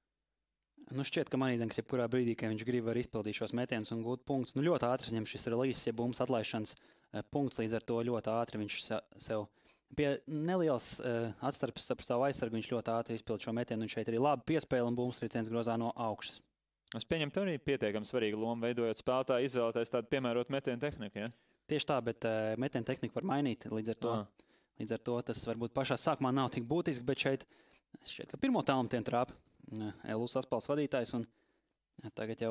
S5: Šķiet, ka Manīdanks jebkurā brīdī, ka viņš grib var izpildīt šos metienus un gūt punktus. Ļoti ātri ņem šis relīzes, ja bumbas atlaišanas punkts, līdz ar to ļoti ātri viņš sev pie nelielas atstarpes ap savu aizsargu, viņš ļoti ātri izpild šo metienu, un šeit arī labi piespēle un bumbas trieciens grozā no augšas.
S4: Es pieņemu, tev arī pietiekami svarīga loma, veidojot spēlētāju, izvēlēties tādu piemērot metienu tehniku, ja?
S5: Tieši tā, bet metienu tehniku var mainīt, līdz ar to tas varbūt pašā sākumā nav tik būtiski, bet šeit šķiet, ka pirmo tālmetienu trāpa LU saspēles vadītājs, un tagad jau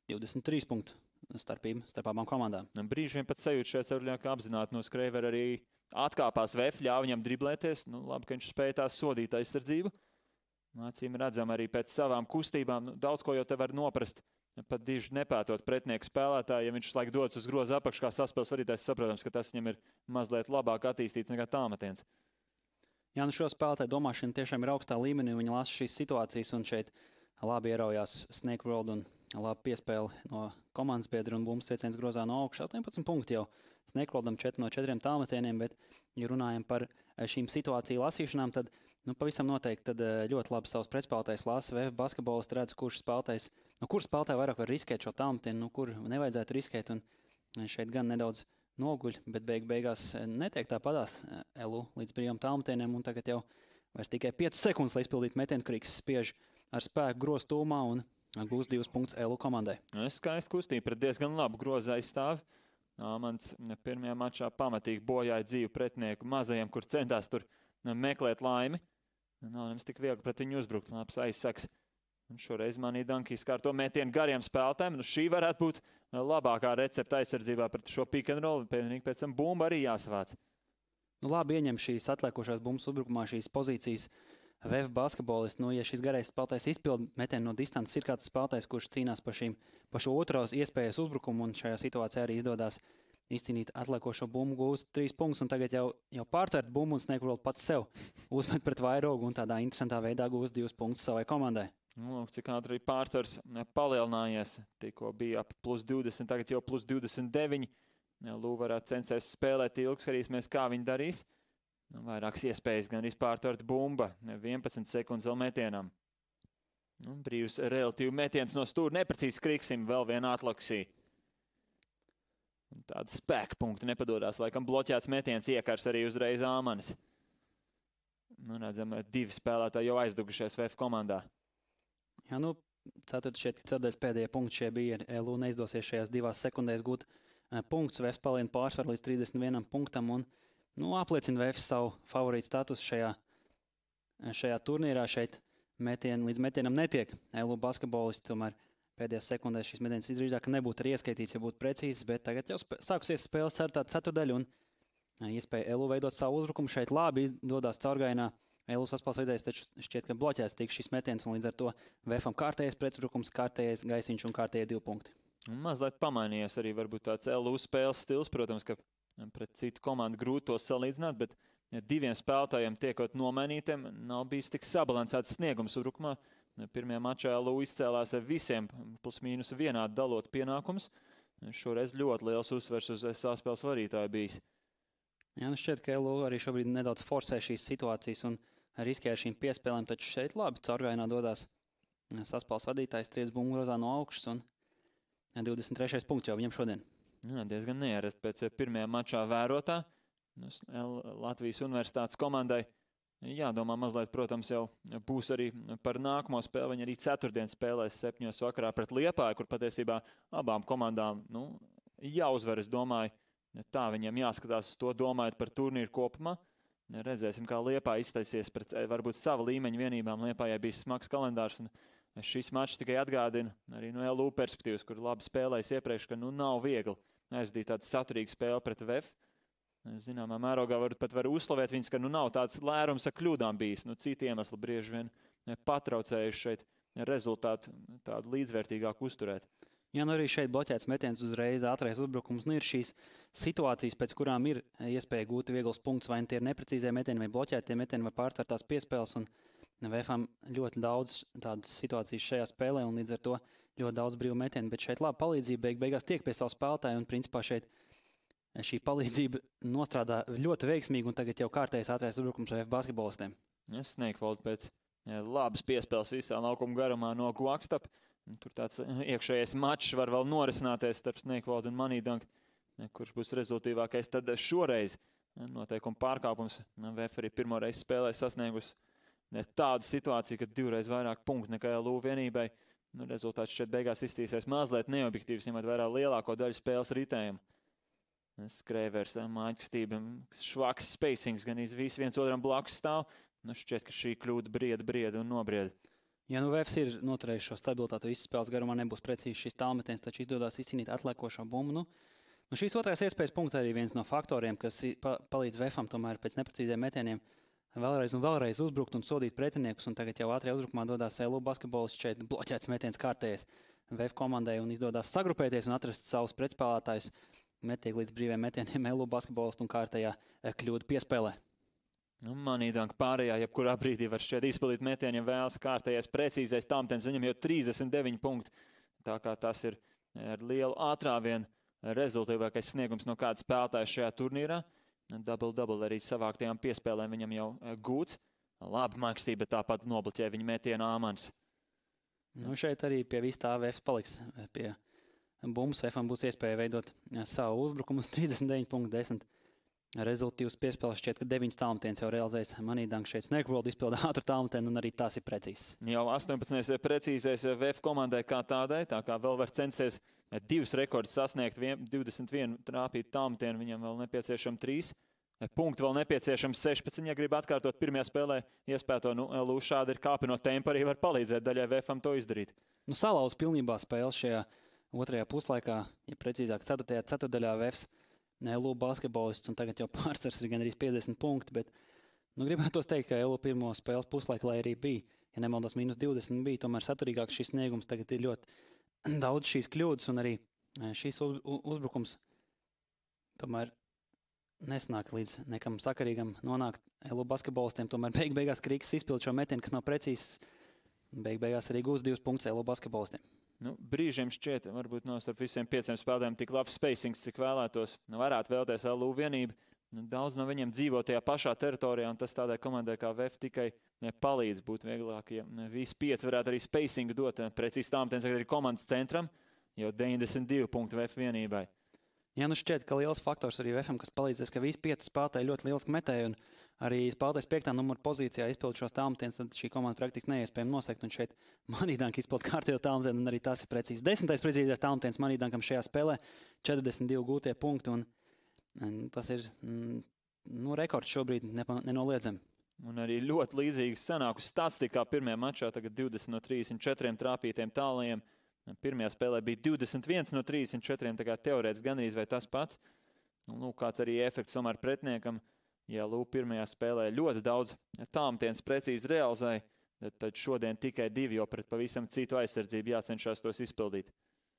S5: 23 punktu starp abām komandām.
S4: Brīžiem pat sajūt šajā ceturdaļā, ka apzināti no Skreivera arī atkāpās VF, ļāva viņam driblēties. Labi, ka viņš spēja tās sodīt aizsardzību. Acīm redzam arī pēc savām kustībām. Daudz ko jau te var noprast, pat diži nepētot pretinieku spēlētāju. Ja viņš laik dodas uz grozu apakš kā saspēles vadītājs, saprotams, ka tas viņam ir mazliet labāk attīstīts nekā tālmetiens.
S5: Jā, šo spēlētāju domāšana tiešām ir augstā līmenī. Viņi lasa šīs situācijas un šeit labi ieraujās Snake World un labi piespēli no komandas biedra un bumbas trieciens grozā no augšas. 18 punkti jau Snake Worldam 4 no 4 tālmetieniem, bet, ja runājam par šīm situāciju lasīšanām, tad pavisam noteikti tad ļoti labi savs pretspēlētājs lasa. VF basketbolists redz, kurš spēlētāji vairāk var riskēt šo tālmetienu, kur nevajadzētu riskēt. Un šeit gan nedaudz noguļ, bet beigās netiek tāpatās LU līdz brīvam tālmetieniem. Un tagad jau vairs tikai 5 sekundes, lai izpildītu metienu. Krīks spiež ar spēku grozu tūmā un gūs 2 punktus LU komandai.
S4: Skaisti kustība pret diezgan labu grozu aizstāvi. Mans pirmajā mačā pamatīgi bojāja dzīvi pretinieku mazajiem, kur centās tur meklēt laimi. Nav nemaz tik viegli pret viņu uzbrukt. Labs aizsaks. Un šoreiz Manīdanki izkārto metienu gariem spēlētājiem. Šī varētu būt labākā recepta aizsardzībā pret šo pick and roll. Pēc tam bumba arī jāsavāc.
S5: Labi ieņem šīs atliekošās bumbas uzbrukumā šīs pozīcijas VF basketbolists. Ja šis garais spēlētājs izpild metienu no distances, ir kāds spēlētājs, kurš cīnās par šo otro iespējas uzbrukumu, un šajā situācijā arī izdodas izcīnīt atliekošo bumbu, gūst 3 punktus, un tagad jau pārtvert bumbu un Snake World pats sev uzmet pret vairogu un tādā interesantā veidā gūst 2 punktus savai komandai.
S4: Cik ātri pārsvars palielinājies, tikko bija ap plus 20, tagad jau plus 29. LU varētu censties spēlēt ilgi, skatīsimies, kā viņi darīs. Vairākas iespējas gan izpārtvert bumba, 11 sekundes vēl metienam. Brīvs relatīvi metiens no stūra, neprecīzi Kriksim, vēl viena atlaksī. Tāda spēka punkta nepadodās, laikam bloķēts metiens iekars arī uzreiz Āmanis. Redzam, 2 spēlētāji jau aizdugušies VF komandā.
S5: Jā, ceturdaļas pēdējie punkti šie bija. LU neizdosies šajās 2 sekundēs gūt punktus. VF paliena pārsvaru līdz 31 punktam un apliecina VF savu favorītu statusu šajā turnīrā. Šeit līdz metienam netiek. LU basketbolisti tomēr pēdējās sekundēs šis metiens visdrīzāk nebūtu arī ieskaitīts, ja būtu precīzs, bet tagad jau sākusies spēles ar tādu ceturdaļu un iespēja LU veidot savu uzbrukumu. Šeit labi dodās caurgājienā. LU saspēles veidējs taču šķiet, ka bloķēts tik šis metiens, un līdz ar to VFam kārtējais pretuzbrukums, kārtējais gaisiņš un kārtējie 2 punkti.
S4: Mazliet pamainījies arī varbūt tāds LU spēles stils, protams, ka pret citu komandu grūti to salīdzināt, bet 2 spēlētājiem tiekot nomainītiem nav bijis tik sabalansēts sniegums uzbrukumā. Pirmajā mačā LU izcēlās visiem plus mīnus vienādi dalot pienākumus. Šoreiz ļoti liels uzsvers uz saspēles vadītāju bijis.
S5: Jā, šķiet, ka LU arī šobrīd nedaudz forsē šīs situācijas un riskē ar šīm piespēlēm, taču šeit labi caurgājienā dodās saspēles vadītājs 3 bumbu grozā no augšas un 23. punkts jau viņam šodien.
S4: Jā, diezgan neierasti pēc pirmajā mačā vērotā. Latvijas universitātes komandai jādomā mazliet, protams, jau būs arī par nākamo spēli. Viņi arī ceturtdien spēlēs 7 vakarā pret Liepāju, kur patiesībā abām komandām jāuzvar, es domāju. Tā viņiem jāskatās uz to, domājot par turnīru kopumā. Redzēsim, kā Liepāja iztaisies pret varbūt sava līmeņa vienībām. Liepājai bija smags kalendārs un Šis mačs tikai atgādina arī no LU perspektīvas, kur labi spēlējis iepriekš, ka nav viegli aizdīt tādu saturīgu spēli pret VF. Zināmā mērogā var uzslavēt viņus, ka nav tāds lērums ar kļūdām bijis. Citi iemesli brieži vien patraucējuši šeit rezultātu tādu līdzvērtīgāku uzturēt.
S5: Jā, arī šeit bloķēts metiens uzreiz, ātrais uzbrukums. Ir šīs situācijas, pēc kurām ir iespēja gūt viegls punkts, vai tie ir neprecīzie metieni, vai bloķētie metieni, vai pārtvērtās piespēles. Un VFam ļoti daudz tādas situācijas šajā spēlē, un līdz ar to ļoti daudz brīvu metienu. Bet šeit labi palīdzība beigās tiek pie savu spēlētāju, un principā šeit šī palīdzība nostrādā ļoti veiksmīgi, un tagad jau kārtējais ātrais uzbrukums VF basketbolistiem.
S4: Snakevold pēc labas piespēles visā laukuma garumā no Guakstap. Tur tāds iekšējais mačs var vēl norisināties starp Snakevold un Moneydank, kurš būs rezultīvākais. Tad šoreiz noteikuma pārkāpums. VF arī pirmo reizi spēlē sasniegus tādu situāciju, ka 2 reizes vairāk punktu nekā LU vienībai. Rezultāts šeit beigās izstīsies mazliet neobjektīvs, ņemot vērā lielāko daļu spēles ritējumu. Skrēvers, māķistība, švaks spacings, gan visi viens otram blakus stāv. Šķiet, ka šī kļūda brieda un nobrieda.
S5: Ja VFs ir noturējis šo stabilitāti visas spēles garumā, nebūs precīzi šis tālmetiens, taču izdodas izcīnīt atliekošo bumbu. Šīs otrais iespējas punkts arī viens no faktoriem, kas palīdz VFam tomēr pēc neprecīziem metieniem vēlreiz un vēlreiz uzbrukt un sodīt pretiniekus. Un tagad jau ātrajā uzbrukumā dodas LU basketbolists, šeit bloķēts metiens kārtējais VF komandai un izdodas sagrupēties un atrast savus pretspēlētājus. Netiek līdz brīviem metieniem LU basketbolistu un kārtējā kļūda piespēlē.
S4: Moneydank pārējā, jebkurā brīdī var šķiet izpildīt metienu, ja vēlas kārtējais precīzais tālmetiens, viņam jau 39 punkti. Tā kā tas ir ar lielu ātrāvienu rezultīvākais sniegums no kāda spēlētāja šajā turnīrā. Double arī savāktajām piespēlēm viņam jau gūts. Labi mākstība, bet tāpat nobloķē viņa metienu Āmans.
S5: Šeit arī pie vis tā VFs paliks pie bumbas. VFam būs iespēja veidot savu uzbrukumu 39.10. Rezultīvs piespēles šķiet, ka 9 tālmetiens jau realizēs. Moneydank šeit Snakevold izpilda ātru tālmetienu un arī tās ir precīzs.
S4: Jau 18. precīzais VF komandai kā tādai, tā kā vēl var censties 2 rekordus sasniegt, 21 trāpīt tālmetienu, viņam vēl nepieciešam 3. Punkti vēl nepieciešams 16, ja grib atkārtot pirmajā spēlē iespēto. LU šādi ir kāpi no tempa, arī var palīdzēt daļai VFam to izdarīt.
S5: Salauz pilnībā spēles šajā otrajā puslaikā, ja precīzāk 4. ceturdaļā VFs LU basketbolists, un tagad jau pārsvars ir gan arī 50 punkti, bet gribētos teikt, ka LU pirmo spēles puslaiku, lai arī bija, ja nemaldos -20 bija, tomēr saturīgāks šis sniegums, tagad ir ļoti daudz šīs kļūdas, un arī šīs uzbrukums tomēr nesnāk līdz nekam sakarīgam nonākt LU basketbolistiem, tomēr beigās Kriks izpild šo metienu, kas nav precīzs, beigās arī gūs 2 punktus LU basketbolistiem.
S4: Brīžiem šķiet, varbūt starp visiem 5 spēlētājiem tik labs spacings, cik vēlētos. Varētu vēlēties LU vienību. Daudz no viņiem dzīvo tajā pašā teritorijā, un tas tādai komandai kā VF tikai palīdz būt vieglāk. Ja visi 5 varētu arī spacingu dot. Precīzi tālmetiens arī komandas centram, jau 92 punktu VF vienībai.
S5: Jā, šķiet, ka liels faktors arī VFam, kas palīdzēs, ka visi 5 spēlētāji ļoti lieliski metēja, un arī spēlētājs 5. numura pozīcijā izpild šos tālmetienus, tad šī komanda praktiski neiespējami nosegt, un šeit Moneydank izpild kārtējo tālmetienu, un arī tas ir precīzi. 10. precīzais tālmetiens Moneydankam šajā spēlē, 42 gūtie punkti, un tas ir rekords šobrīd nenoliedzami.
S4: Un arī ļoti līdzīgas sanāku statistikā pirmajā mačā, tagad 20 no 34 trāpītiem tālajiem. Pirmajā spēlē bija 21 no 34, tā kā teorētiski gandrīz vai tas pats. Kāds arī efekts tomēr pretiniekam, ja LU pirmajā spēlē ļoti daudz tālmetiens precīzi realizēja, tad šodien tikai 2, jo pret pavisam citu aizsardzību jācenšas tos izpildīt.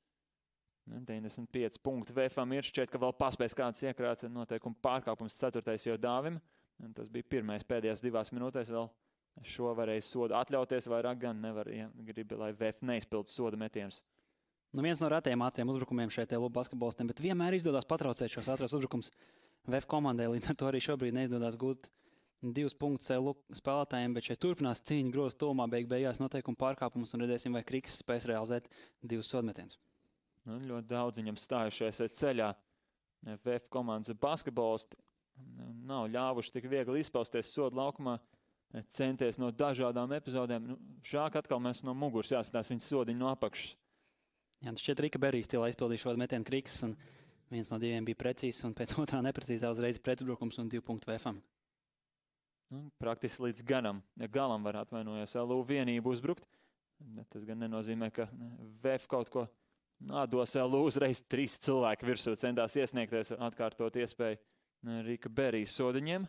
S4: 95 punkti VFam ir, šķiet, ka vēl paspēs kāds iekrāt noteikumu pārkāpums 4. jau Dāvim. Tas bija pirmais pēdējās 2 minūtēs vēl. Šo varēja sodu atļauties, vairāk gan nevar, ja grib, lai VF neizpildu soda metienus.
S5: Viens no retiem ātriem uzbrukumiem šeit LU basketbolistiem, bet vienmēr izdodas patraucēt šos ātros uzbrukums VF komandai, līdz ar to arī šobrīd neizdodas gūt 2 punktus LU spēlētājiem, bet šeit turpinās cīņa groza tuvumā, beigās noteikuma pārkāpumus, un redzēsim, vai Kriks spēs realizēt 2 sodmetienus.
S4: Ļoti daudz viņam stājušies ceļā. VF komandas basketbolisti nav ļāvuši tik viegli izpausties sodu laukumā, centies no dažādām epizodēm. Šāk atkal mēs no muguras jāsatās viņas sodiņu no apakšas.
S5: Jā, tas šķiet Rika Berija stilā izpildīja šo metienu Kriks, un viens no 2 bija precīzs, un pēc otrā neprecīzā uzreiz pretuzbrukums un 2 punktu VFam.
S4: Praktiski līdz galam var atvainojies LU vienību uzbrukt. Tas gan nenozīmē, ka VF kaut ko dos LU uzreiz 3 cilvēki virsū centās iesniegties atkārtot iespēju Rika Berijas sodiņiem.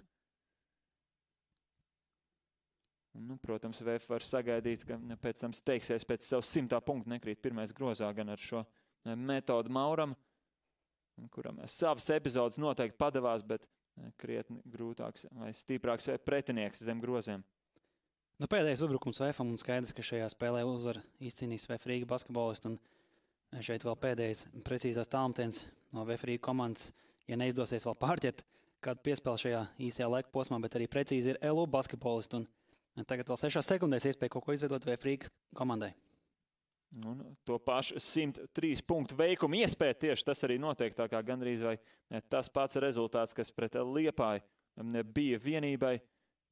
S4: Nu, protams, VF var sagaidīt, ka pēc tam steigsies pēc savu 100. punktu nekrīt pirmais grozā gan ar šo metodu Mauram, kuram savas epizodes noteikti padevās, bet krietni grūtāks vai stiprāks pretinieks zem groziem.
S5: Nu, pēdējais uzbrukums VF-am un skaidrs, ka šajā spēlē uzvar izcīnīs VF Rīga basketbolisti. Un šeit vēl pēdējais precīzās tālmetiens no VF Rīga komandas, ja neizdosies vēl pārķert kādu piespēli šajā īsajā laika posmā, bet arī precīzi ir LU basketbolisti. Un tagad vēl 6 sekundēs iespēja kaut ko izveidot VF Rīgas komandai.
S4: Un to pašu 103 punktu veikumu iespēja tieši tas arī notiek, tā kā gandrīz vai tas pats rezultāts, kas pret Liepāju bija vienībai.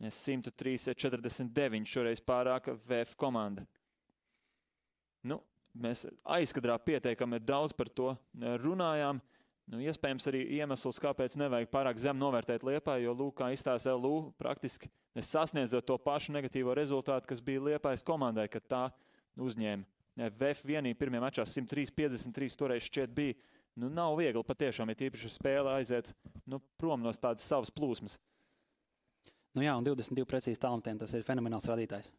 S4: 103-49 šoreiz pārāka VF komanda. Nu, mēs aizkadrā pieteikami daudz par to runājām. Nu, iespējams arī iemesls, kāpēc nevajag pārāk zem novērtēt Liepāju, jo Lūkā izstās LU praktiski sasniedzot to pašu negatīvo rezultātu, kas bija Liepājas komandai, kad tā uzņēma VF vienību pirmajā mačā 103-53 toreiz šķiet bija. Nu, nav viegli patiešām, ja tīpaši spēle aiziet prom no tādas savas plūsmas.
S5: Nu jā, un 22 precīzi tālmetieni, tas ir fenomenāls rādītājs.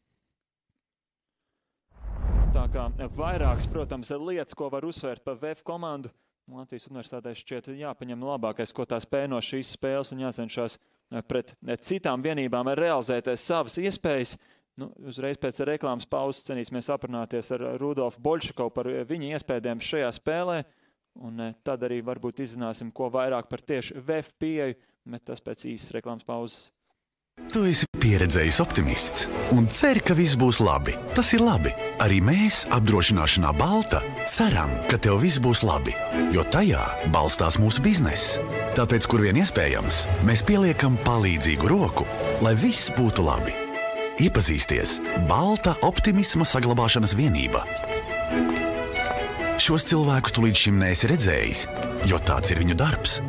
S4: Tā kā vairākas, protams, lietas, ko var uzsvērt par VF komandu, Latvijas universitātē šķiet jāpaņem labākais, ko tā spēja no šīs spēles un jācenšas pret citām vienībām realizēt savas iespējas. Nu, uzreiz pēc reklāmas pauzes cenīsimies aprunāties ar Rudolfu Boļšakovu par viņa iespējām šajā spēlē. Un tad arī varbūt izzināsim, ko vairāk par tieši VF pieeju, bet tas pēc īsas reklāmas pauzes.
S8: Tu esi pieredzējis optimists un ceri, ka viss būs labi. Tas ir labi. Arī mēs, apdrošināšanā Balta, ceram, ka tev viss būs labi, jo tajā balstās mūsu bizness. Tāpēc, kur vien iespējams, mēs pieliekam palīdzīgu roku, lai viss būtu labi. Iepazīsties Balta optimisma saglabāšanas vienība. Šos cilvēkus tu līdz šim neesi redzējis, jo tāds ir viņu darbs.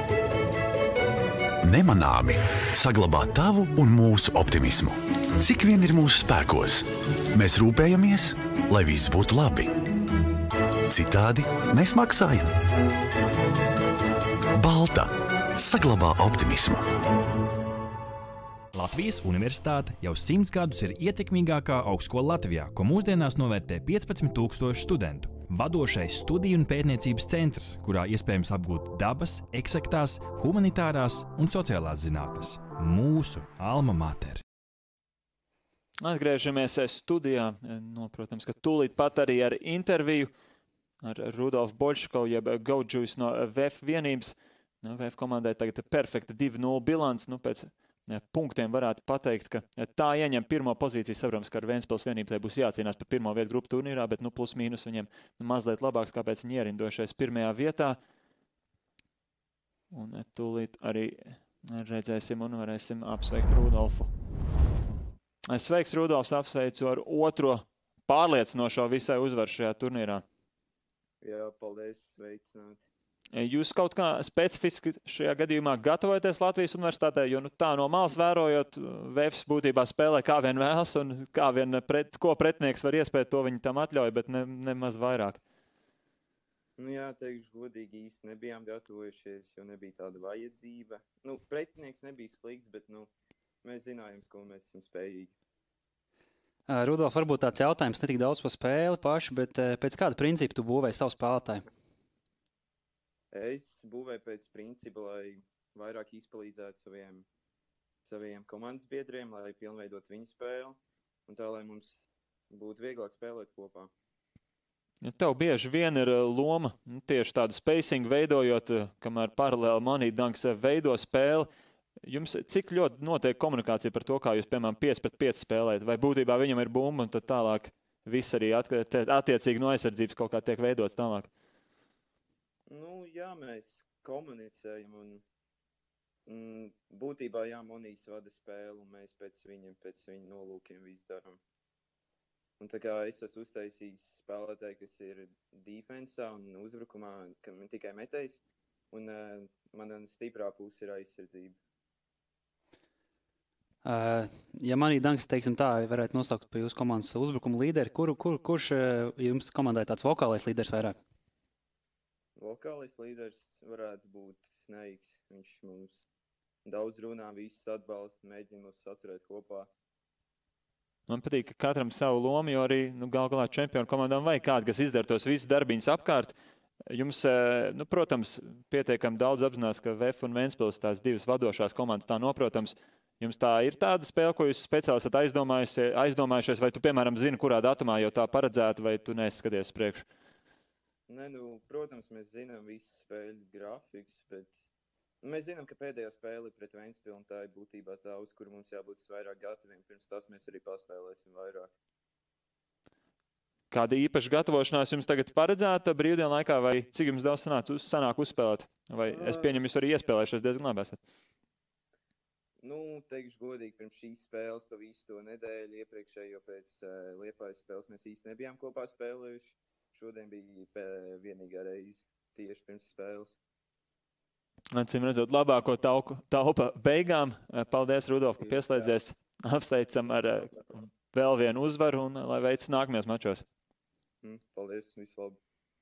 S8: Nemanāmi saglabāt tavu un mūsu optimismu. Cik vien ir mūsu spēkos, mēs rūpējamies, lai viss būtu labi. Citādi mēs maksājam. Balta saglabā optimismu.
S9: Latvijas universitāte jau 100 gadus ir ietekmīgākā augstskola Latvijā, ko mūsdienās novērtē 15,000 studentu. Vadošais studiju un pētniecības centrs, kurā iespējams apgūt dabas, eksaktās, humanitārās un sociālās zinātnes. Mūsu alma mater.
S4: Atgriežamies studijā. Protams, ka tūlīt pat arī ar interviju ar Rudolfu Boļšakovu, jeb Gaudžujus no VF vienības. VF komandai tagad perfekta 2-0 bilants. Pēc punktiem varētu pateikt, ka tā ieņem pirmo pozīciju. Saprotams, ka ar Ventspils vienību tai būs jācīnās par pirmo vietu grupu turnīrā, bet plus mīnus viņiem mazliet labāks, kāpēc viņi ierindojušies pirmajā vietā. Un tūlīt arī redzēsim un varēsim apsveikt Rudolfu. Sveiks, Rudolfs, apsveicu ar otro pārliecinošo visai uzvaru šajā turnīrā.
S11: Jā, paldies, sveicināti.
S4: Jūs kaut kā specifiski šajā gadījumā gatavojaties Latvijas universitātē, jo tā no malas vērojot, VF būtībā spēlē kā vien vēlas un kā vien ko pretinieks var iespēt, to viņi tam atļauj, bet nemaz vairāk.
S11: Nu jā, teikšu godīgi, īsti nebijām gatavojušies, jo nebija tāda vajadzība. Pretinieks nebija slikts, bet mēs zinājām, ko mēs esam spējīgi.
S5: Rudolf, varbūt tāds jautājums ne tik daudz par spēli pašu, bet pēc kāda principa tu būvēji savu spēlētāju?
S11: Es būvēju pēc principa, lai vairāk izpalīdzētu saviem komandas biedriem, lai pilnveidot viņu spēli un tā, lai mums būtu vieglāk spēlēt kopā.
S4: Tev bieži vien ir loma tieši tādu spacing veidojot, kamēr paralēli Money Dunks veido spēli. Jums cik ļoti notiek komunikācija par to, kā jūs, piemēram, 5-5 spēlējat? Vai būtībā viņam ir bumba un tad tālāk viss arī attiecīgi no aizsardzības kaut kā tiek veidots tālāk?
S11: Jā, mēs komunicējam un būtībā, jā, Monijs vada spēli un mēs pēc viņa nolūkiem visu darām. Un tā kā es esmu uztaisījis spēlētāji, kas ir defensā un uzbrukumā, kam tikai metējs, un mana stiprā puse ir aizsardzība.
S5: Ja manī Danks, teiksim tā, varētu nosaukt pie jūsu komandas uzbrukuma līderi, kurš jums komandai tāds vokālais līderis vairāk?
S11: Vokālais līderis varētu būt Sneiks. Viņš mums daudz runā, visus atbalsta, mēģina mūs saturēt kopā.
S4: Man patīk, ka katram savu lomu, jo arī gal galā čempionu komandām vajag kādu, kas izdara tos visus darbiņus apkārt. Jums, protams, pietiekami daudz apzinās, ka VF un Ventspils tās divas vadošās komandas tā noprotams. Jums tā ir tāda spēle, ko jūs speciāli esat aizdomājušies, vai tu, piemēram, zini, kurā datumā jau tā paredzēta, vai tu neskaties priekšu?
S11: Nē, protams, mēs zinām visu spēļu grafikus, bet mēs zinām, ka pēdējā spēle pret Ventspilu, un tā ir būtībā tā, uz kuru mums jābūt vairāk gataviem. Pirms tās mēs arī paspēlēsim vairāk.
S4: Kāda īpaša gatavošanās jums tagad paredzēta brīvdienu laikā, vai cik jums daudz sanāk uzspēlēt? Vai es pieņemu, jūs arī iespēlējušies diezgan labi esat?
S11: Teikšu godīgi, pirms šīs spēles pa visu to nedēļu iepriekšējo pēc Liepājas spēles mēs īsti nebijām kopā spēlējuši. Šodien bija vienīgā reize tieši pirms spēles.
S4: Acīm redzot, labāko taupa beigām. Paldies, Rudolf, ka pieslēdzies. Apsteicam ar vēl vienu uzvaru un lai veids nākamajos mačos.
S11: Paldies, visu labi.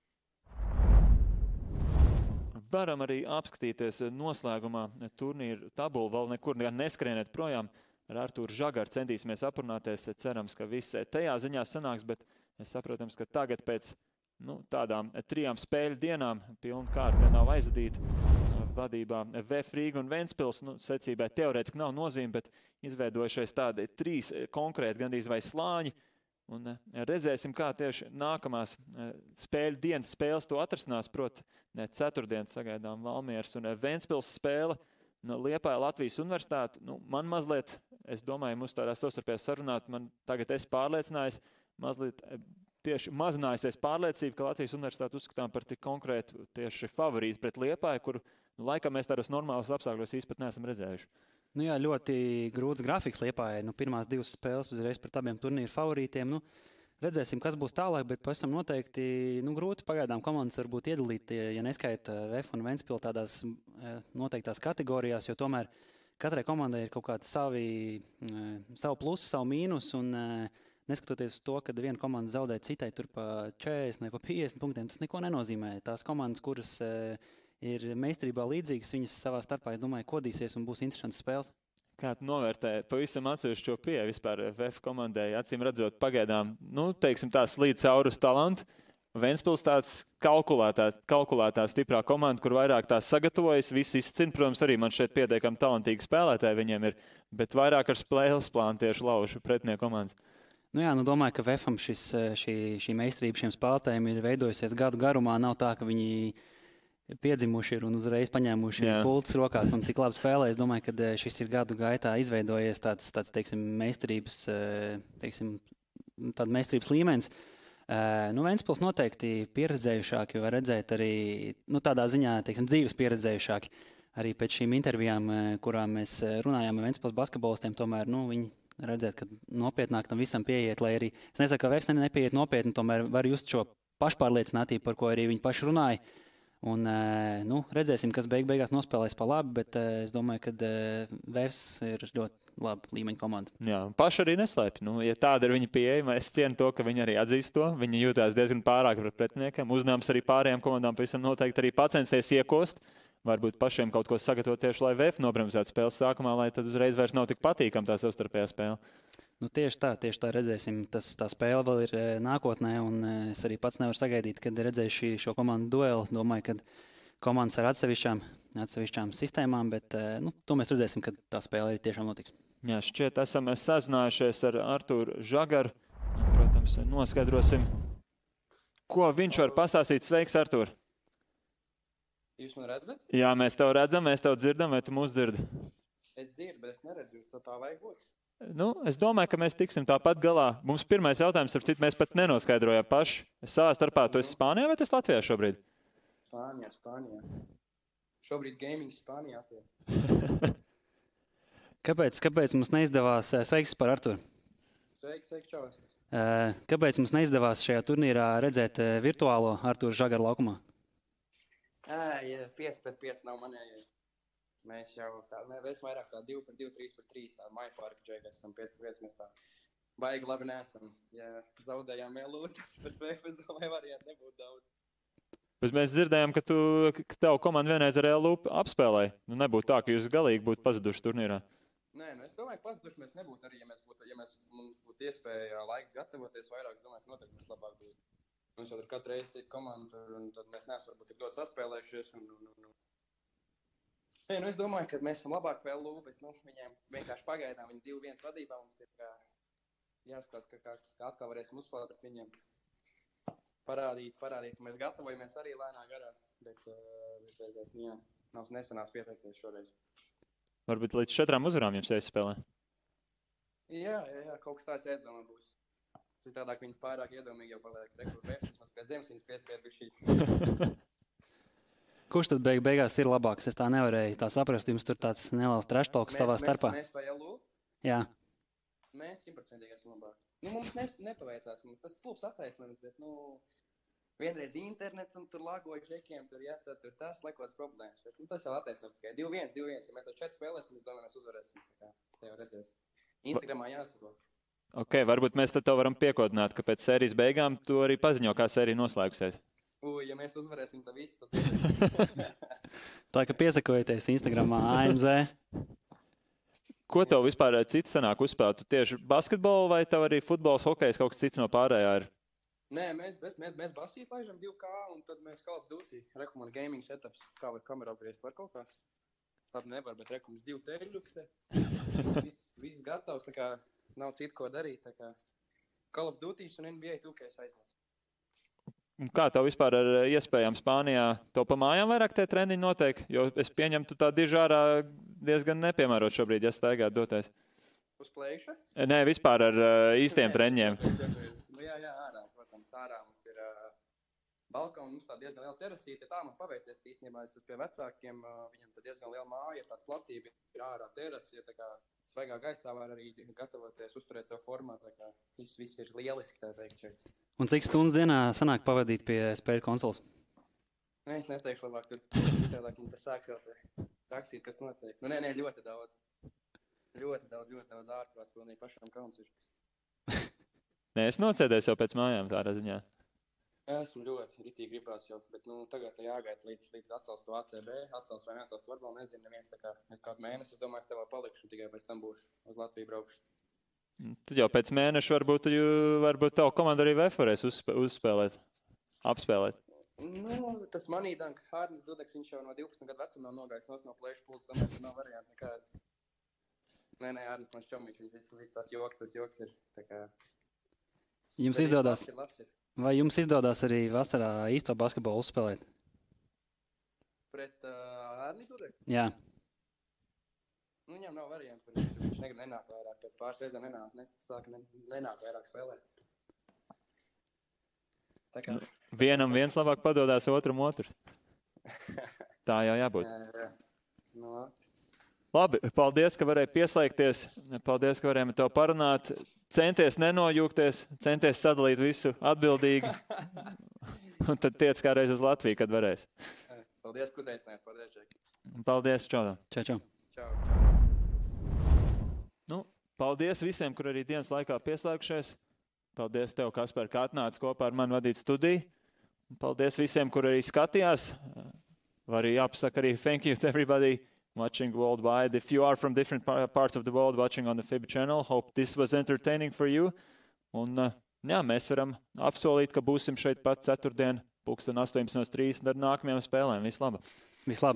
S4: Varam arī apskatīties noslēgumā turnīru tabulu, vēl nekur neskrieniet projām. Ar Artūru Žagaru centīsimies aprunāties, cerams, ka viss tajā ziņā sanāks, bet saprotams, ka tagad pēc tādām 3 spēļu dienām pilna kārta nav aizvadīta. Vadībā VF Rīga un Ventspils, secībai teorētiski nav nozīme, bet izveidojušies tādi 3 konkrēti gandrīz vai slāņi. Un redzēsim, kā tieši nākamās spēļu dienas spēles to atrasinās, proti, ceturtdien sagaidām Valmieras un Ventspils spēle. Liepāja Latvijas universitāte, man mazliet, es domāju, mums tādā savstarpējā sarunāt, man tagad esi pārliecinājis, mazliet tieši mazinājusies pārliecība, ka Latvijas universitāte uzskatām par tik konkrētu tieši favorītu pret Liepāju, kuru laikam mēs tādos normālos apstākļos īsti neesam redzējuši.
S5: Jā, ļoti grūts grafiks Liepājai. Pirmās 2 spēles uzreiz pret abiem turnīru favorītiem. Redzēsim, kas būs tālāk, bet pavisam noteikti grūti pagaidām komandas varbūt iedalīt, ja neskaita VF un Ventspili tādās noteiktās kategorijās, jo tomēr katrai komandai ir kaut kādi savu plusu, savu mīnus, un neskatoties uz to, ka viena komanda zaudē citai tur pa 40 vai pa 50 punktiem, tas neko nenozīmē. Tās komandas, kuras ir meistarībā līdzīgas, viņas savā starpā, es domāju, kodīsies un būs interesants spēles.
S4: Kā tu novērtē pavisam atsevišķo pieeju vispār VF komandai, acīm redzot pagaidām, teiksim tā slīd cauri uz talantu. Ventspils tāds kalkulētā stiprā komanda, kur vairāk tās sagatavojas, viss izcina, protams, arī man šeit pietiekami talantīgi spēlētāji viņiem ir, bet vairāk ar spēles plānu tieši laušu pretinieku komandas.
S5: Domāju, ka VFam šī meistarība šiem spēlētājiem ir veidojusies gadu garumā, nav tā, ka viņi piedzimuši ir un uzreiz paņēmuši pults rokās un tik labi spēlē. Es domāju, ka šis ir gadu gaitā izveidojies tāds teiksim, meistarības līmenis. Ventspils noteikti pieredzējušāki, var redzēt arī tādā ziņā, teiksim, dzīves pieredzējušāki. Arī pēc šīm intervijām, kurām mēs runājām ar Ventspils basketbolistiem, tomēr viņi redzēt, ka nopietnāk tam visam pieiet, lai arī, es nesaku, ka VF nepieiet nopietni, tomēr var just šo pašpārliecinātību, par ko arī viņi paši runāja. Un, redzēsim, kas beigās nospēlēs pa labi, bet es domāju, ka VF ir ļoti laba līmeņa komanda.
S4: Jā, paši arī neslēpj. Ja tāda ir viņa pieeja, es cienu to, ka viņi arī atzīst to. Viņi jūtās diezgan pārāk par pretiniekiem. Uzdevums arī pārējām komandām pavisam noteikti arī pacensties iekost. Varbūt pašiem kaut ko sagatavot tieši, lai VF nobremzētu spēles sākumā, lai tad uzreiz vairs nav tik patīkam tā savstarpējā spēle.
S5: Tieši tā redzēsim. Tā spēle vēl ir nākotnē, un es arī pats nevaru sagaidīt, kad redzēšu šo komandu dueli. Domāju, ka komandas ar atsevišķām sistēmām, bet to mēs redzēsim, kad tā spēle arī tiešām notiks.
S4: Jā, šķiet esam sazinājušies ar Artūru Žagaru. Protams, noskaidrosim, ko viņš var pastāstīt. Sveiks, Artūr!
S12: Jūs man redzat?
S4: Jā, mēs tev redzam, mēs tev dzirdam, vai tu mūs dzirdi?
S12: Es dzirdu, bet es neredzu, jūs tā vajag būt.
S4: Es domāju, ka mēs tiksim tāpat galā. Mums pirmais jautājums, ar citu mēs pat nenoskaidrojām paši. Savā starpā tu esi Spānijā vai tu esi Latvijā šobrīd?
S12: Spānijā. Šobrīd gaming Spānijā tiek.
S5: Kāpēc mums neizdevās, sveiks par Arturu.
S12: Sveiks, čau.
S5: Kāpēc mums neizdevās šajā turnīrā redzēt virtuālo Artūru Žagaru laukumā?
S12: 5 pret 5 nav manējais. Mēs jau mēs vairāk tā 2 pret 2, 3 pret 3 tā maija parka džekas esam 5 pret 5, mēs tā baigi labi neesam. Ja zaudējām Elūtu, bet es domāju, varianti nebūtu daudz.
S4: Bet mēs dzirdējām, ka tev komanda vienreiz ar LU apspēlēja. Nu, nebūtu tā, ka jūs galīgi būtu pazuduši turnīrā.
S12: Nē, es domāju, ka pazuduši mēs nebūtu arī, ja mums būtu iespēja laiks gatavoties vairāk, es domāju, ka noteikti mēs labāk būtu. Mums jau tur katru reizi cita komanda, un tad mēs neesam varbūt tik ļoti saspēlējušies. Nu, es domāju, ka mēs esam labāk vēl LU, bet viņiem vienkārši pagaidām, viņi 2-1 vadībā, mums ir jāskatās, ka atkal varēsim uzspēlēt pret viņiem. Parādīt, ka mēs gatavojamies arī lēnā garā, bet jā, nav nesanāc pieteikties šoreiz.
S4: Varbūt līdz 4 uzvarām jums jāizspēlē?
S12: Jā, kaut kas tāds jāizdomā būs. Citādāk viņi pārāk iedomīgi jau paliek rekordu vēstis, mēs kā zemes viņas piespied bišķīt.
S5: Kurš tad beigās ir labāks? Es tā nevarēju tā saprast, jums tur tāds neliels trashtalks savā starpā.
S12: Mēs vai LU?
S5: Jā.
S12: Mēs 100% esam labāk. Mums nepaveicās, tas klubs attaisnojums, bet, vienreiz internets un tur lagoja džekiem, tur tas lekos problēmas. Bet, tas jau attaisnojums tikai 2-1. Ja mēs ar 4 spēlēsim, es domāju, mēs uzvarēsim. Te jau redzēs. Instagramā jāsako.
S4: Ok, varbūt mēs tad tev varam piekodināt, ka pēc sērijas beigām tu arī paziņo, kā sērija noslēgusies.
S12: Ja mēs uzvarēsim, tad viss, tad
S5: Tā, ka piesakojieties Instagramā AMZ.
S4: Ko tev vispār cits sanāk uzspēlēt? Tu tieši basketbolu vai tev arī futbols, hokejs, kaut kas cits no pārējā ir?
S12: Nē, mēs basīt laižam 2K un tad mēs Call of Duty. Rekomend gaming setups. Kā var kameru apgriezt? Var kaut kā? Labi nevar, bet rekomends 2 teļuks te. Viss gatavs, tā kā nav citu ko darīt. Tā kā Call of Duty un NBA 2K aizlēc.
S4: Un kā tev vispār ar iespējām Spānijā? Tev pa mājām vairāk tie treniņi notiek? Jo es pieņemu, tu tā dižārā diezgan nepiemērot šobrīd, ja staigāt doties.
S12: Uz plēša?
S4: Nē, vispār ar īstiem treniņiem.
S12: Jā, ārā, protams, ārā mums ir balkons, mums tā diezgan liela terasīte. Tā man paveicies īstenībā, es pie vecākiem, viņam tā diezgan liela māja, ir tāds platība, ir ārā terasi, ja tā kā svaigā gaisā var arī gatavoties, uzturēt savu formā, tā kā viss ir lieliski, tā teikt šeit.
S5: Un cik stundas dienā sanāk pavadīt pie spēļu konsoles?
S12: Nē, es neteikšu labāk, tur citādāk man tas sāks jau rakstīt, kas notiek. Nē, ļoti daudz. Ļoti daudz ārprāts, pilnīgi pašām kauns ir.
S4: Nē, es nocēdēs jau pēc mājām tādā ziņā.
S12: Esmu ļoti ritīgi gribās jau, bet tagad jāgaita līdz atcels to ACB, atcels vai neatcels to varbūt, nezinu, neviens tā kā kādu mēnesi, es domāju, es tev vēl palikšu, tikai pēc tam būšu uz Latviju braukšu.
S4: Tad jau pēc mēneša varbūt tavu komandu arī VF varēs uzspēlēt, apspēlēt.
S12: Tas manīdāk, Hārnis Dudeks, viņš jau no 12 gadu vecuma nav nogājis no plēšu pults, domāju, ka nav varianti nekādi. Nē, Hārnis man šķomīgs, viņš tas joks ir, tā kā...
S5: Jums izdodas, vai jums izdodas arī vasarā īsto basketbolu uzspēlēt?
S12: Pret Hārni Dudeku?
S5: Jā.
S12: Viņam nav varianti, viņš nenāk vairāk, pēc pāris reizēm nenāk vairāk spēlēt. Tā kā...
S4: Vienam viens labāk padodās, otram otru. Tā jau jābūt.
S12: Jā.
S4: Labi, paldies, ka varēji pieslēgties. Paldies, ka varējām ar tev parunāt. Centies nenojūgties, centies sadalīt visu atbildīgi. Un tad tiec kādreiz uz Latviju, kad varēs.
S12: Paldies, ka uzaicinājāt. Paldies, Džeki.
S4: Paldies, čau.
S5: Čau.
S4: Paldies visiem, kur arī dienas laikā pieslēgušies. Paldies tev, Kaspar, ka atnāc kopā ar mani vadīt studiju. Paldies visiem, kur arī skatījās. Var arī jāpasaka arī thank you to everybody watching worldwide. If you are from different parts of the world watching on the FIBA channel, hope this was entertaining for you. Un mēs varam apsolīt, ka būsim šeit pat ceturtdien, 18:30 ar nākamajām spēlēm. Vislaba!
S5: Vislaba!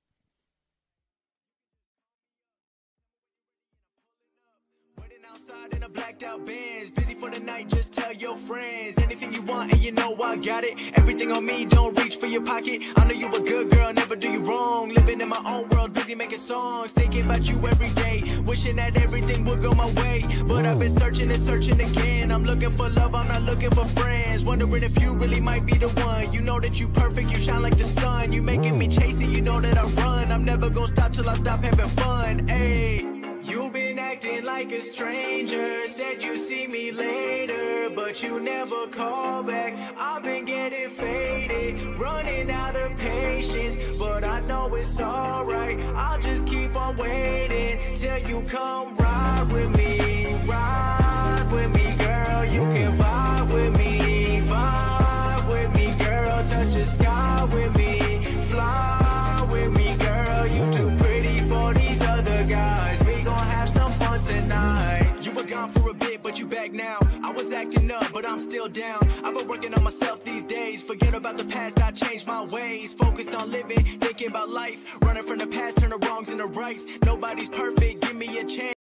S2: In a blacked out Benz, busy for the night, just tell your friends anything you want and you know I got it. Everything on me, don't reach for your pocket. I know you a good girl, never do you wrong. Living in my own world, busy making songs, thinking about you every day, wishing that everything would go my way. But I've been searching and searching again. I'm looking for love, I'm not looking for friends. Wondering if you really might be the one. You know that you perfect, you shine like the sun. You making me chase it, you know that I run. I'm never gonna stop till I stop having fun. Ayy. You've been acting like a stranger, said you see me later, but you never call back. I've been getting faded, running out of patience, but I know
S1: it's alright. I'll just keep on waiting till you come ride with me. Ride with me, girl. You can vibe with me. Vibe with me, girl. Touch the sky with me. Fly with me, girl. You too pretty for these other guys. We gon' have some fun tonight. You were gone for a bit, but you back now. I was acting up, but I'm still down. I've been working on myself these days. Forget about the past, I changed my ways. Focused on living, thinking about life. Running from the past, turn the wrongs into rights. Nobody's perfect, give me a chance.